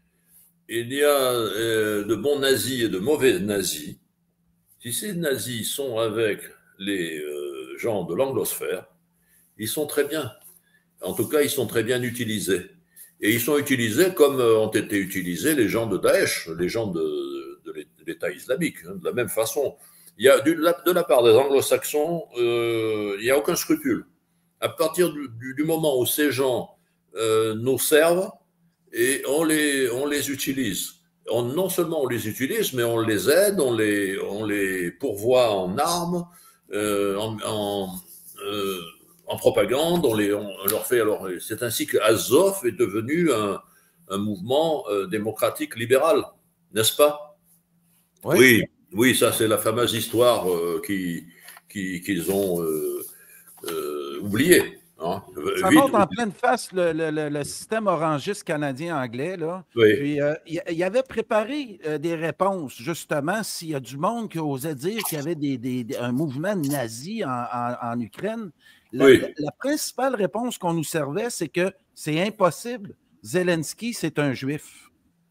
C: Il y a euh, de bons nazis et de mauvais nazis. Si ces nazis sont avec les euh, gens de l'anglosphère, ils sont très bien. En tout cas, ils sont très bien utilisés. Et ils sont utilisés comme ont été utilisés les gens de Daesh, les gens de, de l'État islamique, hein, de la même façon. Il y a, du, de la part des anglo-saxons, euh, il n'y a aucun scrupule. À partir du, du, du moment où ces gens euh, nous servent, et on les, on les utilise. On, non seulement on les utilise, mais on les aide, on les, on les pourvoit en armes, euh, en, en, euh, en propagande, on, les, on leur fait. Alors, c'est ainsi que Azov est devenu un, un mouvement euh, démocratique libéral, n'est-ce pas? Oui, oui, oui, ça c'est la fameuse histoire euh, qui, qui, qu'ils ont euh, euh, oubliée. Hein?
A: Ça Vite, monte en pleine face le, le, le, le système orangiste canadien-anglais. Là.
C: Oui.
A: Puis, euh, il, il avait préparé euh, des réponses, justement, s'il y a du monde qui osait dire qu'il y avait des, des, des, un mouvement nazi en, en, en Ukraine. La, oui. la, la principale réponse qu'on nous servait, c'est que c'est impossible. Zelensky, c'est un juif.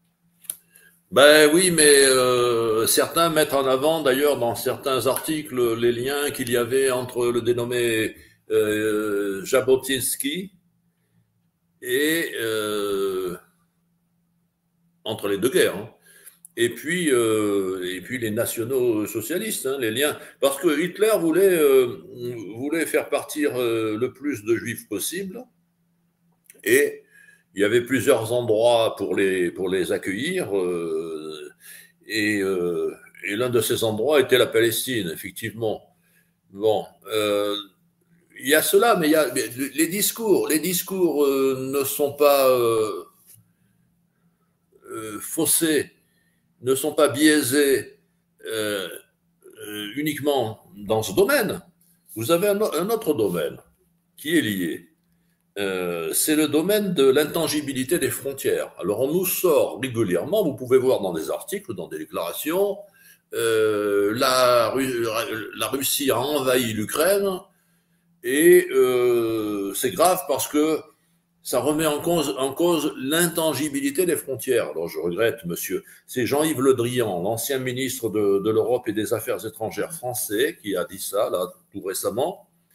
C: Ben oui, mais euh, certains mettent en avant, d'ailleurs, dans certains articles, les liens qu'il y avait entre le dénommé Euh, Jabotinsky et euh, entre les deux guerres, hein. et puis euh, et puis les nationaux socialistes, hein, les liens, parce que Hitler voulait euh, voulait faire partir euh, le plus de juifs possible, et il y avait plusieurs endroits pour les pour les accueillir, euh, et euh, et l'un de ces endroits était la Palestine, effectivement. Bon. Euh, Il y a cela, mais il y a les discours. Les discours euh, ne sont pas euh, euh, faussés, ne sont pas biaisés euh, euh, uniquement dans ce domaine. Vous avez un, un autre domaine qui est lié. Euh, c'est le domaine de l'intangibilité des frontières. Alors, on nous sort régulièrement, vous pouvez voir dans des articles, dans des déclarations, euh, la, la Russie a envahi l'Ukraine. Et euh, c'est grave parce que ça remet en cause, en cause l'intangibilité des frontières. Alors je regrette, monsieur, c'est Jean-Yves Le Drian, l'ancien ministre de, de l'Europe et des Affaires étrangères français, qui a dit ça, là, tout récemment.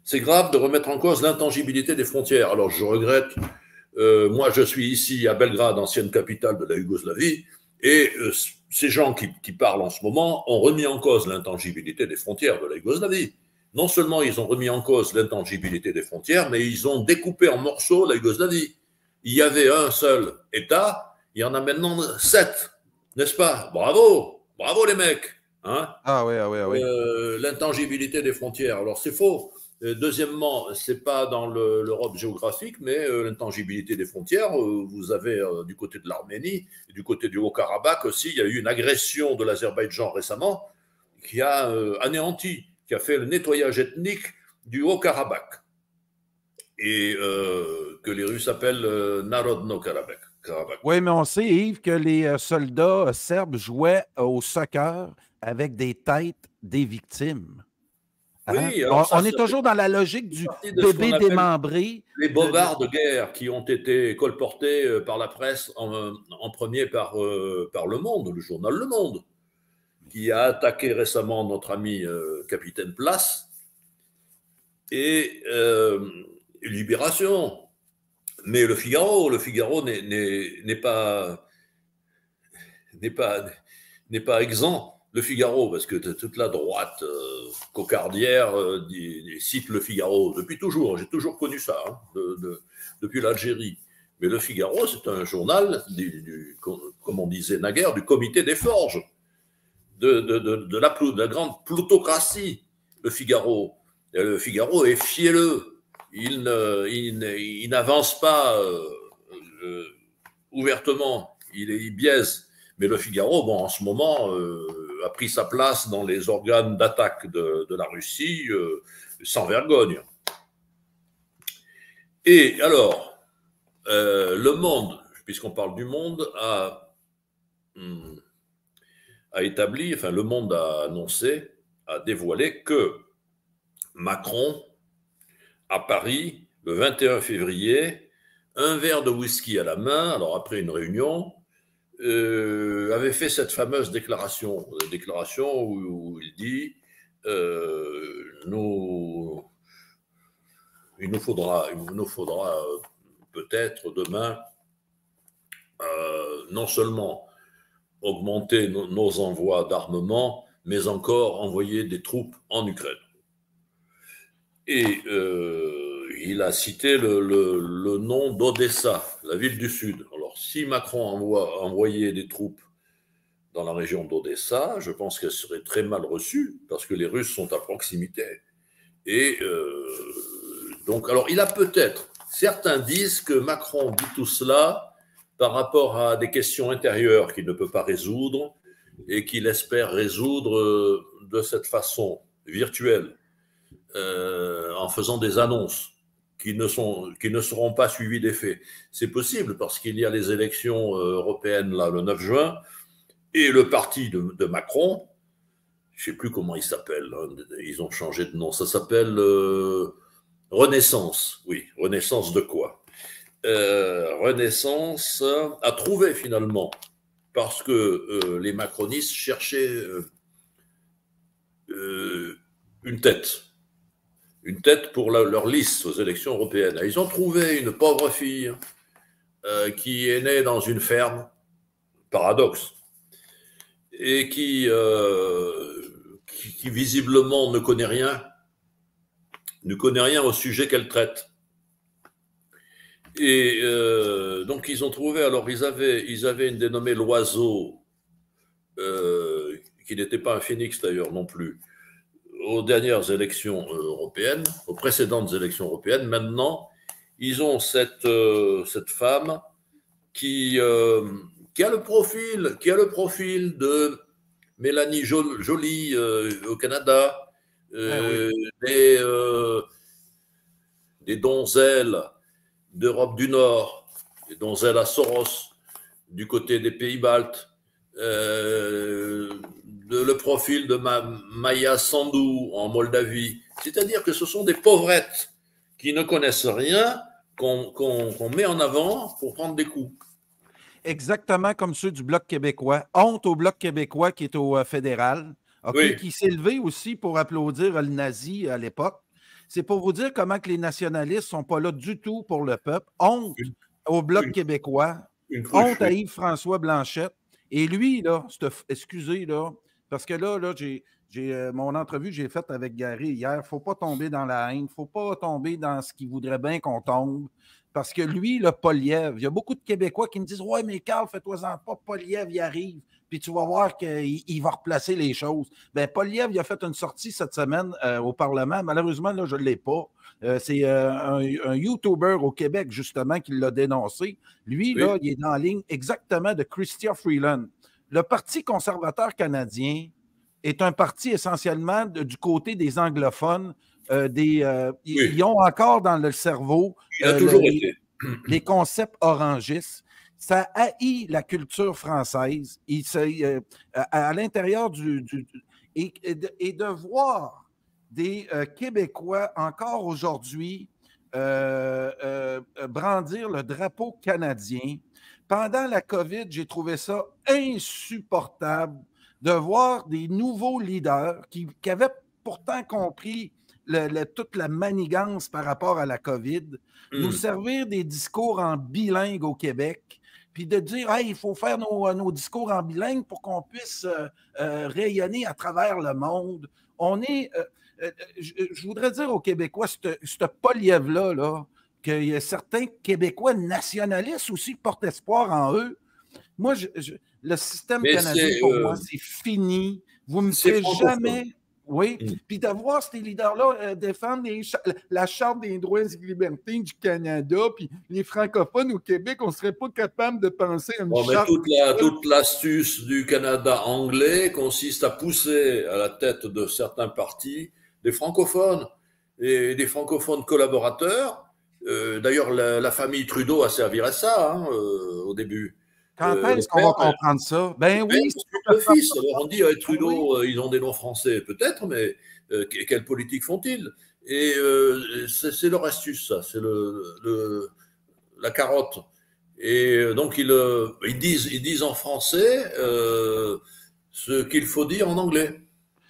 C: c'est grave de remettre en cause l'intangibilité des frontières. Alors, je regrette, euh, moi, je suis ici à Belgrade, ancienne capitale de la Yougoslavie, et euh, ces gens qui, qui parlent en ce moment ont remis en cause l'intangibilité des frontières de la Yougoslavie. Non seulement ils ont remis en cause l'intangibilité des frontières, mais ils ont découpé en morceaux la Yougoslavie. Il y avait un seul État, il y en a maintenant sept, n'est-ce pas? Bravo, bravo les mecs. Hein,
A: ah oui, ah oui, ah oui.
C: Euh, l'intangibilité des frontières. Alors c'est faux. Euh, deuxièmement, c'est pas dans le, l'Europe géographique, mais euh, l'intangibilité des frontières. Euh, vous avez euh, du côté de l'Arménie, et du côté du Haut-Karabakh aussi, il y a eu une agression de l'Azerbaïdjan récemment qui a euh, anéanti, qui a fait le nettoyage ethnique du Haut-Karabakh et euh, que les Russes appellent euh, Narodno-Karabakh.
A: Oui, mais on sait, Yves, que les euh, soldats euh, serbes jouaient euh, au soccer avec des têtes des victimes. Hein? Oui, alors on, ça, on est toujours dans la logique du bébé démembré.
C: Les bobards de... de guerre qui ont été colportés par la presse en, en premier par, euh, par Le Monde, le journal Le Monde, qui a attaqué récemment notre ami euh, Capitaine Place, et euh, Libération. Mais le Figaro, le Figaro n'est, n'est, n'est pas, n'est pas, n'est pas exempt. Le Figaro, parce que toute la droite euh, cocardière euh, cite le Figaro depuis toujours. J'ai toujours connu ça, hein, de, de, depuis l'Algérie. Mais le Figaro, c'est un journal, du, du, comme on disait naguère, du comité des forges, de, de, de, de, la, de la grande plutocratie, le Figaro. Et le Figaro est fielleux. Il, ne, il, il n'avance pas euh, euh, ouvertement, il, il biaise. Mais le Figaro, bon, en ce moment, euh, a pris sa place dans les organes d'attaque de, de la Russie euh, sans vergogne. Et alors, euh, le monde, puisqu'on parle du monde, a, hum, a établi, enfin le monde a annoncé, a dévoilé que Macron, à Paris, le vingt et un février, un verre de whisky à la main, alors après une réunion, euh, avait fait cette fameuse déclaration, déclaration où, où il dit euh, nous, il nous faudra, il nous faudra peut-être demain euh, non seulement augmenter no, nos envois d'armement, mais encore envoyer des troupes en Ukraine. Et euh, il a cité le, le, le nom d'Odessa, la ville du Sud. Alors, si Macron envoie, envoyait des troupes dans la région d'Odessa, je pense qu'elle serait très mal reçue, parce que les Russes sont à proximité. Et euh, donc, alors, il a peut-être, certains disent que Macron dit tout cela par rapport à des questions intérieures qu'il ne peut pas résoudre et qu'il espère résoudre de cette façon virtuelle. Euh, en faisant des annonces qui ne, sont, qui ne seront pas suivies des faits. C'est possible parce qu'il y a les élections européennes là, le neuf juin et le parti de, de Macron, je ne sais plus comment il s'appelle, hein, ils ont changé de nom, ça s'appelle euh, Renaissance. Oui, Renaissance de quoi euh, Renaissance a trouvé finalement, parce que euh, les macronistes cherchaient euh, euh, une tête. Une tête pour la, leur liste aux élections européennes. Ils ont trouvé une pauvre fille euh, qui est née dans une ferme, paradoxe, et qui, euh, qui, qui visiblement ne connaît rien, ne connaît rien au sujet qu'elle traite. Et euh, donc ils ont trouvé, alors ils avaient, ils avaient une dénommée Loiseau, euh, qui n'était pas un phénix d'ailleurs non plus, aux dernières élections européennes, aux précédentes élections européennes. Maintenant, ils ont cette, euh, cette femme qui, euh, qui, a le profil, qui a le profil de Mélanie Joly euh, au Canada, euh, ah oui. des, euh, des donzelles d'Europe du Nord, des donzelles à Soros du côté des pays baltes, euh, de, le profil de Ma, Maya Sandu en Moldavie. C'est-à-dire que ce sont des pauvrettes qui ne connaissent rien, qu'on qu'on, qu'on met en avant pour prendre des coups.
A: Exactement comme ceux du Bloc québécois. Honte au Bloc québécois qui est au euh, fédéral, okay, oui. Qui s'est levé aussi pour applaudir le nazi à l'époque. c'est pour vous dire comment que les nationalistes ne sont pas là du tout pour le peuple. Honte au Bloc
C: une,
A: québécois,
C: une
A: honte à Yves-François Blanchet. Et lui, là, excusez, là, parce que là, là j'ai euh, mon entrevue que j'ai faite avec Gary hier, il ne faut pas tomber dans la haine, il ne faut pas tomber dans ce qu'il voudrait bien qu'on tombe. Parce que lui, le Poilievre, il y a beaucoup de Québécois qui me disent « Ouais, mais Carl, fais-toi-en pas, Poilievre, il arrive. » Puis tu vas voir qu'il il va replacer les choses. Bien, Poilievre, il a fait une sortie cette semaine euh, au Parlement. Malheureusement, là, je ne l'ai pas. Euh, c'est euh, un, un YouTuber au Québec, justement, qui l'a dénoncé. Lui, oui. là, il est dans la ligne exactement de Chrystia Freeland. Le Parti conservateur canadien est un parti essentiellement de, du côté des anglophones. Euh, des, euh, oui. Ils ont encore dans le cerveau
C: il a euh, toujours
A: le,
C: été.
A: les concepts orangistes. Ça haït la culture française. Il, euh, à, à l'intérieur du... du et, et, de, et de voir des euh, Québécois encore aujourd'hui euh, euh, brandir le drapeau canadien. Pendant la COVID, j'ai trouvé ça insupportable de voir des nouveaux leaders qui, qui avaient pourtant compris le, le, toute la manigance par rapport à la COVID, mmh. nous servir des discours en bilingue au Québec, puis de dire hey, il faut faire nos, nos discours en bilingue pour qu'on puisse euh, euh, rayonner à travers le monde. On est, euh, euh, je, je voudrais dire aux Québécois, ce Poilievre-là, là, qu'il y a certains Québécois nationalistes aussi qui portent espoir en eux. Moi, je, je, le système Mais canadien, pour euh, moi, c'est fini. Vous ne me ferez jamais... Oui, mm. puis de voir ces leaders-là euh, défendre les, la Charte des droits et libertés du Canada, puis les francophones au Québec, on ne serait pas capable de penser à une
C: bon,
A: charte...
C: Mais toute, la, toute l'astuce du Canada anglais consiste à pousser à la tête de certains partis des francophones et des francophones collaborateurs. Euh, d'ailleurs, la, la famille Trudeau a servi à ça hein, euh, au début.
A: Quand euh, est-ce qu'on va comprendre ça? Ben oui.
C: Le fils. Alors on dit euh, Trudeau, oui. euh, ils ont des noms français, peut-être, mais euh, quelle politique font-ils? Et euh, c'est leur astuce, ça. C'est le, le, la carotte. Et donc ils, euh, ils, disent, ils disent en français euh, ce qu'il faut dire en anglais.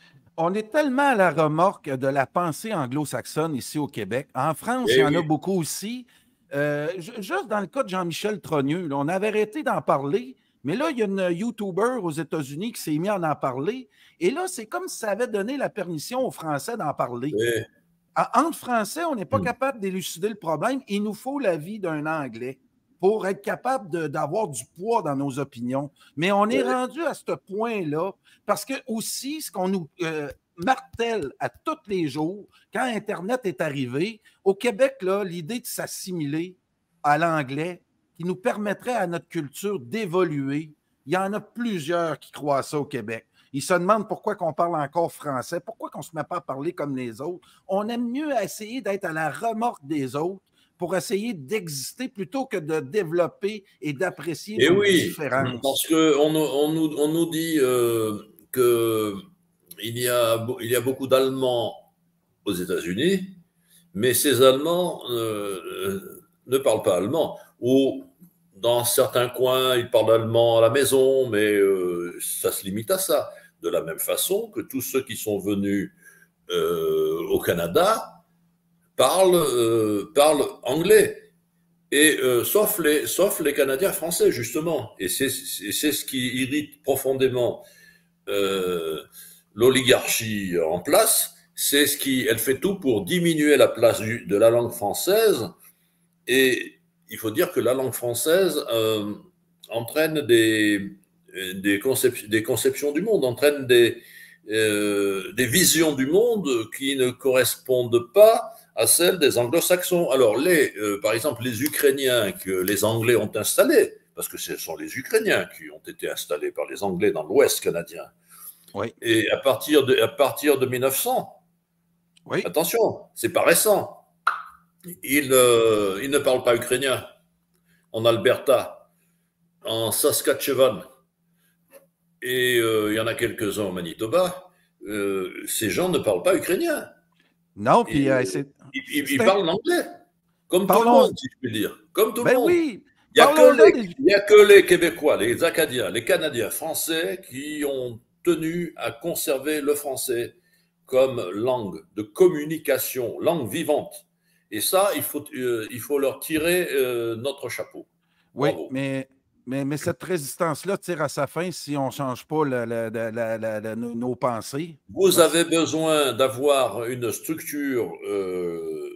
A: On est tellement à la remorque de la pensée anglo-saxonne ici au Québec. En France,
C: Et
A: il y en
C: oui.
A: a beaucoup aussi. Euh, juste dans le cas de Jean-Michel Trogneux, là, on avait arrêté d'en parler, mais là, il y a une YouTuber aux États-Unis qui s'est mis à en parler. Et là, c'est comme si ça avait donné la permission aux Français d'en parler.
C: Oui.
A: Entre Français, on n'est pas
C: mmh.
A: capable d'élucider le problème. Il nous faut l'avis d'un Anglais pour être capable d'avoir du poids dans nos opinions. Mais on est oui. rendu à ce point-là parce que aussi, ce qu'on nous... Euh, martèle à tous les jours, quand Internet est arrivé, au Québec, l'idée de s'assimiler à l'anglais qui nous permettrait à notre culture d'évoluer, il y en a plusieurs qui croient à ça au Québec. Ils se demandent pourquoi qu'on parle encore français, pourquoi qu'on ne se met pas à parler comme les autres. On aime mieux essayer d'être à la remorque des autres pour essayer d'exister plutôt que de développer et d'apprécier nos
C: oui,
A: différences.
C: Parce qu'on on nous, on nous dit euh, que Il y, a, il y a beaucoup d'Allemands aux États-Unis, mais ces Allemands euh, ne parlent pas allemand. Ou dans certains coins, ils parlent allemand à la maison, mais euh, ça se limite à ça. De la même façon que tous ceux qui sont venus euh, au Canada parlent, euh, parlent anglais. Et euh, sauf, les, sauf les Canadiens français, justement. Et c'est ce qui irrite profondément euh, l'oligarchie en place, c'est ce qui, elle fait tout pour diminuer la place du, de la langue française. Et il faut dire que la langue française euh, entraîne des, des, concep- des conceptions du monde, entraîne des, euh, des visions du monde qui ne correspondent pas à celles des anglo-saxons. Alors, les, euh, par exemple, les Ukrainiens que les Anglais ont installés, parce que ce sont les Ukrainiens qui ont été installés par les Anglais dans l'Ouest canadien,
A: oui.
C: Et à partir de, à partir de mille neuf cents,
A: oui.
C: attention, c'est pas récent, ils, euh, ils ne parlent pas ukrainien. En Alberta, en Saskatchewan, et euh, il y en a quelques-uns au Manitoba, euh, ces gens ne parlent pas ukrainien.
A: Non, puis euh,
C: c'est... Ils, ils, ils parlent l'anglais, comme
A: Parlons...
C: tout le monde, si je puis dire. Comme tout
A: ben
C: le monde.
A: Oui.
C: Il n'y a, des... a que les Québécois, les Acadiens, les Canadiens français qui ont tenu à conserver le français comme langue de communication, langue vivante. Et ça, il faut, euh, il faut leur tirer euh, notre chapeau.
A: Oui,
C: Bravo.
A: mais, mais, mais cette résistance-là tire à sa fin si on ne change pas la, la, la, la, la, la, nos, nos pensées.
C: Vous
A: Parce...
C: avez besoin d'avoir une structure euh,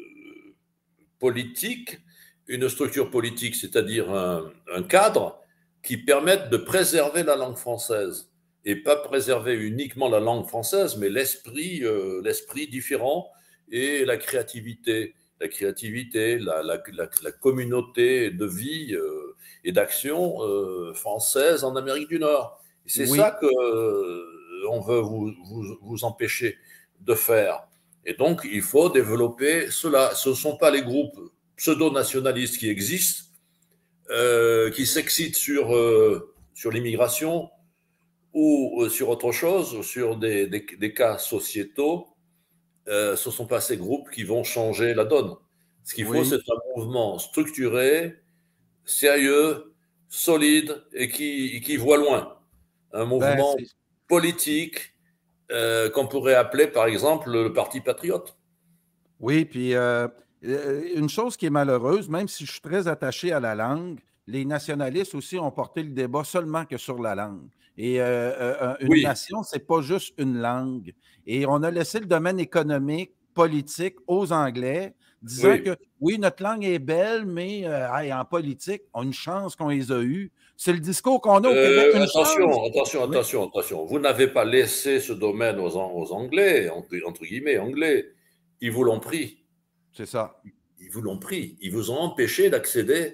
C: politique, une structure politique, c'est-à-dire un, un cadre qui permette de préserver la langue française. Et pas préserver uniquement la langue française, mais l'esprit, euh, l'esprit différent et la créativité. La créativité, la, la, la, la communauté de vie euh, et d'action euh, française en Amérique du Nord. C'est oui. ça qu'on euh, veut vous, vous, vous empêcher de faire. Et donc, il faut développer cela. Ce ne sont pas les groupes pseudo-nationalistes qui existent, euh, qui s'excitent sur, euh, sur l'immigration, ou sur autre chose, sur des, des, des cas sociétaux, euh, ce ne sont pas ces groupes qui vont changer la donne. Ce qu'il oui. faut, c'est un mouvement structuré, sérieux, solide et qui, qui voit loin. Un mouvement ben, politique euh, qu'on pourrait appeler, par exemple, le Parti patriote.
A: Oui, puis euh, une chose qui est malheureuse, même si je suis très attaché à la langue, les nationalistes aussi ont porté le débat seulement que sur la langue. Et euh, euh, une oui. nation, ce n'est pas juste une langue. Et on a laissé le domaine économique, politique aux Anglais, disant oui. que oui, notre langue est belle, mais euh, hey, en politique, on a une chance qu'on les a eus. C'est le discours qu'on a au Québec.
C: Euh, attention, chance. attention, oui. attention, attention. Vous n'avez pas laissé ce domaine aux, aux Anglais, entre, entre guillemets, Anglais. Ils vous l'ont pris.
A: C'est ça.
C: Ils vous l'ont pris. Ils vous ont empêché d'accéder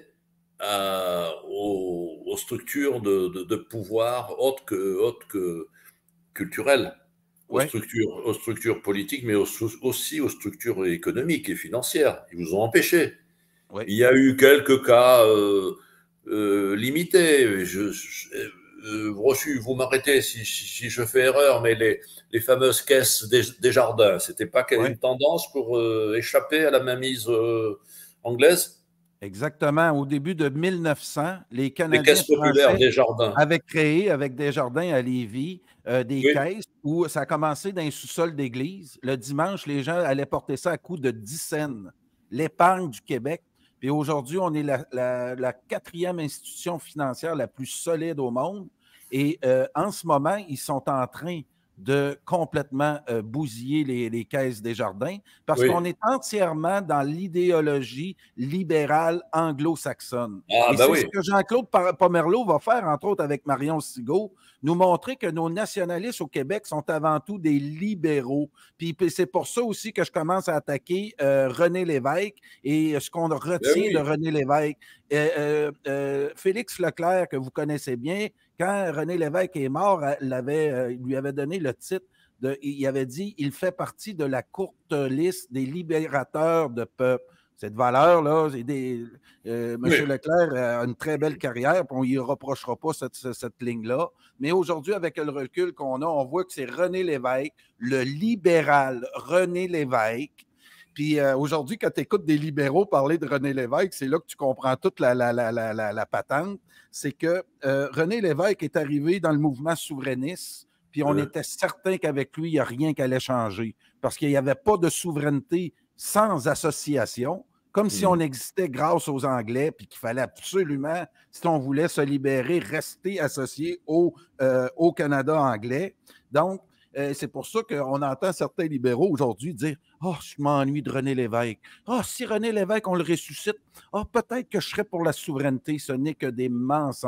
C: à, aux, aux structures de, de, de pouvoir autres que, autres que culturelles, aux, ouais. structures, aux structures politiques, mais aux, aussi aux structures économiques et financières. Ils vous ont empêché. Ouais. Il y a eu quelques cas euh, euh, limités. Je, je, euh, Brochu, vous m'arrêtez si, si, si je fais erreur, mais les, les fameuses caisses des, des jardins, c'était pas ouais. une tendance pour euh, échapper à la mainmise euh, anglaise?
A: Exactement. Au début de mille neuf cents, les Canadiens
C: les caisses populaires des jardins
A: avaient créé, avec Desjardins à Lévis, euh, des oui. caisses où ça a commencé dans les sous-sols d'église. Le dimanche, les gens allaient porter ça à coût de dix cents. L'épargne du Québec. Puis aujourd'hui, on est la, la, la quatrième institution financière la plus solide au monde. Et euh, en ce moment, ils sont en train de complètement euh, bousiller les, les caisses des jardins parce oui. qu'on est entièrement dans l'idéologie libérale anglo-saxonne.
C: Ah,
A: Et
C: ben
A: c'est
C: oui.
A: ce que Jean-Claude Pomerleau va faire, entre autres avec Marion Sigaud, nous montrer que nos nationalistes au Québec sont avant tout des libéraux. Puis c'est pour ça aussi que je commence à attaquer euh, René Lévesque et ce qu'on retient ben oui. de René Lévesque. Euh, euh, euh, Félix Leclerc, que vous connaissez bien, quand René Lévesque est mort, l'avait, euh, il lui avait donné le titre, de, il avait dit « Il fait partie de la courte liste des libérateurs de peuple ». Cette valeur-là, des, euh, M. Oui. Leclerc a une très belle carrière, puis on ne lui reprochera pas cette, cette, cette ligne-là. Mais aujourd'hui, avec le recul qu'on a, on voit que c'est René Lévesque, le libéral René Lévesque. Puis euh, aujourd'hui, quand tu écoutes des libéraux parler de René Lévesque, c'est là que tu comprends toute la, la, la, la, la, la patente. C'est que euh, René Lévesque est arrivé dans le mouvement souverainiste, puis on oui. était certain qu'avec lui, il n'y a rien qui allait changer. Parce qu'il n'y avait pas de souveraineté sans association, comme mmh. si on existait grâce aux Anglais, puis qu'il fallait absolument, si on voulait se libérer, rester associé au, euh, au Canada anglais. Donc, euh, c'est pour ça qu'on entend certains libéraux aujourd'hui dire « Ah, oh, je m'ennuie de René Lévesque. Ah, oh, si René Lévesque, on le ressuscite, ah, oh, peut-être que je serais pour la souveraineté. Ce n'est que des mensonges. »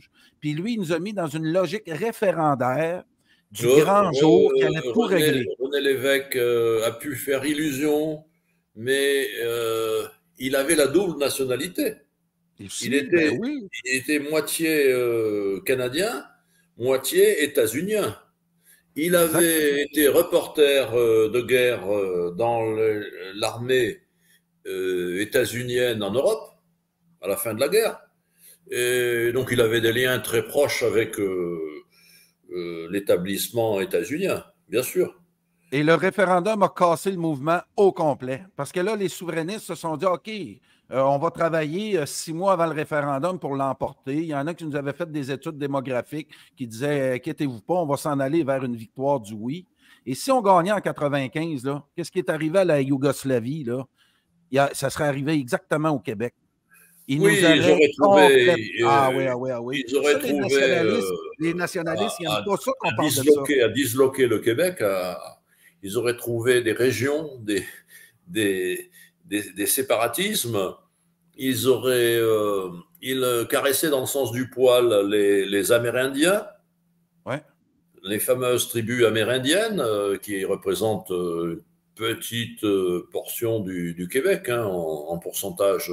A: Puis lui, il nous a mis dans une logique référendaire du je, grand je, jour qui allait tout
C: René,
A: régler.
C: René Lévesque euh, a pu faire illusion, mais euh, il avait la double nationalité.
A: Si,
C: il, était,
A: ben oui.
C: il était moitié euh, canadien, moitié états-unien. Il avait Exactement. été reporter euh, de guerre euh, dans le, l'armée euh, états-unienne en Europe, à la fin de la guerre. Et donc il avait des liens très proches avec euh, euh, l'établissement états-unien, bien sûr.
A: Et le référendum a cassé le mouvement au complet. Parce que là, les souverainistes se sont dit, OK, euh, on va travailler euh, six mois avant le référendum pour l'emporter. Il y en a qui nous avaient fait des études démographiques qui disaient, inquiétez-vous pas, on va s'en aller vers une victoire du oui. Et si on gagnait en quatre-vingt-quinze, là, qu'est-ce qui est arrivé à la Yougoslavie? Là? Il y a, ça serait arrivé exactement au Québec.
C: Ils oui, nous ils auraient trouvé. Euh,
A: ah oui, ah oui, ah oui.
C: Ils auraient
A: ça,
C: trouvé.
A: Les nationalistes, euh, les nationalistes à, ils n'aiment pas ça qu'on parle
C: disloquer,
A: de ça.
C: À disloquer le Québec, à, ils auraient trouvé des régions, des, des, des, des séparatismes. Ils auraient. Euh, ils caressaient dans le sens du poil les, les Amérindiens.
A: Ouais.
C: Les fameuses tribus amérindiennes euh, qui représentent euh, une petite euh, portion du, du Québec hein, en, en pourcentage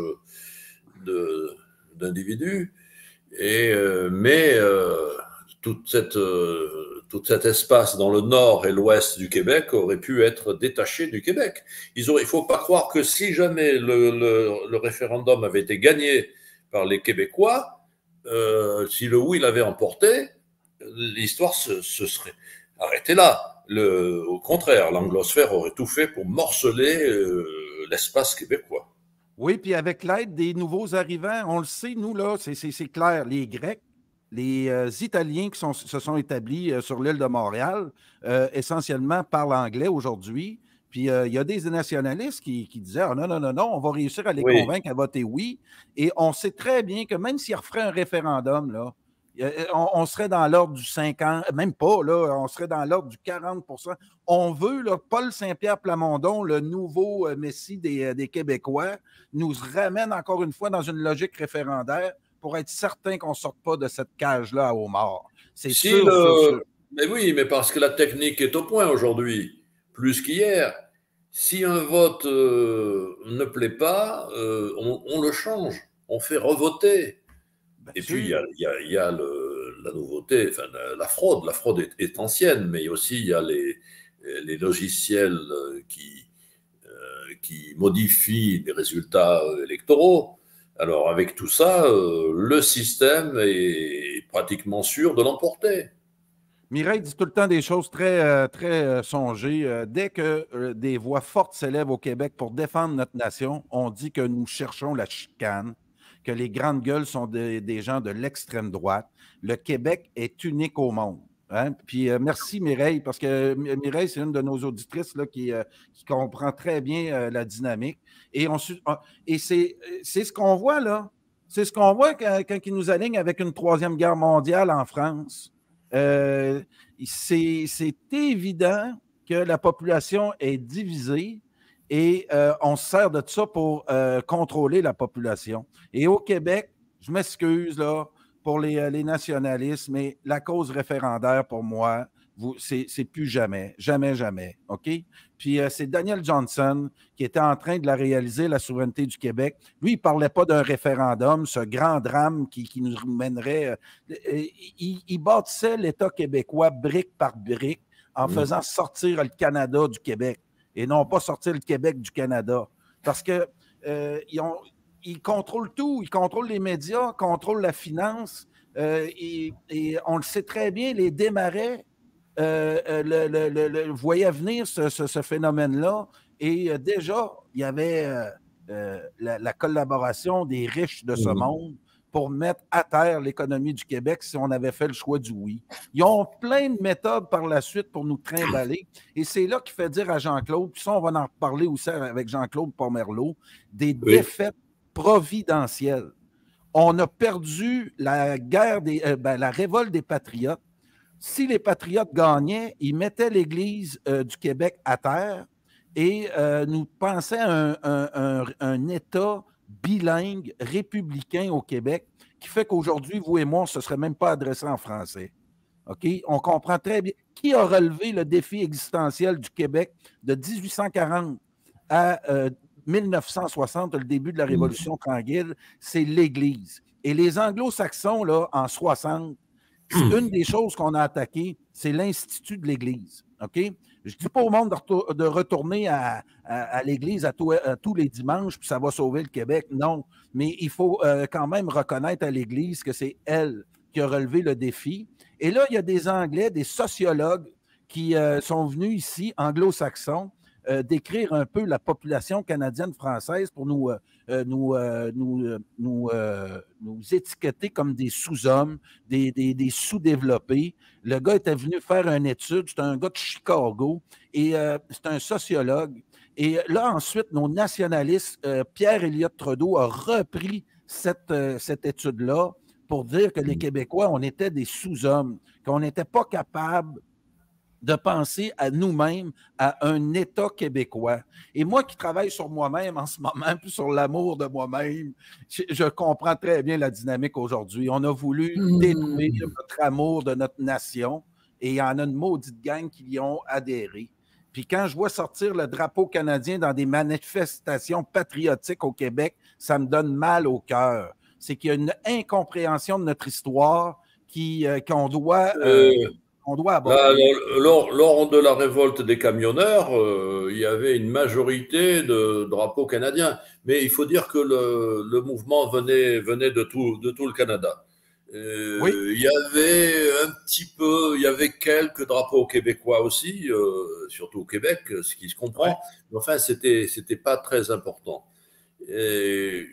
C: d'individus. Et euh, mais euh, toute cette, euh, tout cet espace dans le nord et l'ouest du Québec aurait pu être détaché du Québec. Ils auraient, il ne faut pas croire que si jamais le, le, le référendum avait été gagné par les Québécois, euh, si le oui l'avait emporté, l'histoire se, se serait arrêtée là. Le, au contraire, l'anglosphère aurait tout fait pour morceler euh, l'espace québécois.
A: Oui, puis avec l'aide des nouveaux arrivants, on le sait, nous, là, c'est clair, les Grecs, les euh, Italiens qui sont, se sont établis euh, sur l'île de Montréal, euh, essentiellement parlent anglais aujourd'hui. Puis il euh, y a des nationalistes qui, qui disaient oh, non, non, non, non, on va réussir à les oui. convaincre à voter oui. Et on sait très bien que même s'ils referaient un référendum, là, On, on serait dans l'ordre du cinquante, même pas, là, on serait dans l'ordre du quarante pour cent. On veut, là, Paul Saint-Pierre Plamondon, le nouveau euh, messie des, des Québécois, nous ramène encore une fois dans une logique référendaire pour être certain qu'on ne sorte pas de cette cage-là à Omar. C'est
C: si
A: sûr,
C: le...
A: sûr, sûr.
C: Mais oui, mais parce que la technique est au point aujourd'hui, plus qu'hier. Si un vote euh, ne plaît pas, euh, on, on le change, on fait revoter. Bien Et sûr. Puis, il y a, y a, y a le, la nouveauté, enfin, la, la fraude. La fraude est, est ancienne, mais aussi il y a les, les logiciels qui, euh, qui modifient les résultats électoraux. Alors, avec tout ça, euh, le système est pratiquement sûr de l'emporter.
A: Mireille dit tout le temps des choses très, très songées. Dès que des voix fortes s'élèvent au Québec pour défendre notre nation, on dit que nous cherchons la chicane, que les grandes gueules sont des, des gens de l'extrême droite. Le Québec est unique au monde. Hein? Puis euh, merci Mireille, parce que Mireille, c'est une de nos auditrices là, qui, euh, qui comprend très bien euh, la dynamique. Et, on, et c'est ce qu'on voit là. C'est ce qu'on voit quand, quand ils nous alignent avec une troisième guerre mondiale en France. Euh, c'est évident que la population est divisée. Et euh, on se sert de ça pour euh, contrôler la population. Et au Québec, je m'excuse là pour les, les nationalistes, mais la cause référendaire pour moi, c'est plus jamais, jamais, jamais. OK? Puis euh, c'est Daniel Johnson qui était en train de la réaliser, la souveraineté du Québec. Lui, il ne parlait pas d'un référendum, ce grand drame qui, qui nous mènerait. Euh, il, il bâtissait l'État québécois brique par brique en mmh. faisant sortir le Canada du Québec. Et non pas sortir le Québec du Canada. Parce qu'ils euh, ils contrôlent tout. Ils contrôlent les médias, contrôlent la finance. Euh, et, et on le sait très bien, les démarrais euh, le, le, le, le, voyaient venir ce, ce, ce phénomène-là. Et euh, déjà, il y avait euh, euh, la, la collaboration des riches de ce mmh. monde pour mettre à terre l'économie du Québec si on avait fait le choix du oui. Ils ont plein de méthodes par la suite pour nous trimballer. Et c'est là qu'il fait dire à Jean-Claude, puis ça, on va en reparler aussi avec Jean-Claude Pomerleau, des oui. défaites providentielles. On a perdu la guerre des, euh, ben, la révolte des patriotes. Si les patriotes gagnaient, ils mettaient l'Église euh, du Québec à terre et euh, nous pensaient à un, un, un, un État bilingue, républicain au Québec, qui fait qu'aujourd'hui, vous et moi, on ne se serait même pas adressé en français. OK? On comprend très bien. Qui a relevé le défi existentiel du Québec de mille huit cent quarante à euh, mille neuf cent soixante, le début de la Révolution tranquille? C'est l'Église. Et les Anglo-Saxons, là, en soixante, une des choses qu'on a attaquées, c'est l'Institut de l'Église. OK? Je ne dis pas au monde de, retour, de retourner à, à, à l'Église à, à tous les dimanches, puis ça va sauver le Québec. Non, mais il faut euh, quand même reconnaître à l'Église que c'est elle qui a relevé le défi. Et là, il y a des Anglais, des sociologues qui euh, sont venus ici, anglo-saxons, euh, décrire un peu la population canadienne-française pour nous, euh, nous, euh, nous, euh, nous, euh, nous étiqueter comme des sous-hommes, des, des, des sous-développés. Le gars était venu faire une étude, c'est un gars de Chicago, et euh, c'est un sociologue. Et là, ensuite, nos nationalistes, euh, Pierre Elliott Trudeau a repris cette, euh, cette étude-là pour dire que les Québécois, on était des sous-hommes, qu'on n'était pas capable de penser à nous-mêmes, à un État québécois. Et moi qui travaille sur moi-même en ce moment, puis sur l'amour de moi-même, je, je comprends très bien la dynamique aujourd'hui. On a voulu mmh. détruire notre amour de notre nation et il y en a une maudite gang qui y ont adhéré. Puis quand je vois sortir le drapeau canadien dans des manifestations patriotiques au Québec, ça me donne mal au cœur. C'est qu'il y a une incompréhension de notre histoire qui, euh, qu'on doit, euh, euh, qu'on doit aborder.
C: Là, lors, lors de la révolte des camionneurs, euh, il y avait une majorité de drapeaux canadiens. Mais il faut dire que le, le mouvement venait, venait de, tout, de tout le Canada. Euh, oui. Il y avait un petit peu, il y avait quelques drapeaux québécois aussi, euh, surtout au Québec, ce qui se comprend. Ouais. Mais enfin, c'était, c'était pas très important. Et,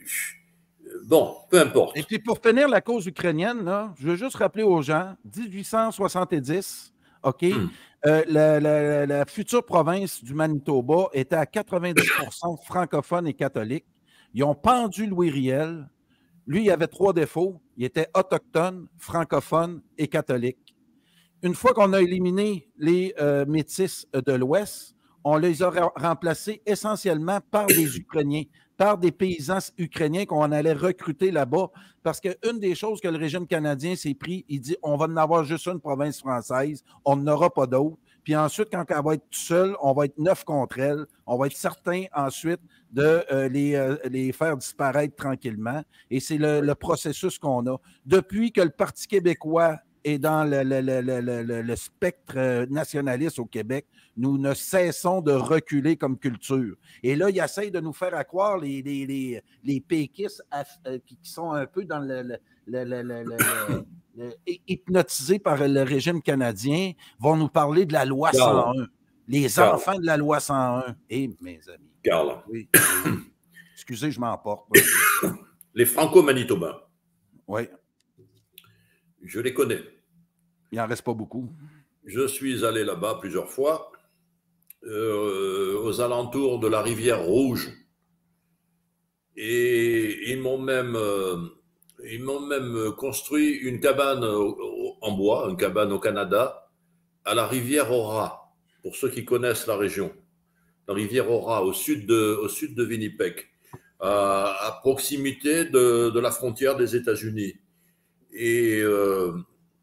C: bon, peu importe.
A: Et puis pour finir la cause ukrainienne, là, je veux juste rappeler aux gens, dix-huit cent soixante-dix, OK, hmm. euh, la, la, la future province du Manitoba était à quatre-vingt-dix pour cent francophone et catholique. Ils ont pendu Louis Riel. Lui, il avait trois défauts. Il était autochtone, francophone et catholique. Une fois qu'on a éliminé les euh, métis de l'Ouest, on les a remplacés essentiellement par des Ukrainiens, par des paysans ukrainiens qu'on allait recruter là-bas. Parce qu'une des choses que le régime canadien s'est pris, il dit on va en avoir juste une province française, on n'en aura pas d'autres. Puis ensuite, quand elle va être seule, on va être neuf contre elle. On va être certain ensuite de euh, les, euh, les faire disparaître tranquillement. Et c'est le, le processus qu'on a. Depuis que le Parti québécois est dans le, le, le, le, le, le spectre nationaliste au Québec, nous ne cessons de reculer comme culture. Et là, ils essayent de nous faire à croire, les, les, les, les péquistes euh, qui sont un peu dans le... le, le, le, le, le, le le, hypnotisés par le régime canadien, vont nous parler de la loi cent un. Les Carl. Enfants de la loi cent un. Eh, mes amis.
C: Carl.
A: Oui, oui. Excusez, je m'emporte. Oui.
C: Les Franco-Manitobains.
A: Oui.
C: Je les connais.
A: Il n'en reste pas beaucoup.
C: Je suis allé là-bas plusieurs fois, euh, aux alentours de la rivière Rouge. Et ils m'ont même... Euh, Ils m'ont même construit une cabane en bois, une cabane au Canada, à la rivière Ora, pour ceux qui connaissent la région. La rivière Ora, au sud de, au sud de Winnipeg, à, à proximité de, de la frontière des États-Unis. Et euh,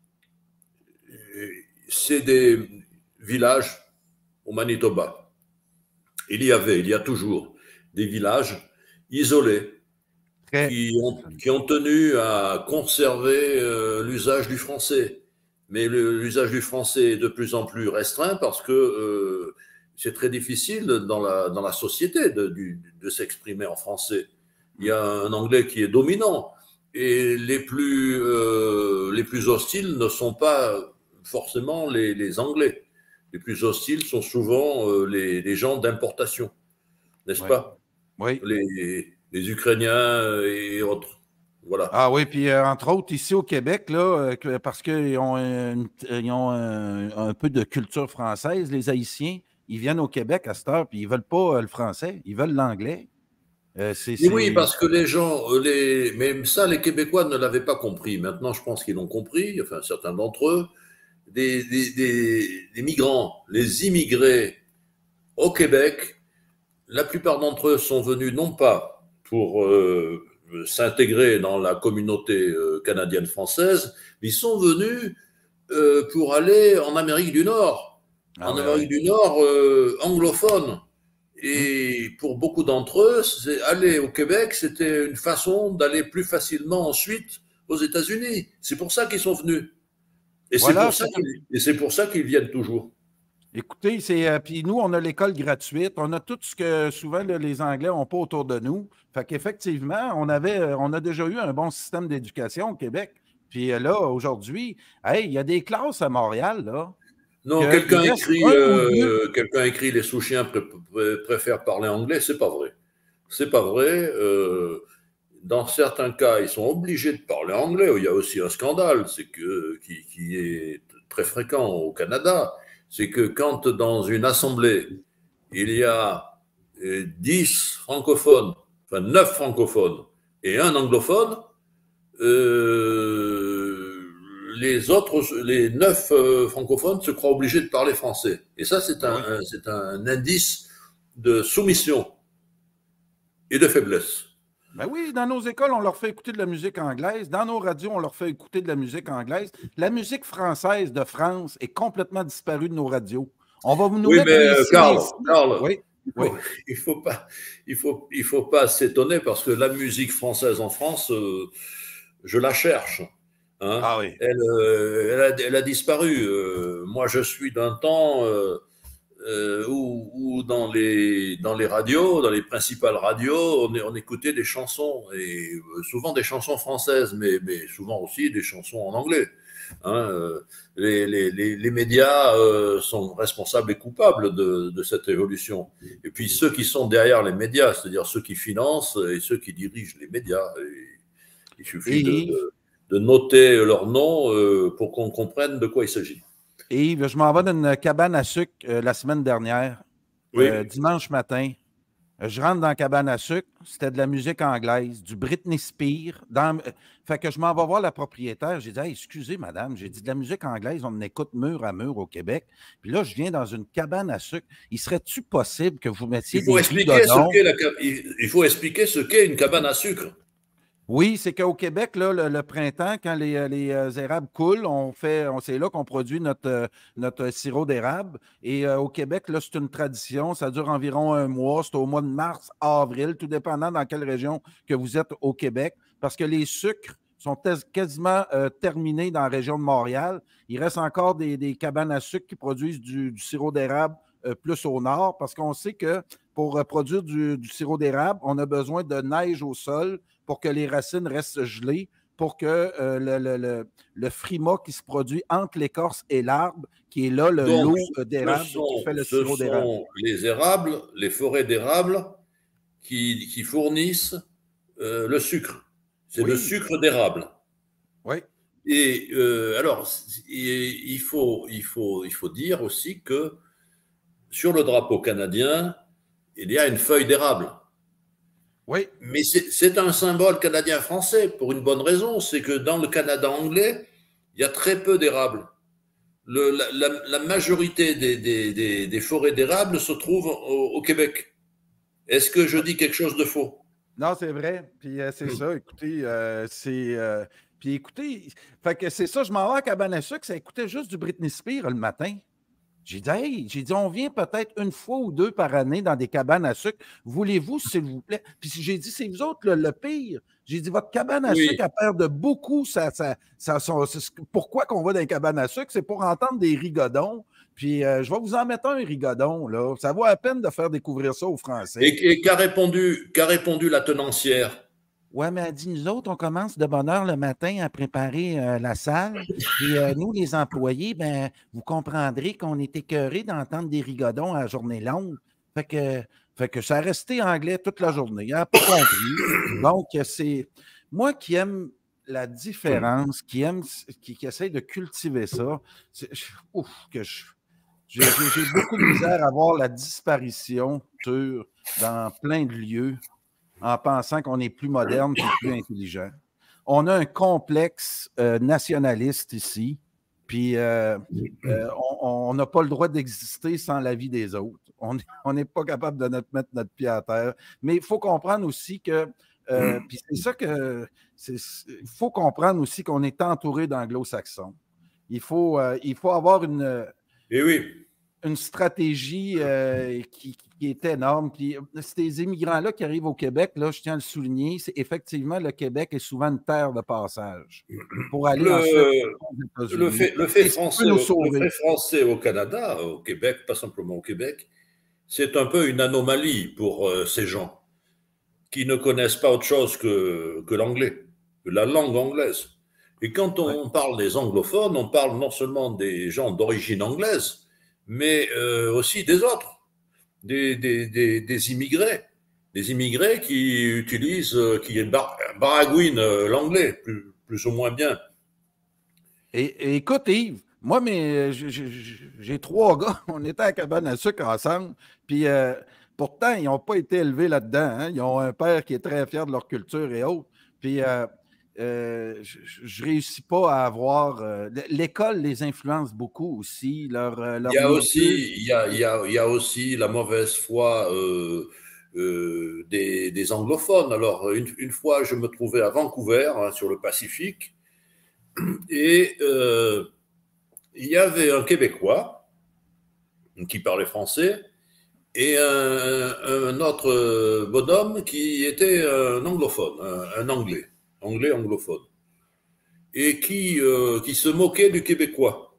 C: c'est des villages au Manitoba. Il y avait, il y a toujours des villages isolés, Qui ont, qui ont tenu à conserver euh, l'usage du français. Mais le, l'usage du français est de plus en plus restreint parce que euh, c'est très difficile dans la, dans la société de, de, de s'exprimer en français. Il y a un anglais qui est dominant et les plus, euh, les plus hostiles ne sont pas forcément les, les Anglais. Les plus hostiles sont souvent euh, les, les gens d'importation, n'est-ce
A: ouais.
C: pas?
A: Oui.
C: Les, les Ukrainiens et autres. Voilà.
A: Ah oui, puis euh, entre autres, ici au Québec, là, euh, parce qu'ils ont, une, ils ont un, un peu de culture française, les Haïtiens, ils viennent au Québec à cette heure, puis ils ne veulent pas euh, le français, ils veulent l'anglais.
C: Euh, c'est, c'est... Oui, parce que les gens, les... même ça, les Québécois ne l'avaient pas compris. Maintenant, je pense qu'ils l'ont compris, enfin, certains d'entre eux. Des, des, des, des migrants, les immigrés au Québec, la plupart d'entre eux sont venus non pas pour euh, s'intégrer dans la communauté euh, canadienne-française, mais ils sont venus euh, pour aller en Amérique du Nord, ah en ouais, Amérique ouais. du Nord euh, anglophone. Et pour beaucoup d'entre eux, c'est, aller au Québec, c'était une façon d'aller plus facilement ensuite aux États-Unis. C'est pour ça qu'ils sont venus. Et, voilà, c'est, pour ça qu'ils, et c'est pour ça qu'ils viennent toujours.
A: Écoutez, c'est, euh, puis nous, on a l'école gratuite. On a tout ce que souvent là, les Anglais n'ont pas autour de nous. Fait qu'effectivement, on avait, on a déjà eu un bon système d'éducation au Québec. Puis là, aujourd'hui, hey, il y a des classes à Montréal, là.
C: Non, quelqu'un écrit, euh, quelqu'un écrit les Souchiens pr pr préfèrent parler anglais, c'est pas vrai. C'est pas vrai. Euh, dans certains cas, ils sont obligés de parler anglais. Il y a aussi un scandale, c'est que qui, qui est très fréquent au Canada, c'est que quand dans une assemblée il y a dix francophones, enfin neuf francophones et un anglophone, euh, les autres, les neuf euh, francophones se croient obligés de parler français. Et ça, c'est un, un, c'est un indice de soumission et de faiblesse.
A: Ben oui, dans nos écoles, on leur fait écouter de la musique anglaise. Dans nos radios, on leur fait écouter de la musique anglaise. La musique française de France est complètement disparue de nos radios. On va nous
C: oui,
A: mettre
C: mais
A: les
C: Carl, Carl,
A: oui.
C: Il faut,
A: oui.
C: il faut pas, il faut, il faut pas s'étonner parce que la musique française en France, euh, je la cherche. Hein.
A: Ah oui.
C: Elle, euh, elle, a, elle a disparu. Euh, moi, je suis d'un temps euh, euh, où, où dans les dans les radios, dans les principales radios, on, on écoutait des chansons et souvent des chansons françaises, mais mais souvent aussi des chansons en anglais. Hein, les, les, les médias euh, sont responsables et coupables de, de cette évolution. Et puis ceux qui sont derrière les médias, c'est-à-dire ceux qui financent et ceux qui dirigent les médias, et il suffit et... de, de, de noter leur nom euh, pour qu'on comprenne de quoi il s'agit.
A: Et Yves, je m'en vais dans une cabane à sucre euh, la semaine dernière, oui. euh, dimanche matin. Je rentre dans la cabane à sucre, c'était de la musique anglaise, du Britney Spears. Dans... Fait que je m'en vais voir la propriétaire. J'ai dit hey, « Excusez, madame, j'ai dit de la musique anglaise, on en écoute mur à mur au Québec. Puis là, je viens dans une cabane à sucre. Il serait-tu possible que vous mettiez
C: il faut
A: des
C: expliquer ce qu'est la... Il faut expliquer ce qu'est une cabane à sucre. »
A: Oui, c'est qu'au Québec, là, le, le printemps, quand les, les euh, érables coulent, on fait, on, c'est là qu'on produit notre, euh, notre sirop d'érable. Et euh, au Québec, là, c'est une tradition. Ça dure environ un mois. C'est au mois de mars, avril, tout dépendant dans quelle région que vous êtes au Québec. Parce que les sucres sont quasiment euh, terminés dans la région de Montréal. Il reste encore des, des cabanes à sucre qui produisent du, du sirop d'érable euh, plus au nord, parce qu'on sait que pour euh, produire du, du sirop d'érable, on a besoin de neige au sol pour que les racines restent gelées, pour que euh, le, le, le, le frima qui se produit entre l'écorce et l'arbre, qui est là le
C: Donc,
A: lot d'érable qui fait le sirop d'érable.
C: Ce sont les érables, les forêts d'érable qui, qui fournissent euh, le sucre. C'est oui. le sucre d'érable.
A: Oui.
C: Et euh, alors, il faut, il, faut, il faut dire aussi que sur le drapeau canadien, il y a une feuille d'érable.
A: Oui.
C: Mais c'est un symbole canadien-français pour une bonne raison, c'est que dans le Canada anglais, il y a très peu d'érables. La, la, la majorité des, des, des, des forêts d'érable se trouvent au, au Québec. Est-ce que je dis quelque chose de faux?
A: Non, c'est vrai. Puis euh, c'est mmh. ça. Écoutez, euh, c'est. Euh, puis écoutez, fait que c'est ça, je m'en vais à cabane à sucre, ça écoutait juste du Britney Spears le matin. J'ai dit, hey, j'ai dit, on vient peut-être une fois ou deux par année dans des cabanes à sucre. Voulez-vous, s'il vous plaît? Puis j'ai dit, c'est vous autres le, le pire. J'ai dit, votre cabane à oui. sucre, elle perd de beaucoup. Ça, ça, ça, ça, pourquoi qu'on va dans les cabanes à sucre? C'est pour entendre des rigodons. Puis euh, je vais vous en mettre un rigodon, là. Ça vaut la peine de faire découvrir ça aux Français.
C: Et, et qu'a répondu, qu'a répondu la tenancière?
A: Oui, mais elle dit, nous autres, on commence de bonne heure le matin à préparer euh, la salle. Et euh, nous, les employés, ben, vous comprendrez qu'on est écœurés d'entendre des rigodons à la journée longue. Fait que, fait que ça a resté anglais toute la journée. Il n'a pas compris. Donc, c'est moi qui aime la différence, qui aime, qui, qui essaie de cultiver ça. Ouf, que je, j'ai, j'ai beaucoup de misère à voir la disparition dans plein de lieux, en pensant qu'on est plus moderne et plus intelligent. On a un complexe euh, nationaliste ici, puis euh, euh, on n'a pas le droit d'exister sans l'avis des autres. On n'est pas capable de notre, mettre notre pied à terre. Mais il faut comprendre aussi que, euh, puis c'est ça que, il faut comprendre aussi qu'on est entouré d'anglo-saxons. Il faut, euh, il faut avoir une...
C: Et oui.
A: une stratégie euh, qui, qui est énorme. Puis, ces immigrants-là qui arrivent au Québec, là, je tiens à le souligner, c'est effectivement, le Québec est souvent une terre de passage. Pour aller
C: le,
A: ensuite
C: le fait, le fait français, le fait français au Canada, au Québec, pas simplement au Québec, c'est un peu une anomalie pour euh, ces gens qui ne connaissent pas autre chose que, que l'anglais, que la langue anglaise. Et quand on ouais. parle des anglophones, on parle non seulement des gens d'origine anglaise, mais euh, aussi des autres, des, des, des, des immigrés, des immigrés qui utilisent, qui bar, baragouinent l'anglais plus, plus ou moins bien.
A: Et, et écoute, Yves, moi, mais j'ai trois gars, on était à la cabane à sucre ensemble, puis euh, pourtant, ils n'ont pas été élevés là-dedans. Hein? Ils ont un père qui est très fier de leur culture et autres. Puis euh, euh, je ne réussis pas à avoir... Euh, l'école les influence beaucoup aussi. Leur, leur
C: il, y a aussi il, y a, il, y a, il y a aussi la mauvaise foi euh, euh, des, des anglophones. Alors, une, une fois, je me trouvais à Vancouver, hein, sur le Pacifique, et... Euh, il y avait un Québécois qui parlait français et un, un autre bonhomme qui était un anglophone, un, un anglais, anglais anglophone, et qui, euh, qui se moquait du Québécois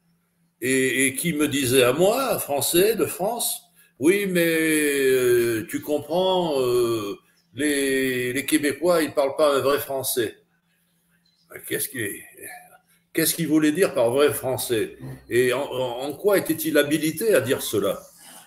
C: et, et qui me disait à moi, français de France, oui, mais euh, tu comprends, euh, les, les Québécois, ils ne parlent pas un vrai français. Qu'est-ce qui est... Qu'est-ce qu'il voulait dire par vrai français? Et en, en quoi était-il habilité à dire cela?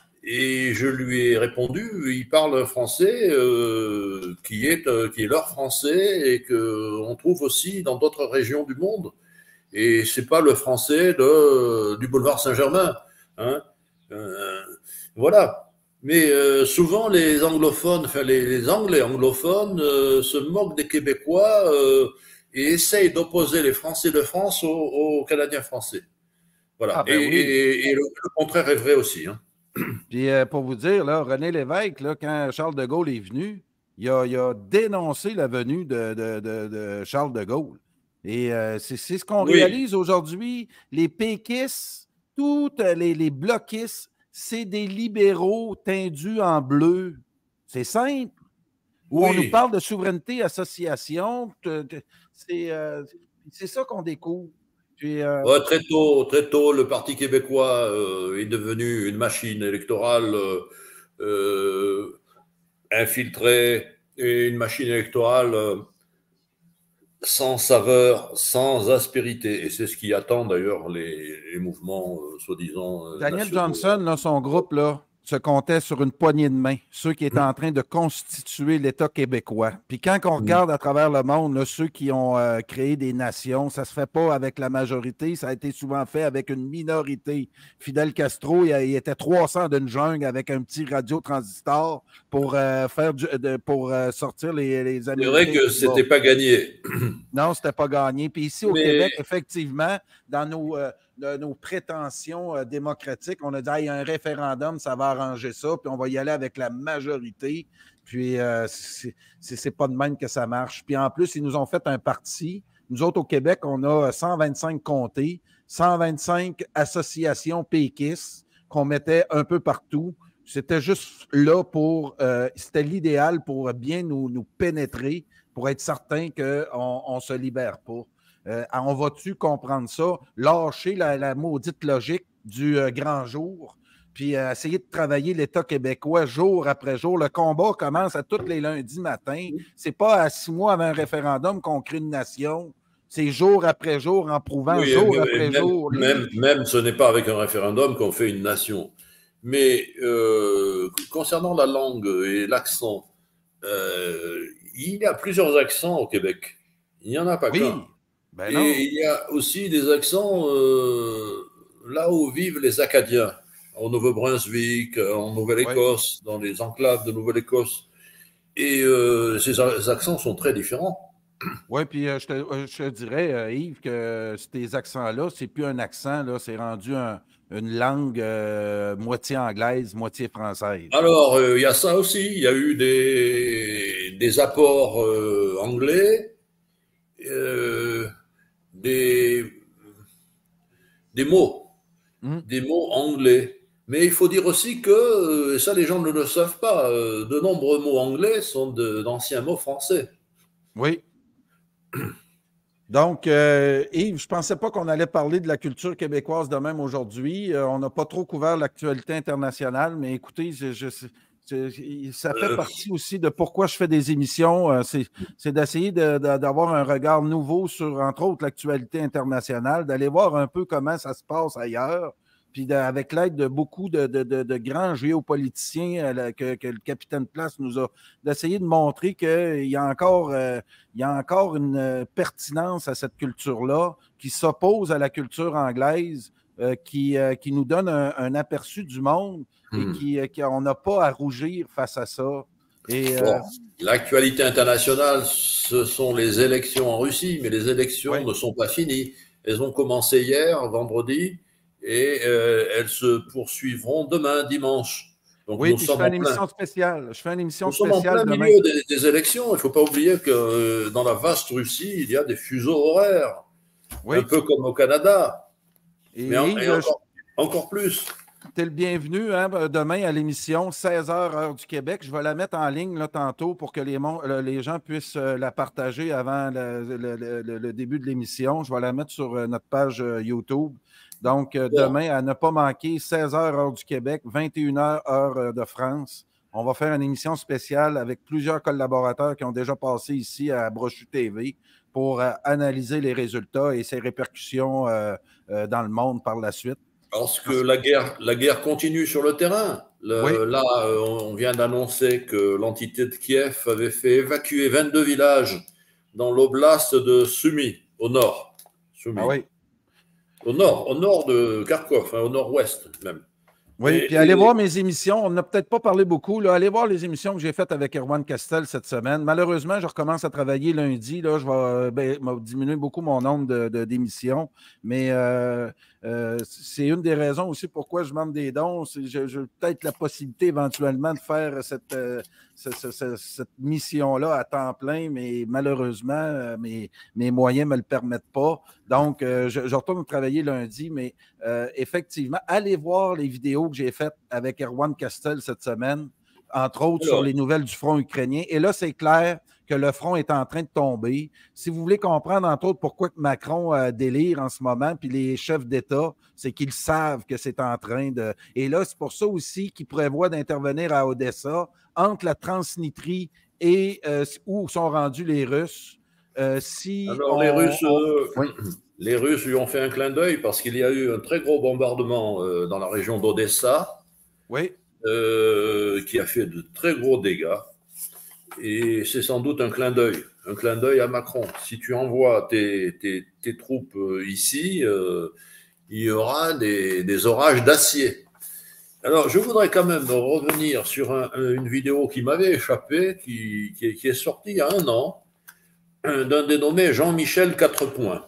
C: Et je lui ai répondu, il parle un français euh, qui, est, euh, qui est leur français et qu'on trouve aussi dans d'autres régions du monde. Et ce n'est pas le français de, du boulevard Saint-Germain. Hein? Euh, voilà. Mais euh, souvent, les anglophones, enfin les, les Anglais anglophones euh, se moquent des Québécois euh, et essaye d'opposer les Français de France aux, aux Canadiens français. Voilà. Ah ben et, oui. et, et le, le contraire est vrai aussi. Hein.
A: Puis euh, pour vous dire, là, René Lévesque, là, quand Charles de Gaulle est venu, il a, il a dénoncé la venue de, de, de, de Charles de Gaulle. Et euh, c'est ce qu'on oui. réalise aujourd'hui. Les péquistes, toutes les, les bloquistes, c'est des libéraux tendus en bleu. C'est simple. Où oui. on nous parle de souveraineté, association. C'est euh, ça qu'on découvre. Puis, euh...
C: ouais, très tôt, très tôt, le Parti québécois euh, est devenu une machine électorale euh, infiltrée et une machine électorale euh, sans saveur, sans aspérité. Et c'est ce qui attend d'ailleurs les, les mouvements euh, soi-disant. Euh,
A: Daniel Johnson, là, son groupe, là, se comptait sur une poignée de main, ceux qui étaient mmh. en train de constituer l'État québécois. Puis quand on regarde mmh. à travers le monde, là, ceux qui ont euh, créé des nations, ça ne se fait pas avec la majorité, ça a été souvent fait avec une minorité. Fidel Castro, il, il était trois cents d'une jungle avec un petit radio-transistor pour, euh, faire du, de, pour euh, sortir les, les Américains.
C: C'est vrai que ce n'était pas gagné.
A: Non, c'était pas gagné. Puis ici, au Mais... Québec, effectivement, dans nos... Euh, de nos prétentions euh, démocratiques. On a dit, ah, il y a un référendum, ça va arranger ça, puis on va y aller avec la majorité. Puis, euh, c'est pas de même que ça marche. Puis, en plus, ils nous ont fait un parti. Nous autres, au Québec, on a cent vingt-cinq comtés, cent vingt-cinq associations péquistes qu'on mettait un peu partout. C'était juste là pour... Euh, c'était l'idéal pour bien nous, nous pénétrer, pour être certain qu'on ne se libère pas. Euh, on va-tu comprendre ça? Lâcher la, la maudite logique du euh, grand jour, puis euh, essayer de travailler l'État québécois jour après jour. Le combat commence à tous les lundis matins. C'est pas à six mois avant un référendum qu'on crée une nation. C'est jour après jour, en prouvant oui, jour mais, après
C: même,
A: jour.
C: Même, les... même ce n'est pas avec un référendum qu'on fait une nation. Mais euh, concernant la langue et l'accent, euh, il y a plusieurs accents au Québec. Il n'y en a pas
A: oui.
C: qu'un.
A: Ben
C: et
A: non.
C: il y a aussi des accents euh, là où vivent les Acadiens, au Nouveau-Brunswick, en Nouvelle-Écosse, oui. dans les enclaves de Nouvelle-Écosse. Et euh, ces accents sont très différents.
A: Oui, puis euh, je, te, je te dirais, euh, Yves, que ces accents-là, c'est plus un accent, là, c'est rendu un, une langue euh, moitié anglaise, moitié française.
C: Alors, il euh, y a ça aussi. Il y a eu des, des apports euh, anglais. Euh, Des, des mots, mmh. des mots anglais. Mais il faut dire aussi que, et ça les gens ne le savent pas, de nombreux mots anglais sont d'anciens mots français.
A: Oui. Donc, euh, Yves, je ne pensais pas qu'on allait parler de la culture québécoise de même aujourd'hui. Euh, on n'a pas trop couvert l'actualité internationale, mais écoutez, je, je, Ça fait partie aussi de pourquoi je fais des émissions. C'est d'essayer de, de, d'avoir un regard nouveau sur, entre autres, l'actualité internationale, d'aller voir un peu comment ça se passe ailleurs. Puis de, avec l'aide de beaucoup de, de, de, de grands géopoliticiens euh, que, que le capitaine Place nous a, d'essayer de montrer qu'il y a encore, euh, il y a encore une euh, pertinence à cette culture-là qui s'oppose à la culture anglaise, euh, qui, euh, qui nous donne un, un aperçu du monde mmh. et qui, euh, qui on n'a pas à rougir face à ça. Et,
C: bon,
A: euh,
C: l'actualité internationale, ce sont les élections en Russie, mais les élections oui. ne sont pas finies. Elles ont commencé hier, vendredi. Et euh, elles se poursuivront demain, dimanche.
A: Donc, oui, nous puis sommes je fais une émission plein... spéciale. Je fais une émission
C: nous
A: spéciale
C: sommes en plein
A: demain.
C: milieu des, des élections. Il ne faut pas oublier que euh, dans la vaste Russie, il y a des fuseaux horaires, oui. un peu comme au Canada. Et mais en, et je... encore, encore plus.
A: Tu es le bienvenu hein, demain à l'émission, seize heures, heure du Québec. Je vais la mettre en ligne là, tantôt pour que les, les gens puissent la partager avant le, le, le, le début de l'émission. Je vais la mettre sur notre page YouTube. Donc, euh, demain, à ne pas manquer, seize heures, heure du Québec, vingt et une heures, heure de France. On va faire une émission spéciale avec plusieurs collaborateurs qui ont déjà passé ici à Brochu T V pour euh, analyser les résultats et ses répercussions euh, euh, dans le monde par la suite.
C: Parce que la guerre, la guerre continue sur le terrain. Le, oui. Là, on vient d'annoncer que l'entité de Kiev avait fait évacuer vingt-deux villages dans l'oblast de Sumy, au nord. Sumy.
A: Ah oui.
C: Au nord, au nord de Kharkov, hein, au nord-ouest même.
A: Oui, et, puis allez et... voir mes émissions. On n'a peut-être pas parlé beaucoup. Là. Allez voir les émissions que j'ai faites avec Erwan Castel cette semaine. Malheureusement, je recommence à travailler lundi. Là. Je vais ben, diminuer beaucoup mon nombre de, de, d'émissions. Mais euh, euh, c'est une des raisons aussi pourquoi je demande des dons. C'est, je, je, peut-être la possibilité éventuellement de faire cette, euh, cette, cette, cette mission-là à temps plein, mais malheureusement, euh, mes, mes moyens ne me le permettent pas. Donc, euh, je, je retourne travailler lundi, mais euh, effectivement, allez voir les vidéos que j'ai faites avec Erwan Castel cette semaine, entre autres Alors. sur les nouvelles du front ukrainien. Et là, c'est clair que le front est en train de tomber. Si vous voulez comprendre, entre autres, pourquoi Macron euh, délire en ce moment, puis les chefs d'État, c'est qu'ils savent que c'est en train de... Et là, c'est pour ça aussi qu'ils prévoient d'intervenir à Odessa, entre la Transnistrie et euh, où sont rendus les Russes. Euh, si
C: Alors,
A: on,
C: les, Russes,
A: on...
C: euh,
A: oui.
C: les Russes lui ont fait un clin d'œil parce qu'il y a eu un très gros bombardement euh, dans la région d'Odessa,
A: oui.
C: euh, qui a fait de très gros dégâts. Et c'est sans doute un clin d'œil, un clin d'œil à Macron. Si tu envoies tes, tes, tes troupes ici, euh, il y aura des, des orages d'acier. Alors, je voudrais quand même revenir sur un, une vidéo qui m'avait échappé, qui, qui, qui est sortie il y a un an, d'un dénommé Jean-Michel Quatrepoint,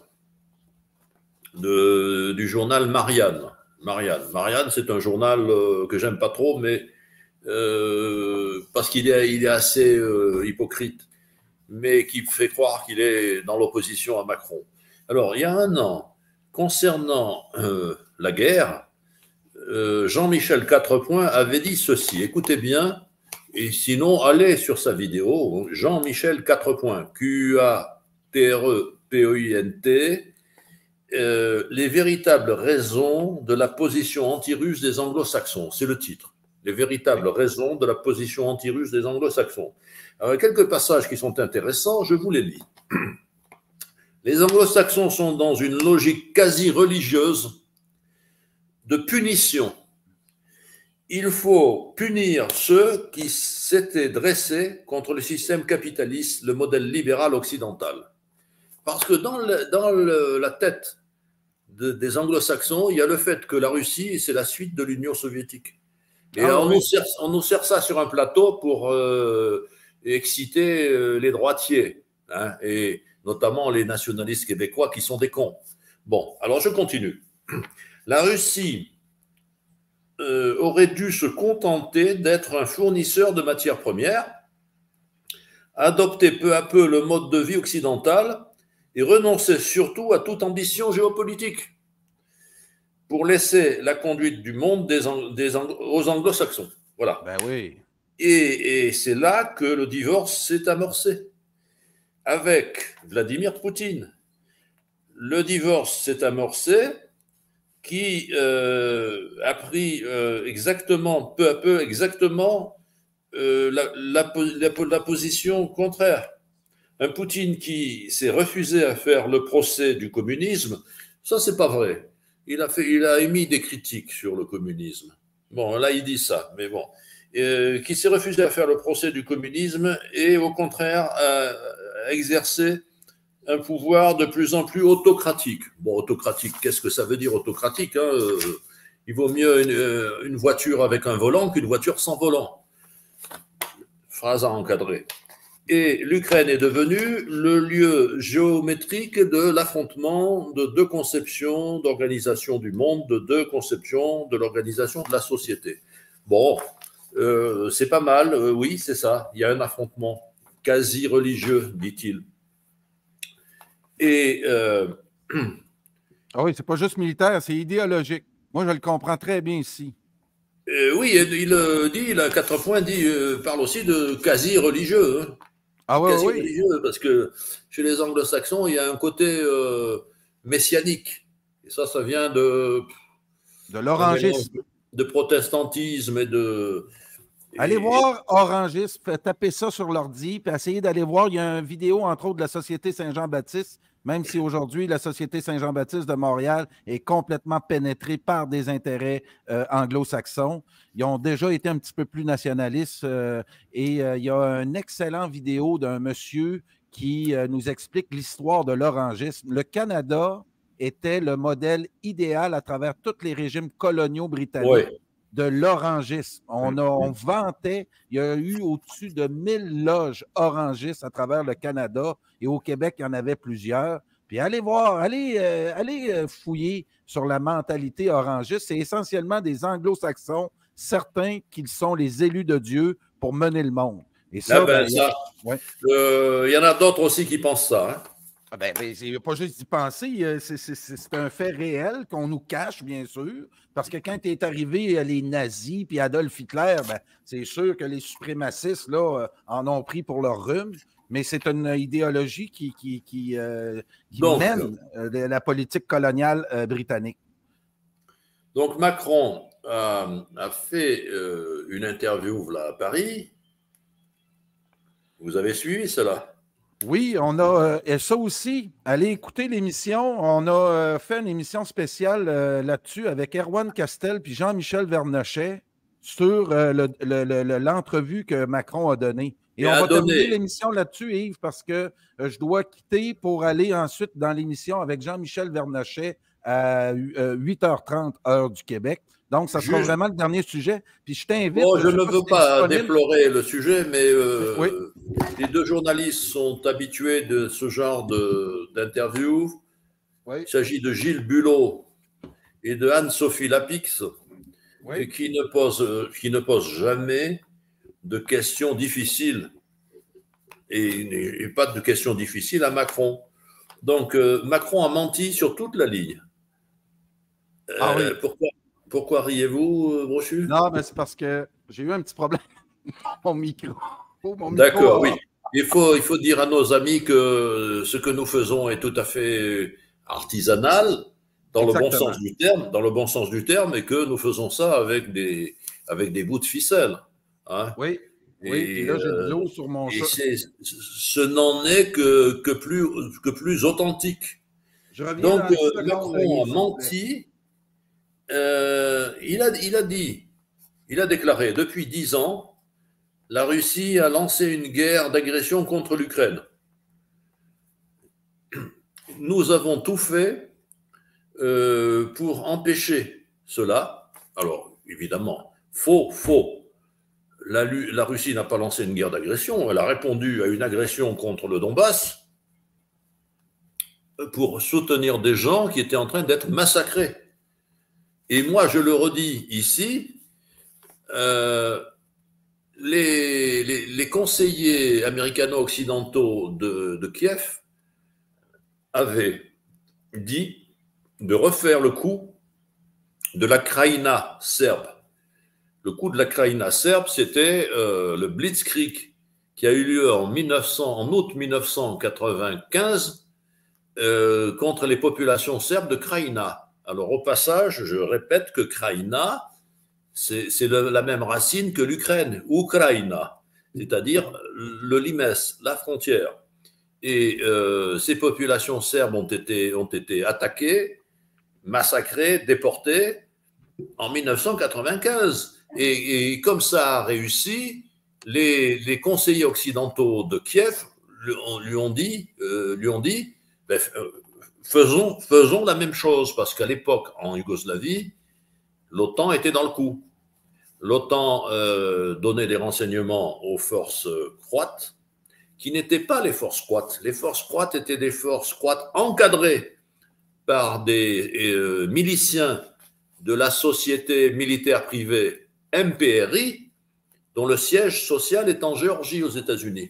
C: de, du journal Marianne. Marianne, Marianne c'est un journal euh, que j'aime pas trop, mais euh, parce qu'il est, il est assez euh, hypocrite, mais qui fait croire qu'il est dans l'opposition à Macron. Alors, il y a un an, concernant euh, la guerre, euh, Jean-Michel Quatrepoint avait dit ceci, écoutez bien, et sinon, allez sur sa vidéo, Jean-Michel Quatrepoint, Q A T R E P O I N T, euh, les véritables raisons de la position anti-russe des anglo-saxons, c'est le titre. Les véritables raisons de la position anti-russe des anglo-saxons. Alors, quelques passages qui sont intéressants, je vous les lis. Les anglo-saxons sont dans une logique quasi religieuse de punition. Il faut punir ceux qui s'étaient dressés contre le système capitaliste, le modèle libéral occidental. Parce que dans, le, dans le, la tête de, des anglo-saxons, il y a le fait que la Russie, c'est la suite de l'Union soviétique. Et ah, on, oui. nous sert, on nous sert ça sur un plateau pour euh, exciter euh, les droitiers, hein, et notamment les nationalistes québécois qui sont des cons. Bon, alors je continue. La Russie euh, aurait dû se contenter d'être un fournisseur de matières premières, adopter peu à peu le mode de vie occidental et renoncer surtout à toute ambition géopolitique pour laisser la conduite du monde des, des, aux anglo-saxons. Voilà.
A: Ben oui.
C: Et, et c'est là que le divorce s'est amorcé. Avec Vladimir Poutine, le divorce s'est amorcé qui euh, a pris euh, exactement, peu à peu, exactement euh, la, la, la, la position contraire. Un Poutine qui s'est refusé à faire le procès du communisme, ça, c'est pas vrai. Il a, fait, il a émis des critiques sur le communisme. Bon, là, il dit ça, mais bon. Euh, qui s'est refusé à faire le procès du communisme et, au contraire, à, à exercer un pouvoir de plus en plus autocratique. Bon, autocratique, qu'est-ce que ça veut dire autocratique, hein euh, il vaut mieux une, une voiture avec un volant qu'une voiture sans volant. Phrase à encadrer. Et l'Ukraine est devenue le lieu géométrique de l'affrontement de deux conceptions d'organisation du monde, de deux conceptions de l'organisation de la société. Bon, euh, c'est pas mal, euh, oui, c'est ça. Il y a un affrontement quasi religieux, dit-il. Et euh...
A: ah oui, c'est pas juste militaire, c'est idéologique. Moi, je le comprends très bien ici.
C: Euh, oui, il, il dit, il a quatre points, dit, euh, parle aussi de quasi religieux. Hein.
A: Ah oui,
C: quasi
A: oui.
C: religieux, parce que chez les anglo-saxons, il y a un côté euh, messianique. Et ça, ça vient de...
A: De l'orangisme.
C: De protestantisme et de...
A: Allez et... voir orangisme, tapez ça sur l'ordi, puis essayez d'aller voir. Il y a une vidéo, entre autres, de la Société Saint-Jean-Baptiste, même si aujourd'hui, la Société Saint-Jean-Baptiste de Montréal est complètement pénétrée par des intérêts euh, anglo-saxons. Ils ont déjà été un petit peu plus nationalistes euh, et euh, il y a une excellente vidéo d'un monsieur qui euh, nous explique l'histoire de l'orangisme. Le Canada était le modèle idéal à travers tous les régimes coloniaux britanniques. Oui. De l'orangisme. On, a, on vantait, il y a eu au-dessus de mille loges orangistes à travers le Canada et au Québec, il y en avait plusieurs. Puis allez voir, allez, euh, allez fouiller sur la mentalité orangiste. C'est essentiellement des anglo-saxons, certains qu'ils sont les élus de Dieu pour mener le monde. Et ça,
C: ah ben,
A: ben,
C: ça
A: ouais.
C: euh, y en a d'autres aussi qui pensent ça. Hein?
A: Ah ben, ben, c'est pas juste d'y penser, c'est, c'est, c'est un fait réel qu'on nous cache, bien sûr, parce que quand est arrivé les nazis puis Adolf Hitler, ben, c'est sûr que les suprémacistes là, en ont pris pour leur rhume, mais c'est une idéologie qui, qui, qui, euh, qui donc, mène euh, la politique coloniale euh, britannique.
C: Donc Macron a, a fait euh, une interview là, à Paris. Vous avez suivi cela?
A: Oui, on a euh, et ça aussi. Allez écouter l'émission. On a euh, fait une émission spéciale euh, là-dessus avec Erwan Castel puis Jean-Michel Vernochet sur euh, le, le, le, l'entrevue que Macron a donnée. Et, et on va donné... terminer l'émission là-dessus, Yves, parce que euh, je dois quitter pour aller ensuite dans l'émission avec Jean-Michel Vernochet à euh, huit heures trente, heure du Québec. Donc, ça sera Juste... vraiment le dernier sujet. Puis je t'invite...
C: Bon, je, je ne veux pas déplorer le sujet, mais euh,
A: oui.
C: les deux journalistes sont habitués de ce genre de, d'interview. Oui. Il s'agit de Gilles Bulot et de Anne-Sophie Lapix, oui. qui, ne posent, qui ne posent jamais de questions difficiles. Et, et pas de questions difficiles à Macron. Donc, euh, Macron a menti sur toute la ligne. Euh, ah oui. Pourquoi Pourquoi riez-vous, Brochu?
A: Non, mais c'est parce que j'ai eu un petit problème avec mon micro. Mon
C: D'accord, micro, oui. Il faut, il faut dire à nos amis que ce que nous faisons est tout à fait artisanal, dans Exactement. le bon sens du terme, dans le bon sens du terme, et que nous faisons ça avec des, avec des bouts de ficelle. Hein?
A: Oui. Et, oui, et là, j'ai de l'eau sur mon chat.
C: Ce n'en est que, que, plus, que plus authentique. Donc, euh, Macron a menti. Euh, il, a, il a dit, il a déclaré, depuis dix ans, la Russie a lancé une guerre d'agression contre l'Ukraine. Nous avons tout fait euh, pour empêcher cela. Alors, évidemment, faux, faux. La, la Russie n'a pas lancé une guerre d'agression, elle a répondu à une agression contre le Donbass pour soutenir des gens qui étaient en train d'être massacrés. Et moi, je le redis ici, euh, les, les, les conseillers américano-occidentaux de, de Kiev avaient dit de refaire le coup de la Krajina serbe. Le coup de la Krajina serbe, c'était euh, le Blitzkrieg qui a eu lieu en, mille neuf cents, en août mille neuf cent quatre-vingt-quinze euh, contre les populations serbes de Krajina. Alors, au passage, je répète que Krajina c'est la même racine que l'Ukraine, Ukraina, c'est-à-dire le limes, la frontière. Et euh, ces populations serbes ont été, ont été attaquées, massacrées, déportées en mille neuf cent quatre-vingt-quinze. Et, et comme ça a réussi, les, les conseillers occidentaux de Kiev lui, lui ont dit, euh, lui ont dit ben, faisons, faisons la même chose, parce qu'à l'époque, en Yougoslavie, l'OTAN était dans le coup. L'OTAN euh, donnait des renseignements aux forces croates, qui n'étaient pas les forces croates. Les forces croates étaient des forces croates encadrées par des euh, miliciens de la société militaire privée M P R I, dont le siège social est en Géorgie, aux États-Unis.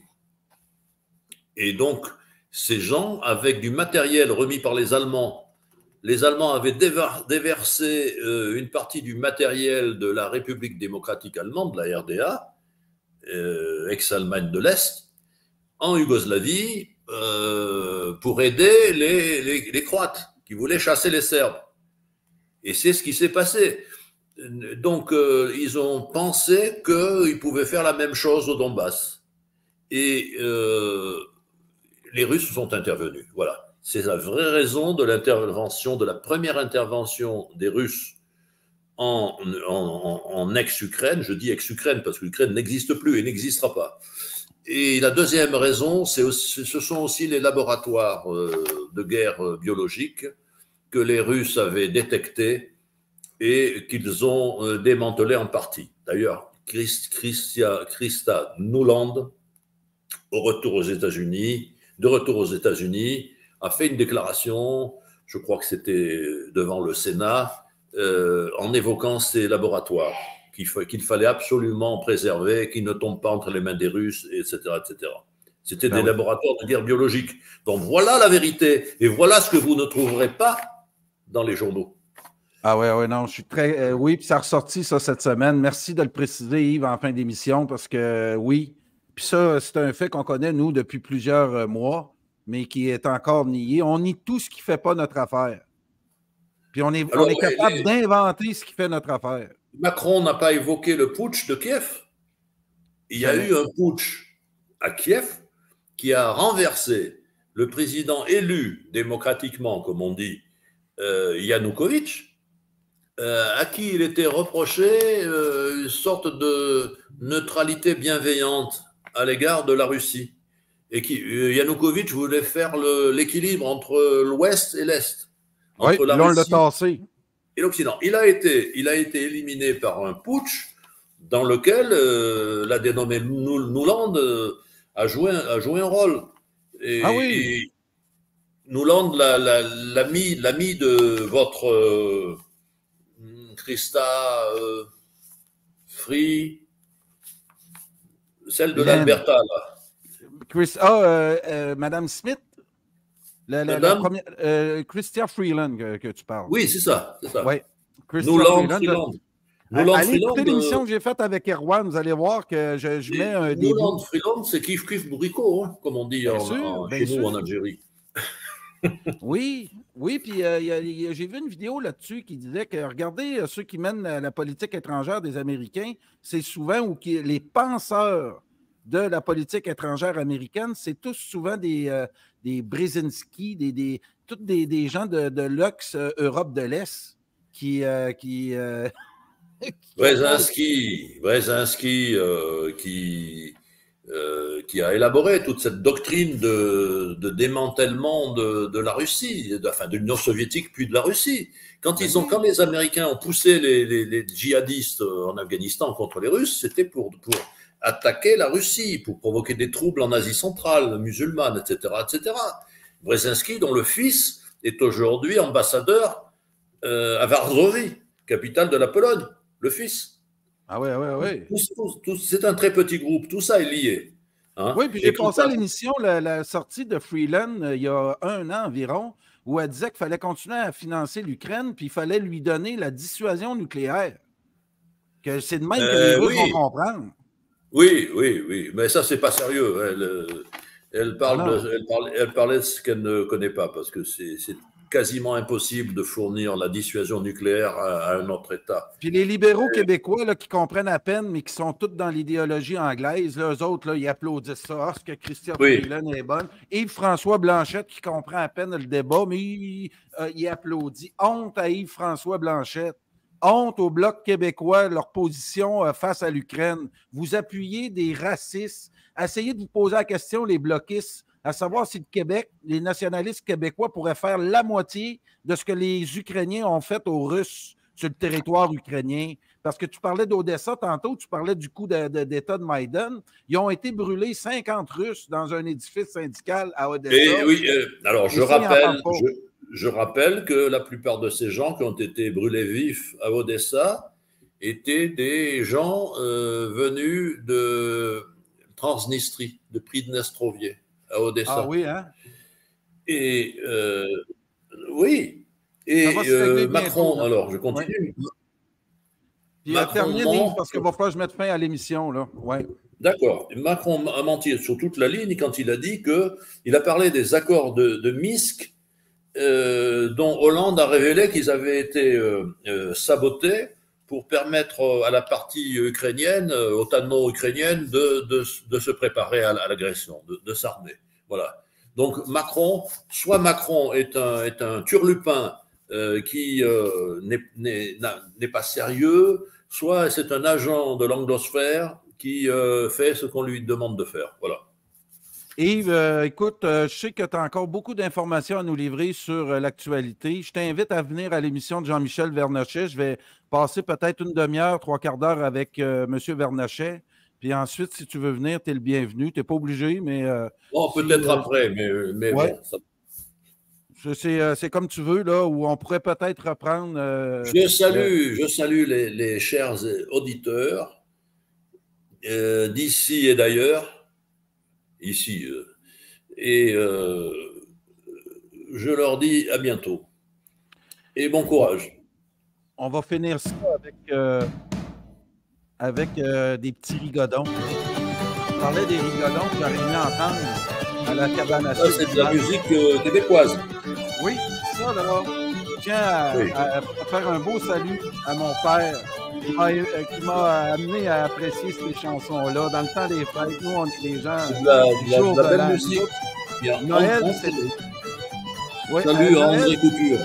C: Et donc, ces gens, avec du matériel remis par les Allemands, les Allemands avaient déversé euh, une partie du matériel de la République démocratique allemande, la R D A, euh, ex-Allemagne de l'Est, en Yougoslavie, euh, pour aider les, les, les Croates qui voulaient chasser les Serbes. Et c'est ce qui s'est passé. Donc, euh, ils ont pensé qu'ils pouvaient faire la même chose au Donbass. Et euh, les Russes sont intervenus. Voilà. C'est la vraie raison de l'intervention, de la première intervention des Russes en, en, en ex-Ukraine. Je dis ex-Ukraine parce que l'Ukraine n'existe plus et n'existera pas. Et la deuxième raison, c'est aussi, ce sont aussi les laboratoires euh, de guerre biologique que les Russes avaient détectés et qu'ils ont euh, démantelés en partie. D'ailleurs, Christ, Christia, Christa Nuland, au retour aux États-Unis, de retour aux États-Unis, a fait une déclaration, je crois que c'était devant le Sénat, euh, en évoquant ces laboratoires qu'il qu'il fallait absolument préserver, qu'ils ne tombent pas entre les mains des Russes, et cetera, et cetera. C'était ben des oui. laboratoires de guerre biologique. Donc voilà la vérité, et voilà ce que vous ne trouverez pas dans les journaux.
A: Ah oui, oui, non, je suis très... Euh, oui, puis ça a ressorti, ça, cette semaine. Merci de le préciser, Yves, en fin d'émission, parce que euh, oui, puis ça, c'est un fait qu'on connaît, nous, depuis plusieurs euh, mois, mais qui est encore nié. On nie tout ce qui ne fait pas notre affaire. Puis on est, Alors, on est capable les... d'inventer ce qui fait notre affaire.
C: Macron n'a pas évoqué le putsch de Kiev. Il y a ouais. eu un putsch à Kiev qui a renversé le président élu démocratiquement, comme on dit, euh, Yanukovych, euh, à qui il était reproché euh, une sorte de neutralité bienveillante à l'égard de la Russie. Et qui, euh, Yanukovych voulait faire l'équilibre entre l'Ouest et l'Est.
A: Oui, là, on l'a tassé.
C: Et l'Occident. Il a été, il a été éliminé par un putsch dans lequel euh, la dénommée Nuland euh, a, joué, a joué un rôle. Et,
A: ah oui.
C: Et Nuland, l'ami la, la, de votre euh, Christa euh, Free, celle de l'Alberta, là.
A: Chris, ah, euh, euh, Madame Smith? La, la, la première, euh, Chrystia Freeland que, que tu parles.
C: Oui, c'est ça. ça.
A: Oui.
C: Nuland Freeland.
A: Nuland Allez Freeland, écouter l'émission euh... que j'ai faite avec Erwan, vous allez voir que je, je mets un début.
C: Nuland Freeland, c'est Kif Kif Bourrico, hein, comme on dit en, sûr, en, chez sûr. nous en Algérie.
A: oui, oui, puis euh, j'ai vu une vidéo là-dessus qui disait que, regardez, ceux qui mènent la, la politique étrangère des Américains, c'est souvent où qui, les penseurs de la politique étrangère américaine, c'est tous souvent des, euh, des Brzezinski, des, des, tous des, des gens de, de l'Ox euh, Europe de l'Est qui... Euh, qui, euh,
C: qui Brzezinski, Brzezinski euh, qui, euh, qui a élaboré toute cette doctrine de, de démantèlement de, de la Russie, de, enfin de l'Union soviétique puis de la Russie. Quand, ils ont, quand les Américains ont poussé les, les, les djihadistes en Afghanistan contre les Russes, c'était pour... pour attaquer la Russie, pour provoquer des troubles en Asie centrale, musulmane, et cetera, et cetera. Brzezinski, dont le fils est aujourd'hui ambassadeur euh, à Varsovie, capitale de la Pologne, le fils.
A: Ah oui, oui,
C: oui. C'est un très petit groupe, tout ça est lié. Hein?
A: Oui, puis j'ai pensé à l'émission, la, la sortie de Freeland, euh, il y a un an environ, où elle disait qu'il fallait continuer à financer l'Ukraine, puis il fallait lui donner la dissuasion nucléaire. Que c'est de même euh, que les Russes oui. vont comprendre.
C: Oui, oui, oui, mais ça, c'est pas sérieux. Elle, elle, parle de, elle, parle, elle parlait de ce qu'elle ne connaît pas, parce que c'est quasiment impossible de fournir la dissuasion nucléaire à, à un autre État.
A: Puis les libéraux québécois là, qui comprennent à peine, mais qui sont tous dans l'idéologie anglaise, là, eux autres, là, ils applaudissent ça. Ah, ce que Christian
C: Oui.
A: Freeland est bonne. Yves-François Blanchette, qui comprend à peine le débat, mais il, euh, il applaudit. Honte à Yves-François Blanchette. Honte au Bloc québécois, leur position euh, face à l'Ukraine. Vous appuyez des racistes. Essayez de vous poser la question, les bloquistes, à savoir si le Québec, les nationalistes québécois pourraient faire la moitié de ce que les Ukrainiens ont fait aux Russes sur le territoire ukrainien. Parce que tu parlais d'Odessa tantôt, tu parlais du coup de, de, d'État de Maïdan. Ils ont été brûlés cinquante Russes dans un édifice syndical à Odessa.
C: Et oui, euh, alors je
A: Et ça, il en
C: rappelle,
A: parle pas.
C: je, je rappelle que la plupart de ces gens qui ont été brûlés vifs à Odessa étaient des gens euh, venus de Transnistrie, de Pridnestrovie, à Odessa.
A: Ah oui, hein?
C: Et euh, oui, et
A: Ça va se
C: euh,
A: régler
C: Macron,
A: bientôt, là.
C: alors je continue.
A: Puis
C: Macron
A: termine,
C: ment.
A: parce qu'il va falloir que je mette fin à l'émission, là. Ouais.
C: D'accord. Macron a menti sur toute la ligne quand il a dit que il a parlé des accords de, de Minsk, euh, dont Hollande a révélé qu'ils avaient été euh, euh, sabotés pour permettre à la partie ukrainienne, euh, otano-ukrainienne, de, de, de se préparer à, à l'agression, de, de s'armer. Voilà. Donc Macron, soit Macron est un, est un turlupin euh, qui euh, n'est, n'est, n'est pas sérieux, soit c'est un agent de l'anglosphère qui euh, fait ce qu'on lui demande de faire. Voilà.
A: Yves, euh, écoute, euh, je sais que tu as encore beaucoup d'informations à nous livrer sur euh, l'actualité. Je t'invite à venir à l'émission de Jean-Michel Vernochet. Je vais passer peut-être une demi-heure, trois quarts d'heure avec euh, M. Vernochet. Puis ensuite, si tu veux venir, tu es le bienvenu. Tu n'es pas obligé, mais... Euh,
C: bon,
A: si,
C: peut-être
A: euh,
C: après, mais, mais
A: ouais.
C: bon. Ça...
A: C'est, euh, c'est comme tu veux, là, où on pourrait peut-être reprendre... Euh,
C: je salue,
A: euh,
C: je salue les, les chers auditeurs euh, d'ici et d'ailleurs. Ici. Euh, et euh, je leur dis à bientôt. Et bon courage.
A: On va finir ça avec, euh, avec euh, des petits rigodons. On parlait des rigodons que j'arrive à entendre à la cabane à
C: Ça, c'est de la musique euh, québécoise.
A: Oui, ça, là. Je tiens à, oui. à, à faire un beau salut à mon père qui m'a, qui m'a amené à apprécier ces chansons-là. Dans le temps des fêtes, nous, on est des gens.
C: C'est de la, de la, de la belle musique. Bien.
A: Noël,
C: on, on,
A: c'est.
C: Oui, salut à André Couture.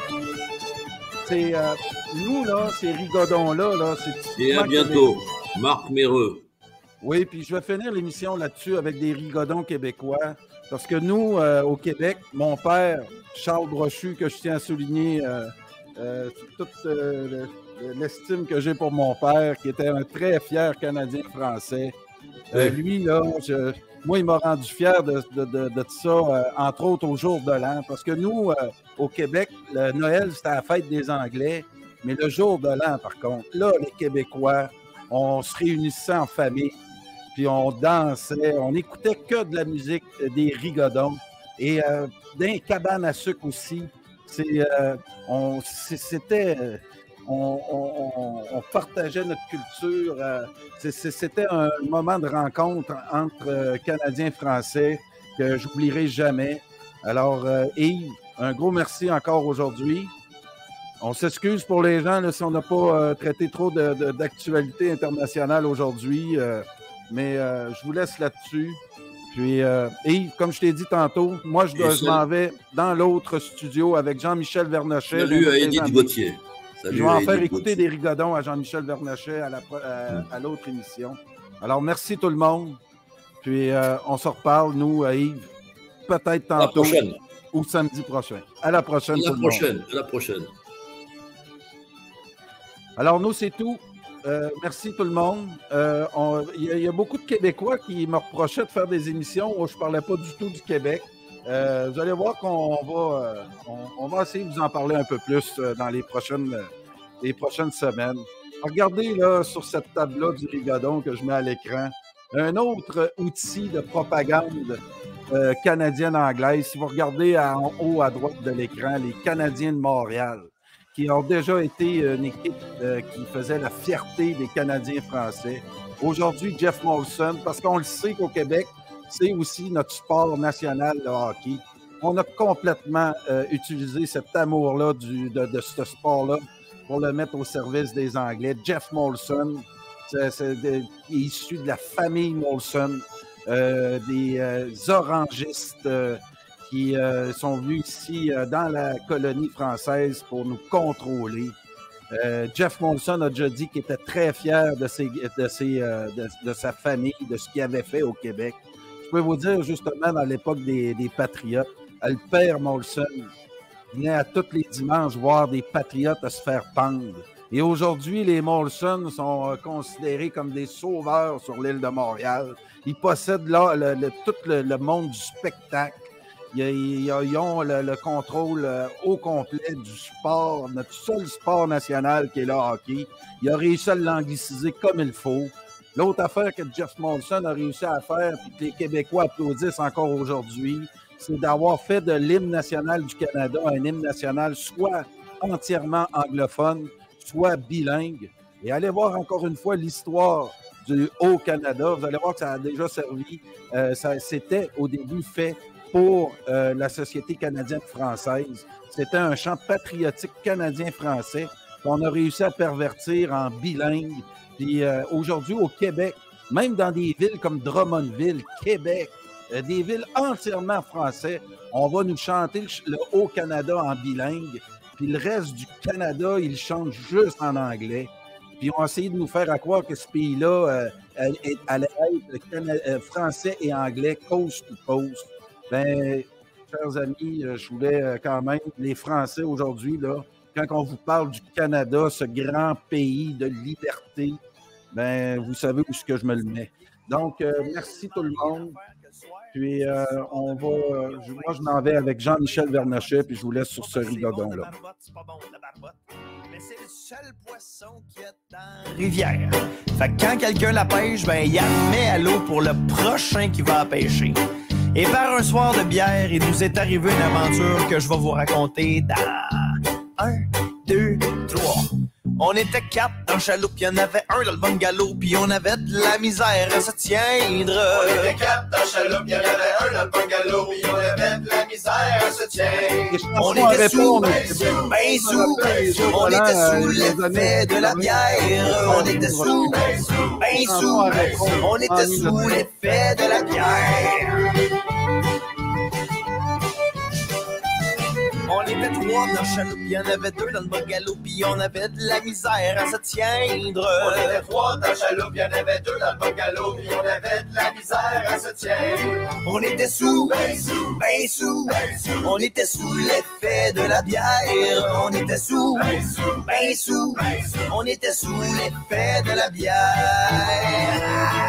A: C'est, euh, nous, là, ces rigodons-là, là, c'est.
C: Et à bientôt, québécois. Marc Méreux.
A: Oui, puis je vais finir l'émission là-dessus avec des rigodons québécois. Parce que nous, euh, au Québec, mon père, Charles Brochu, que je tiens à souligner euh, euh, toute euh, l'estime que j'ai pour mon père, qui était un très fier Canadien français. Euh, oui. Lui, là, je, moi, il m'a rendu fier de, de, de, de ça, euh, entre autres au jour de l'an. Parce que nous, euh, au Québec, le Noël, c'était la fête des Anglais. Mais le jour de l'an, par contre, là, les Québécois, on se réunissait en famille. Puis on dansait, on écoutait que de la musique, des rigodons. Et euh, dans les cabanes à sucre aussi, c'est, euh, on, c'est, c'était, on, on, on partageait notre culture. Euh, c'est, c'était un moment de rencontre entre euh, Canadiens et Français que j'oublierai jamais. Alors, euh, Yves, un gros merci encore aujourd'hui. On s'excuse pour les gens là, si on n'a pas euh, traité trop de, de, d'actualité internationale aujourd'hui. Euh, Mais euh, je vous laisse là-dessus. Puis, euh, Yves, comme je t'ai dit tantôt, moi, je, dois, je m'en vais dans l'autre studio avec Jean-Michel Vernochet.
C: Salut à Édith Gauthier.
A: Je vais en faire écouter des rigodons à Jean-Michel Vernochet à, la, à, à l'autre émission. Alors, merci tout le monde. Puis, euh, on se reparle, nous, à Yves, peut-être tantôt.
C: À la prochaine.
A: Ou samedi prochain. À la prochaine.
C: À la prochaine. À la prochaine.
A: Alors, nous, c'est tout. Euh, merci tout le monde. Il euh, y, y a beaucoup de Québécois qui me reprochaient de faire des émissions où je ne parlais pas du tout du Québec. Euh, vous allez voir qu'on va, euh, on, on va essayer de vous en parler un peu plus euh, dans les prochaines, euh, les prochaines semaines. Regardez là sur cette table-là du rigodon que je mets à l'écran. Un autre outil de propagande euh, canadienne-anglaise. Si vous regardez à, en haut à droite de l'écran, les Canadiens de Montréal, qui ont déjà été une équipe euh, qui faisait la fierté des Canadiens français. Aujourd'hui, Jeff Molson, parce qu'on le sait qu'au Québec, c'est aussi notre sport national, le hockey. on a complètement euh, utilisé cet amour-là du, de, de ce sport-là pour le mettre au service des Anglais. Jeff Molson, c'est, c'est de, il est issu de la famille Molson, euh, des euh, orangistes euh, qui euh, sont venus ici euh, dans la colonie française pour nous contrôler. Euh, Jeff Molson a déjà dit qu'il était très fier de, ses, de, ses, euh, de, de sa famille, de ce qu'il avait fait au Québec. Je peux vous dire, justement, dans l'époque des, des Patriotes, le père Molson venait à tous les dimanches voir des Patriotes à se faire pendre. Et aujourd'hui, les Molson sont euh, considérés comme des sauveurs sur l'île de Montréal. Ils possèdent là, le, le, tout le, le monde du spectacle. Ils, ils ont le, le contrôle euh, au complet du sport, notre seul sport national qui est le hockey. Il a réussi à l'angliciser comme il faut. L'autre affaire que Jeff Molson a réussi à faire, et que les Québécois applaudissent encore aujourd'hui, c'est d'avoir fait de l'hymne national du Canada un hymne national soit entièrement anglophone, soit bilingue. Et allez voir encore une fois l'histoire du Haut-Canada. Vous allez voir que ça a déjà servi. Euh, ça, c'était au début fait pour euh, la Société canadienne-française. C'était un chant patriotique canadien-français qu'on a réussi à pervertir en bilingue. Puis euh, aujourd'hui, au Québec, même dans des villes comme Drummondville, Québec, euh, des villes entièrement françaises, on va nous chanter le, le Haut-Canada en bilingue. Puis le reste du Canada, il chante juste en anglais. Puis on a essayé de nous faire à croire que ce pays-là euh, allait être Cana- euh, français et anglais coast to coast. Ben, chers amis, je voulais quand même, les Français aujourd'hui, là, quand on vous parle du Canada, ce grand pays de liberté, ben, vous savez où est-ce que je me le mets. Donc, euh, merci tout le monde. Puis, euh, on va, euh, moi, je m'en vais avec Jean-Michel Vernochet, puis je vous laisse sur ce rigodon-là.
D: C'est pas bon, la barbotte, mais c'est le seul poisson qu'il y a dans la rivière. Fait que quand quelqu'un la pêche, ben, il la met à l'eau pour le prochain qui va la pêcher. Et par un soir de bière, il nous est arrivé une aventure que je vais vous raconter dans un, deux, trois. On était quatre dans le chaloupe, il y en avait un dans le bungalow, puis on avait de la misère à se tiendre.
E: On était quatre dans le chaloupe, il y en avait un dans le bungalow, puis on avait de la misère à se tiendre.
D: On était sous, ben sous, on était sous l'effet de la bière. On était sous, ben sous, on était sous l'effet de la bière. On était trois dans le chaloupe, il y en avait deux dans le bungalow, puis on avait de la misère à se tiendre.
E: On était trois dans le chaloupe, il y en avait deux dans le bungalow, puis on avait de la misère à se tiendre.
D: On était sous, ben sous, ben sous, on était sous l'effet de la bière. On était sous, ben sous, ben sous, on était sous l'effet de la bière.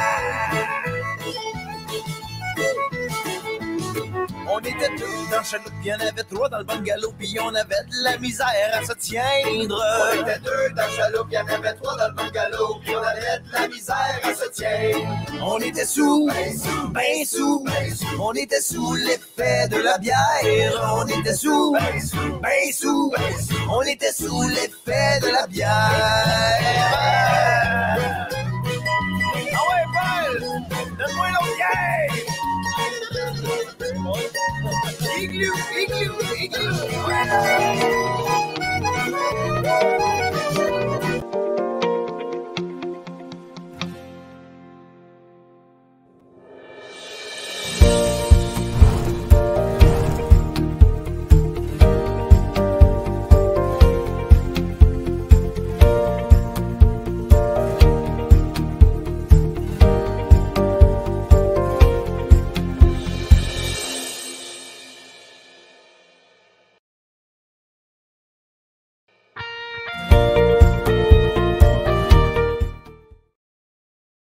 D: On était deux dans le chaloupe, il y en avait trois dans le bungalow, puis on avait de la misère à se tiendre.
E: On était deux dans le chaloupe, il y en avait trois dans le bungalow, puis on avait de la misère à se tiendre.
D: On était sous, ben sous, on était sous l'effet de la bière. On était sous, ben sous, on était sous l'effet de la bière. Ah ouais, Paul, donne-moi l'autre bière. Igloo, igloo, igloo.